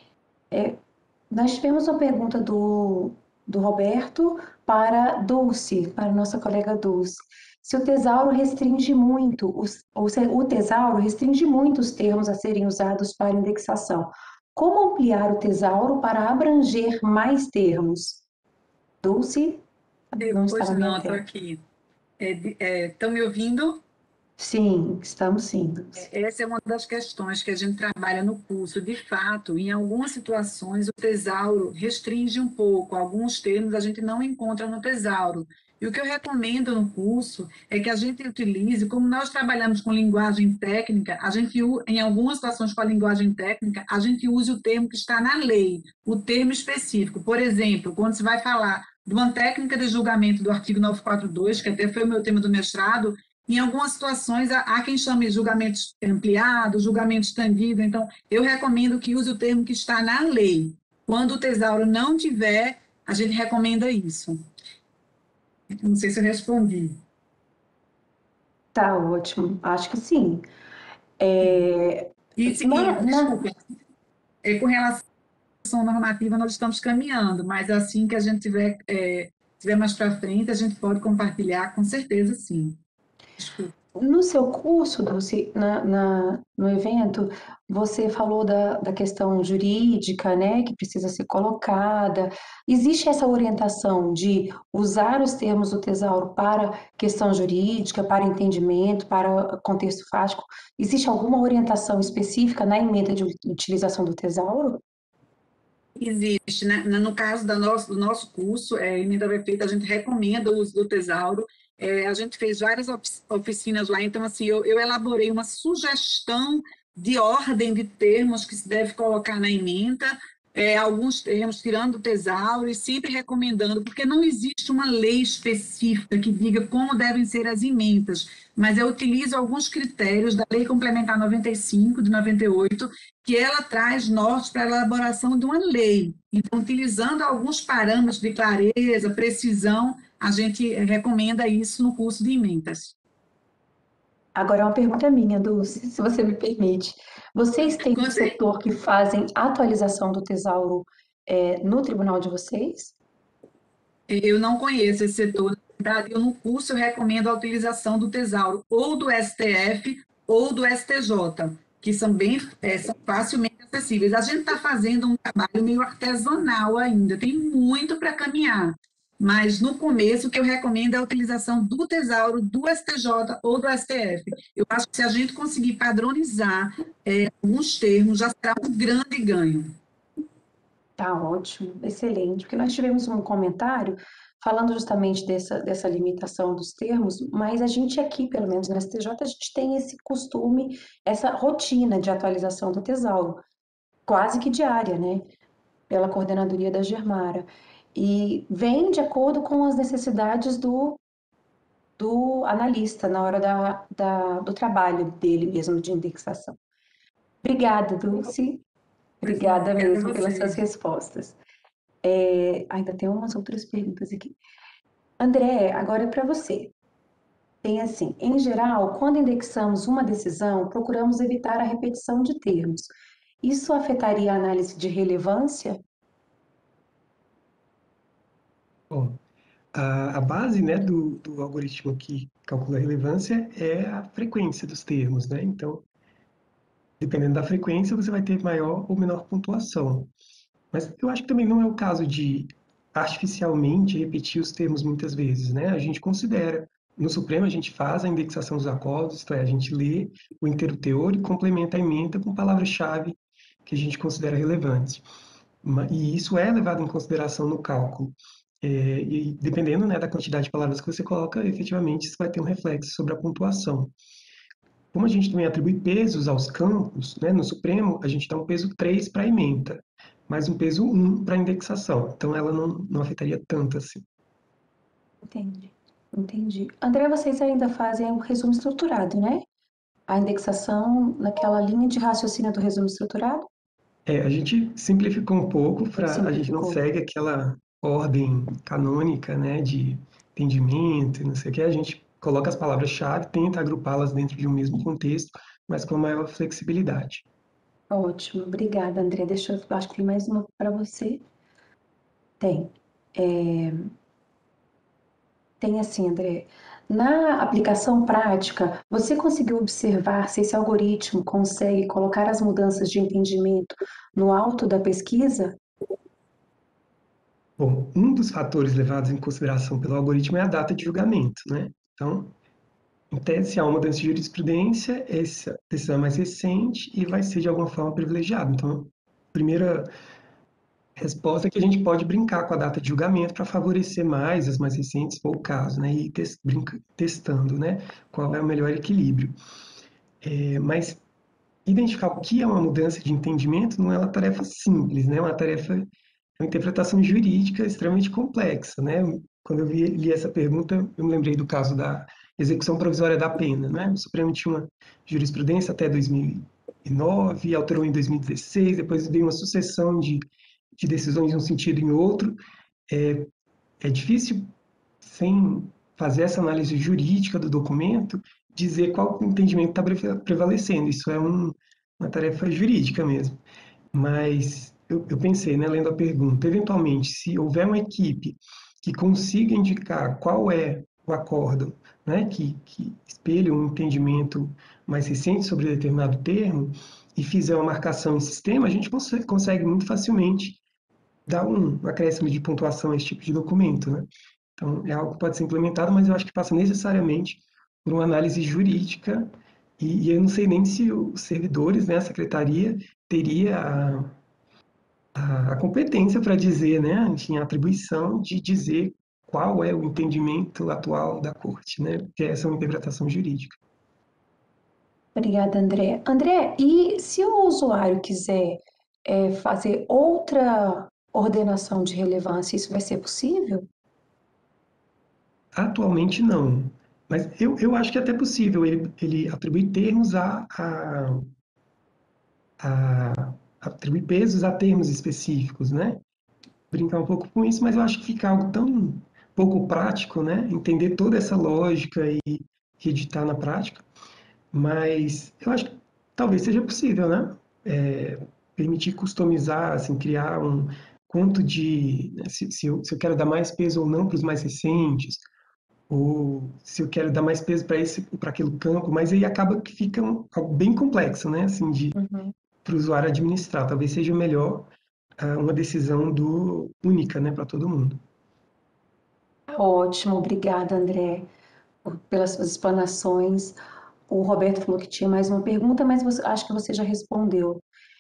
É, nós tivemos uma pergunta do, do Roberto para Dulce, para nossa colega Dulce. Se o tesauro restringe muito, os, ou se o tesauro restringe muito os termos a serem usados para indexação, como ampliar o tesauro para abranger mais termos? Dulce? Não está na minha tela. Estou aqui. Estão me ouvindo? Sim, estamos sim. Essa é uma das questões que a gente trabalha no curso. De fato, em algumas situações, o tesauro restringe um pouco. Alguns termos a gente não encontra no tesauro. E o que eu recomendo no curso é que a gente utilize, como nós trabalhamos com linguagem técnica, a gente, em algumas situações com a linguagem técnica, a gente use o termo que está na lei, o termo específico. Por exemplo, quando se vai falar de uma técnica de julgamento do artigo novecentos e quarenta e dois, que até foi o meu tema do mestrado, em algumas situações há quem chame de julgamento ampliado, julgamento estendido. Então, eu recomendo que use o termo que está na lei. Quando o tesauro não tiver, a gente recomenda isso. Não sei se eu respondi. Tá ótimo, acho que sim. É, E, sim, na, desculpa, na... é, com relação à normativa, nós estamos caminhando, mas assim que a gente tiver, é, tiver mais para frente, a gente pode compartilhar, com certeza, sim. Desculpa. No seu curso, Dulce, na, na, no evento, você falou da, da questão jurídica, né, que precisa ser colocada. Existe essa orientação de usar os termos do tesauro para questão jurídica, para entendimento, para contexto fático? Existe alguma orientação específica na emenda de utilização do tesauro? Existe, né? No caso da nosso, do nosso curso, é, emenda perfeita, a gente recomenda o uso do tesauro. É, a gente fez várias oficinas lá, então, assim, eu, eu elaborei uma sugestão de ordem de termos que se deve colocar na ementa, é, alguns termos tirando o tesauro e sempre recomendando, porque não existe uma lei específica que diga como devem ser as ementas, mas eu utilizo alguns critérios da Lei Complementar noventa e cinco, de noventa e oito, que ela traz norte para a elaboração de uma lei. Então, utilizando alguns parâmetros de clareza, precisão, a gente recomenda isso no curso de ementas. Agora, é uma pergunta minha, Dulce, se você me permite. Vocês têm um setor que fazem atualização do tesauro é, no tribunal de vocês? Eu não conheço esse setor. Eu, no curso, eu recomendo a utilização do tesauro ou do S T F ou do S T J, que são bem é, são facilmente acessíveis. A gente está fazendo um trabalho meio artesanal ainda, tem muito para caminhar. Mas, no começo, o que eu recomendo é a utilização do tesauro, do S T J ou do S T F. Eu acho que se a gente conseguir padronizar é, alguns termos, já será um grande ganho. Tá ótimo, excelente, porque nós tivemos um comentário falando justamente dessa, dessa limitação dos termos, mas a gente aqui, pelo menos no S T J, a gente tem esse costume, essa rotina de atualização do tesauro, quase que diária, né? Pela coordenadoria da Germara. E vem de acordo com as necessidades do, do analista na hora da, da, do trabalho dele mesmo de indexação. Obrigada, Dulce. Obrigada mesmo pelas suas respostas. É, ainda tem umas outras perguntas aqui. André, agora é para você. Tem assim, em geral, quando indexamos uma decisão, procuramos evitar a repetição de termos. Isso afetaria a análise de relevância? Bom, a, a base, né, do, do algoritmo que calcula a relevância é a frequência dos termos, né? Então, dependendo da frequência, você vai ter maior ou menor pontuação. Mas eu acho que também não é o caso de artificialmente repetir os termos muitas vezes, né? A gente considera, no Supremo a gente faz a indexação dos acordos, isto é, a gente lê o inteiro teor e complementa a ementa com palavras-chave que a gente considera relevantes. E isso é levado em consideração no cálculo. É, e dependendo, né, da quantidade de palavras que você coloca, efetivamente isso vai ter um reflexo sobre a pontuação. Como a gente também atribui pesos aos campos, né, no Supremo a gente dá um peso três para a ementa, mais um peso um para a indexação. Então, ela não, não afetaria tanto assim. Entendi, entendi. André, vocês ainda fazem o resumo estruturado, né? A indexação naquela linha de raciocínio do resumo estruturado? É, a gente simplificou um pouco para a gente não segue aquela ordem canônica, né, de entendimento e não sei o que. A gente coloca as palavras-chave, tenta agrupá-las dentro de um mesmo contexto, mas com maior flexibilidade. Ótimo, obrigada, André. Deixa eu, acho que tem mais uma para você. Tem. É... Tem assim, André. Na aplicação prática, você conseguiu observar se esse algoritmo consegue colocar as mudanças de entendimento no alto da pesquisa? Bom, um dos fatores levados em consideração pelo algoritmo é a data de julgamento, né? Então, em tese, se há uma mudança de jurisprudência, essa decisão é mais recente e vai ser de alguma forma privilegiada. Então, a primeira resposta é que a gente pode brincar com a data de julgamento para favorecer mais as mais recentes, se for o caso, né? E tes, brinca, testando, né? Qual é o melhor equilíbrio. É, mas identificar o que é uma mudança de entendimento não é uma tarefa simples, né? É uma tarefa, é uma interpretação jurídica extremamente complexa, né? Quando eu vi, li essa pergunta, eu me lembrei do caso da execução provisória da pena, né? O Supremo tinha uma jurisprudência até dois mil e nove, alterou em dois mil e dezesseis, depois veio uma sucessão de, de decisões em um sentido e em outro. É, é difícil, sem fazer essa análise jurídica do documento, dizer qual entendimento está prevalecendo. Isso é um, uma tarefa jurídica mesmo. Mas eu, eu pensei, né, lendo a pergunta, eventualmente, se houver uma equipe que consiga indicar qual é o acórdão, né, que, que espelha um entendimento mais recente sobre determinado termo, e fizer uma marcação em sistema, a gente consegue, consegue muito facilmente dar um acréscimo de pontuação a esse tipo de documento, né? Então, é algo que pode ser implementado, mas eu acho que passa necessariamente por uma análise jurídica, e, e eu não sei nem se os servidores, né, a secretaria, teria a, a, a competência para dizer, né, enfim, a atribuição de dizer qual é o entendimento atual da corte, né, porque essa é uma interpretação jurídica. Obrigada, André. André, e se o usuário quiser é, fazer outra ordenação de relevância, isso vai ser possível? Atualmente não, mas eu, eu acho que é até possível ele, ele atribuir termos a, a, a atribuir pesos a termos específicos, né? Brincar um pouco com isso, mas eu acho que fica algo tão pouco prático, né? Entender toda essa lógica e editar na prática, mas eu acho que talvez seja possível, né? É, permitir customizar, assim, criar um quanto de, né, se, se, eu, se eu quero dar mais peso ou não para os mais recentes, ou se eu quero dar mais peso para esse, para aquele campo, mas aí acaba que fica um, algo bem complexo, né? Assim, de Uhum. para o usuário administrar. Talvez seja melhor uh, uma decisão do única, né, para todo mundo. Ótimo, obrigada, André, por- pelas suas explanações. O Roberto falou que tinha mais uma pergunta, mas você- acho que você já respondeu.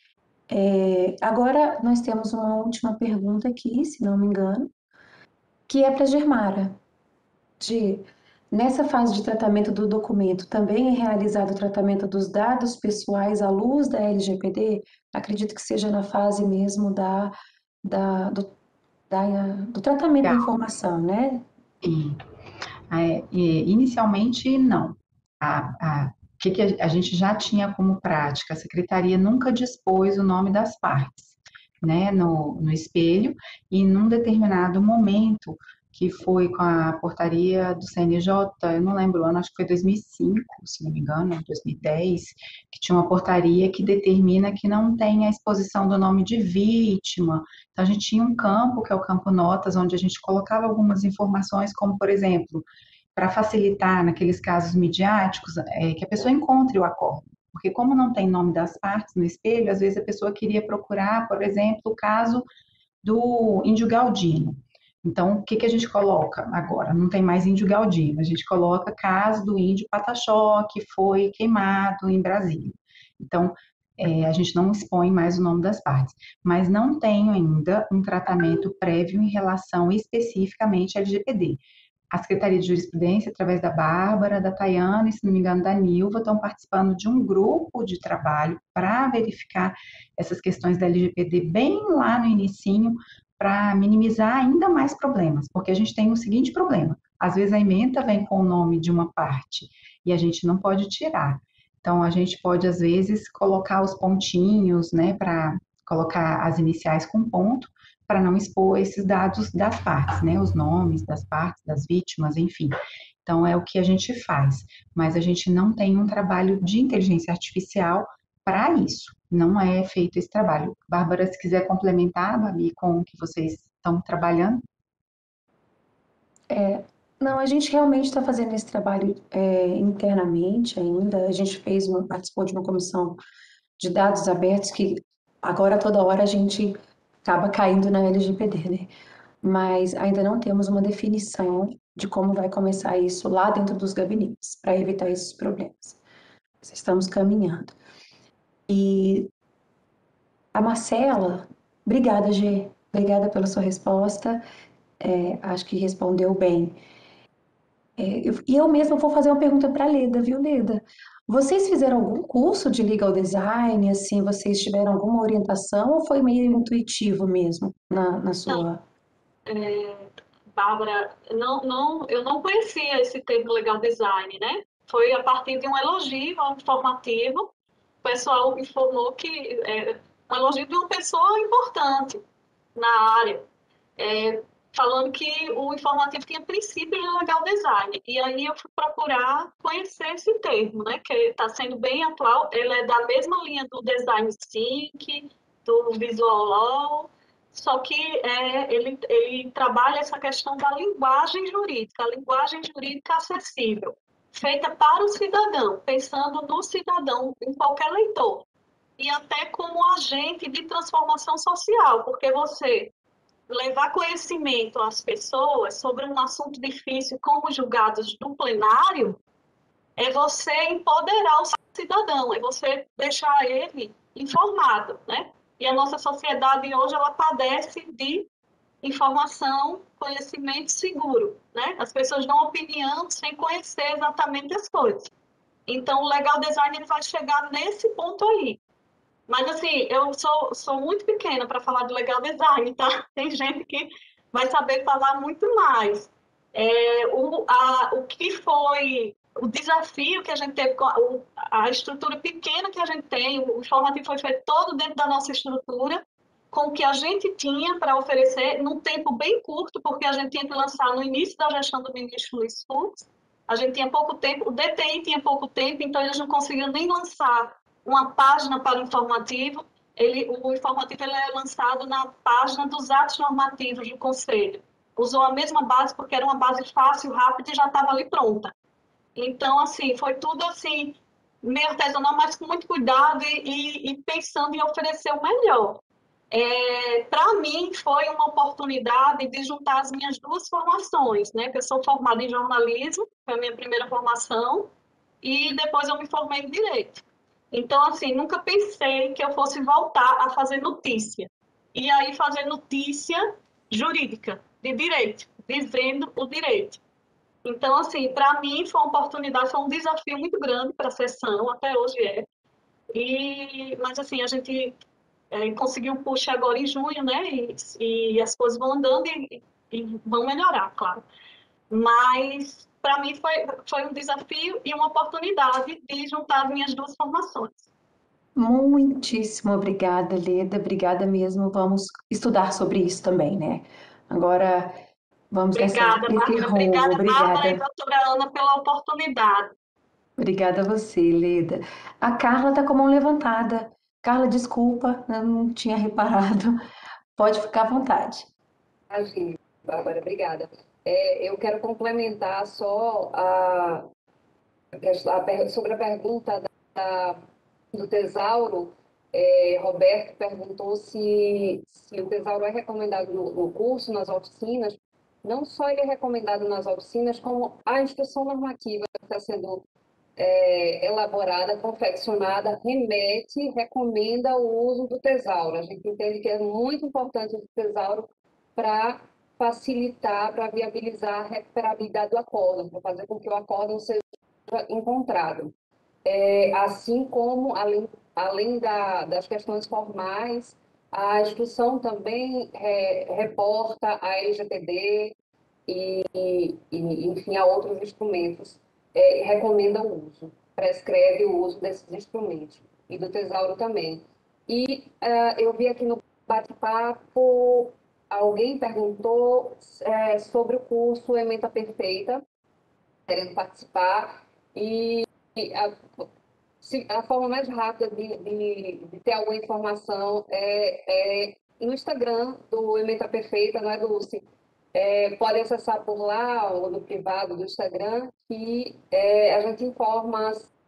É, agora nós temos uma última pergunta aqui, se não me engano, que é para Germara. De, nessa fase de tratamento do documento, também é realizado o tratamento dos dados pessoais à luz da L G P D? Acredito que seja na fase mesmo da, da, do, da- do tratamento da informação, né? E, é, e, inicialmente, não. A, a, o que, que a, a gente já tinha como prática? A secretaria nunca dispôs o nome das partes, né, no, no espelho, e num determinado momento, que foi com a portaria do C N J, eu não lembro o ano, acho que foi dois mil e cinco, se não me engano, dois mil e dez, que tinha uma portaria que determina que não tem a exposição do nome de vítima. Então, a gente tinha um campo, que é o campo notas, onde a gente colocava algumas informações, como, por exemplo, para facilitar naqueles casos midiáticos, é, que a pessoa encontre o acordo. Porque como não tem nome das partes no espelho, às vezes a pessoa queria procurar, por exemplo, o caso do Índio Galdino. Então, o que, que a gente coloca agora? Não tem mais Índio Galdino, a gente coloca caso do Índio Pataxó, que foi queimado em Brasília. Então, é, a gente não expõe mais o nome das partes, mas não tenho ainda um tratamento prévio em relação especificamente à L G P D. A Secretaria de Jurisprudência, através da Bárbara, da Tayana e, se não me engano, da Nilva, estão participando de um grupo de trabalho para verificar essas questões da L G P D bem lá no inicinho, para minimizar ainda mais problemas, porque a gente tem o seguinte problema, às vezes a ementa vem com o nome de uma parte e a gente não pode tirar. Então, a gente pode, às vezes, colocar os pontinhos, né, para colocar as iniciais com ponto, para não expor esses dados das partes, né, os nomes das partes, das vítimas, enfim. Então, é o que a gente faz, mas a gente não tem um trabalho de inteligência artificial para isso, não é feito esse trabalho. Bárbara, se quiser complementar, Babi, com o que vocês estão trabalhando. É, não, a gente realmente está fazendo esse trabalho é, internamente ainda. A gente fez uma, participou de uma comissão de dados abertos que agora toda hora a gente acaba caindo na L G P D, né? Mas ainda não temos uma definição de como vai começar isso lá dentro dos gabinetes, para evitar esses problemas. Estamos caminhando. E a Marcela, obrigada, Gê. Obrigada pela sua resposta. É, acho que respondeu bem. É, eu, e eu mesma vou fazer uma pergunta para a Leda, viu, Leda? Vocês fizeram algum curso de legal design, assim, vocês tiveram alguma orientação ou foi meio intuitivo mesmo na, na sua... É, Bárbara, não, não, eu não conhecia esse termo legal design, né? Foi a partir de um elogio informativo. O pessoal informou que é um elogio de uma pessoa importante na área, é, falando que o informativo tinha princípios de legal design. E aí eu fui procurar conhecer esse termo, né? Que está sendo bem atual. Ele é da mesma linha do Design Thinking, do Visual Law, só que é, ele, ele trabalha essa questão da linguagem jurídica, a linguagem jurídica acessível, feita para o cidadão, pensando no cidadão, em qualquer leitor, e até como agente de transformação social, porque você levar conhecimento às pessoas sobre um assunto difícil, como julgados no plenário, é você empoderar o cidadão, é você deixar ele informado, né? E a nossa sociedade hoje, ela padece de informação, conhecimento seguro, né? As pessoas dão opinião sem conhecer exatamente as coisas. Então, o legal design ele vai chegar nesse ponto aí. Mas, assim, eu sou, sou muito pequena para falar de legal design, tá? Tem gente que vai saber falar muito mais. É, o, a, o que foi o desafio que a gente teve, com a, a estrutura pequena que a gente tem, o informativo foi feito todo dentro da nossa estrutura, com o que a gente tinha para oferecer, num tempo bem curto, porque a gente tinha que lançar no início da gestão do ministro Luiz Fux. A gente tinha pouco tempo, o D T I tinha pouco tempo, então eles não conseguiram nem lançar uma página para o informativo. Ele, o informativo ele é lançado na página dos atos normativos do Conselho. Usou a mesma base porque era uma base fácil, rápida e já estava ali pronta. Então, assim, foi tudo assim, meio artesanal, mas com muito cuidado e, e, e pensando em oferecer o melhor. É, para mim, foi uma oportunidade de juntar as minhas duas formações, né? Eu sou formada em jornalismo, foi a minha primeira formação, e depois eu me formei em Direito. Então, assim, nunca pensei que eu fosse voltar a fazer notícia. E aí fazer notícia jurídica, de direito, dizendo o direito. Então, assim, para mim foi uma oportunidade, foi um desafio muito grande para a sessão, até hoje é. E, mas, assim, a gente é, conseguiu push agora em junho, né? E, e as coisas vão andando e, e vão melhorar, claro. Mas, para mim, foi, foi um desafio e uma oportunidade de juntar minhas duas formações. Muitíssimo obrigada, Leda. Obrigada mesmo. Vamos estudar sobre isso também, né? Agora, vamos nessa, Obrigada, nesse Bárbara. rumo. Obrigada, Bárbara e Obrigada. doutora Ana, pela oportunidade. Obrigada a você, Leda. A Carla está com a mão levantada. Carla, desculpa, eu não tinha reparado. Pode ficar à vontade. Imagina, Bárbara, obrigada. É, eu quero complementar só a, a, sobre a pergunta da, do Tesauro. É, Roberto perguntou se, se o Tesauro é recomendado no, no curso, nas oficinas. Não só ele é recomendado nas oficinas, como a instrução normativa que está sendo é, elaborada, confeccionada, remete, recomenda o uso do Tesauro. A gente entende que é muito importante o Tesauro para facilitar, para viabilizar a recuperabilidade do acórdão, para fazer com que o acórdão seja encontrado. É, assim como, além, além da, das questões formais, a instrução também é, reporta a L G P D e, e, enfim, a outros instrumentos. É, recomenda o uso, prescreve o uso desses instrumentos, e do Tesauro também. E uh, eu vi aqui no bate-papo, alguém perguntou é, sobre o curso Ementa Perfeita, querendo participar, e, e a, se, a forma mais rápida de, de, de ter alguma informação é, é no Instagram do Ementa Perfeita, não é, Dulce? É, pode acessar por lá, ou no privado do Instagram, que é, a gente informa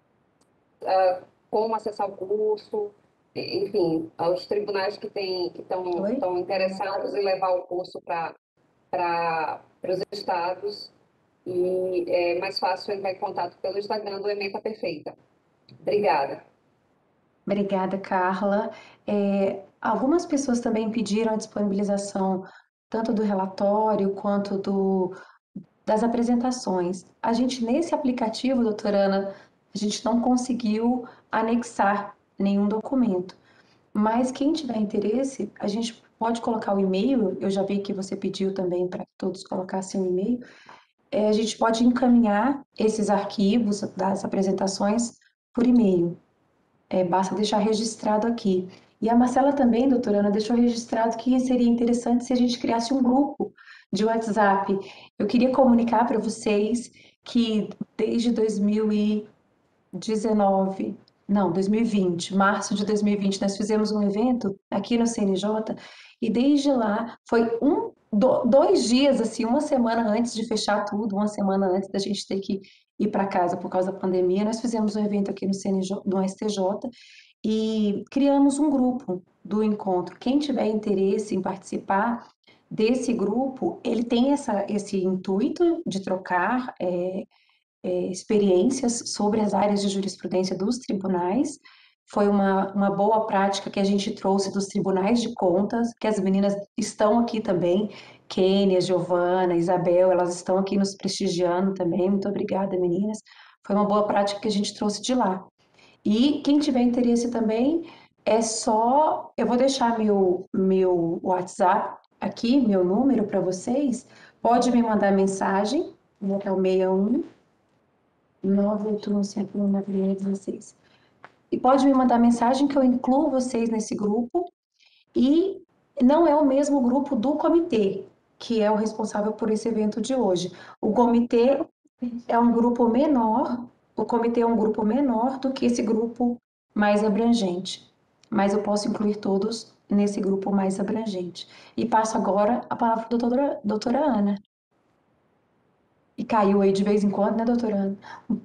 uh, como acessar o curso, enfim, aos tribunais que têm, que estão interessados em levar o curso para os estados, e é mais fácil entrar em contato pelo Instagram do Ementa Perfeita. Obrigada. Obrigada, Carla. É, algumas pessoas também pediram a disponibilização tanto do relatório quanto do, das apresentações. A gente, nesse aplicativo, doutora Ana, a gente não conseguiu anexar nenhum documento. Mas quem tiver interesse, a gente pode colocar o e-mail, eu já vi que você pediu também para que todos colocassem o e-mail, é, a gente pode encaminhar esses arquivos das apresentações por e-mail. É, basta deixar registrado aqui. E a Marcela também, doutora Ana, deixou registrado que seria interessante se a gente criasse um grupo de WhatsApp. Eu queria comunicar para vocês que desde dois mil e dezenove, não, dois mil e vinte, março de dois mil e vinte, nós fizemos um evento aqui no C N J e desde lá foi um, do, dois dias, assim, uma semana antes de fechar tudo, uma semana antes da gente ter que ir para casa por causa da pandemia, nós fizemos um evento aqui no C N J, no S T J e criamos um grupo do encontro. Quem tiver interesse em participar desse grupo, ele tem essa, esse intuito de trocar é, é, experiências sobre as áreas de jurisprudência dos tribunais. Foi uma, uma boa prática que a gente trouxe dos tribunais de contas, que as meninas estão aqui também, Kênia, Giovana, Isabel, elas estão aqui nos prestigiando também. Muito obrigada, meninas. Foi uma boa prática que a gente trouxe de lá. E quem tiver interesse também, é só... Eu vou deixar meu, meu WhatsApp aqui, meu número para vocês. Pode me mandar mensagem, é o seis um nove oito um cinco um nove seis um seis. E pode me mandar mensagem que eu incluo vocês nesse grupo. E não é o mesmo grupo do comitê, que é o responsável por esse evento de hoje. O comitê é um grupo menor, o comitê é um grupo menor do que esse grupo mais abrangente. Mas eu posso incluir todos nesse grupo mais abrangente. E passo agora a palavra para a doutora, doutora Ana. E caiu aí de vez em quando, né, doutora Ana?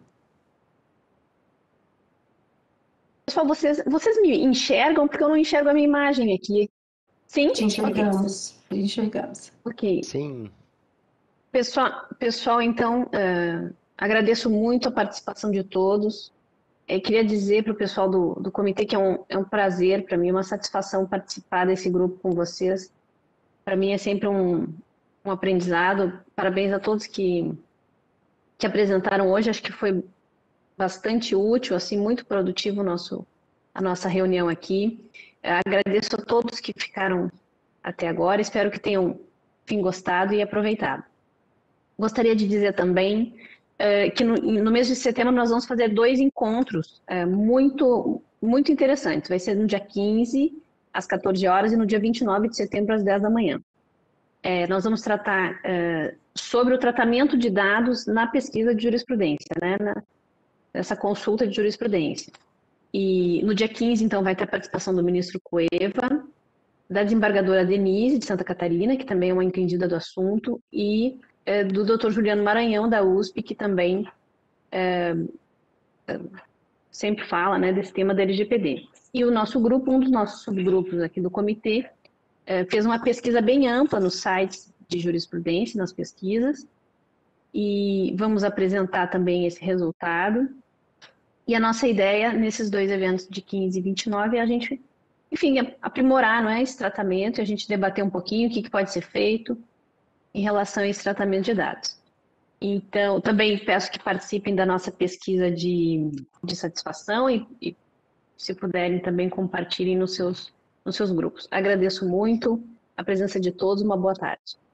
Pessoal, vocês, vocês me enxergam porque eu não enxergo a minha imagem aqui. Sim? Te enxergamos, te enxergamos. Ok. Sim. Pessoal, pessoal então, uh, agradeço muito a participação de todos. Eu queria dizer para o pessoal do, do comitê que é um, é um prazer para mim, uma satisfação participar desse grupo com vocês. Para mim é sempre um, um aprendizado. Parabéns a todos que, que apresentaram hoje. Acho que foi bastante útil, assim, muito produtivo o nosso, a nossa reunião aqui. Agradeço a todos que ficaram até agora. Espero que tenham, enfim, gostado e aproveitado. Gostaria de dizer também uh, que no, no mês de setembro nós vamos fazer dois encontros uh, muito, muito interessantes. Vai ser no dia quinze, às quatorze horas, e no dia vinte e nove de setembro, às dez da manhã. É, nós vamos tratar uh, sobre o tratamento de dados na pesquisa de jurisprudência, né, na, nessa consulta de jurisprudência. E no dia quinze, então, vai ter a participação do ministro Cueva, da desembargadora Denise, de Santa Catarina, que também é uma entendida do assunto, e é, do doutor Juliano Maranhão, da U S P, que também é, sempre fala, né, desse tema da L G P D. E o nosso grupo, um dos nossos subgrupos aqui do comitê, é, fez uma pesquisa bem ampla nos sites de jurisprudência, nas pesquisas, e vamos apresentar também esse resultado. E a nossa ideia nesses dois eventos de quinze e vinte e nove é a gente, enfim, aprimorar, não é, esse tratamento e a gente debater um pouquinho o que, que pode ser feito em relação a esse tratamento de dados. Então, também peço que participem da nossa pesquisa de, de satisfação e, e, se puderem, também compartilhem nos seus, nos seus grupos. Agradeço muito a presença de todos, uma boa tarde.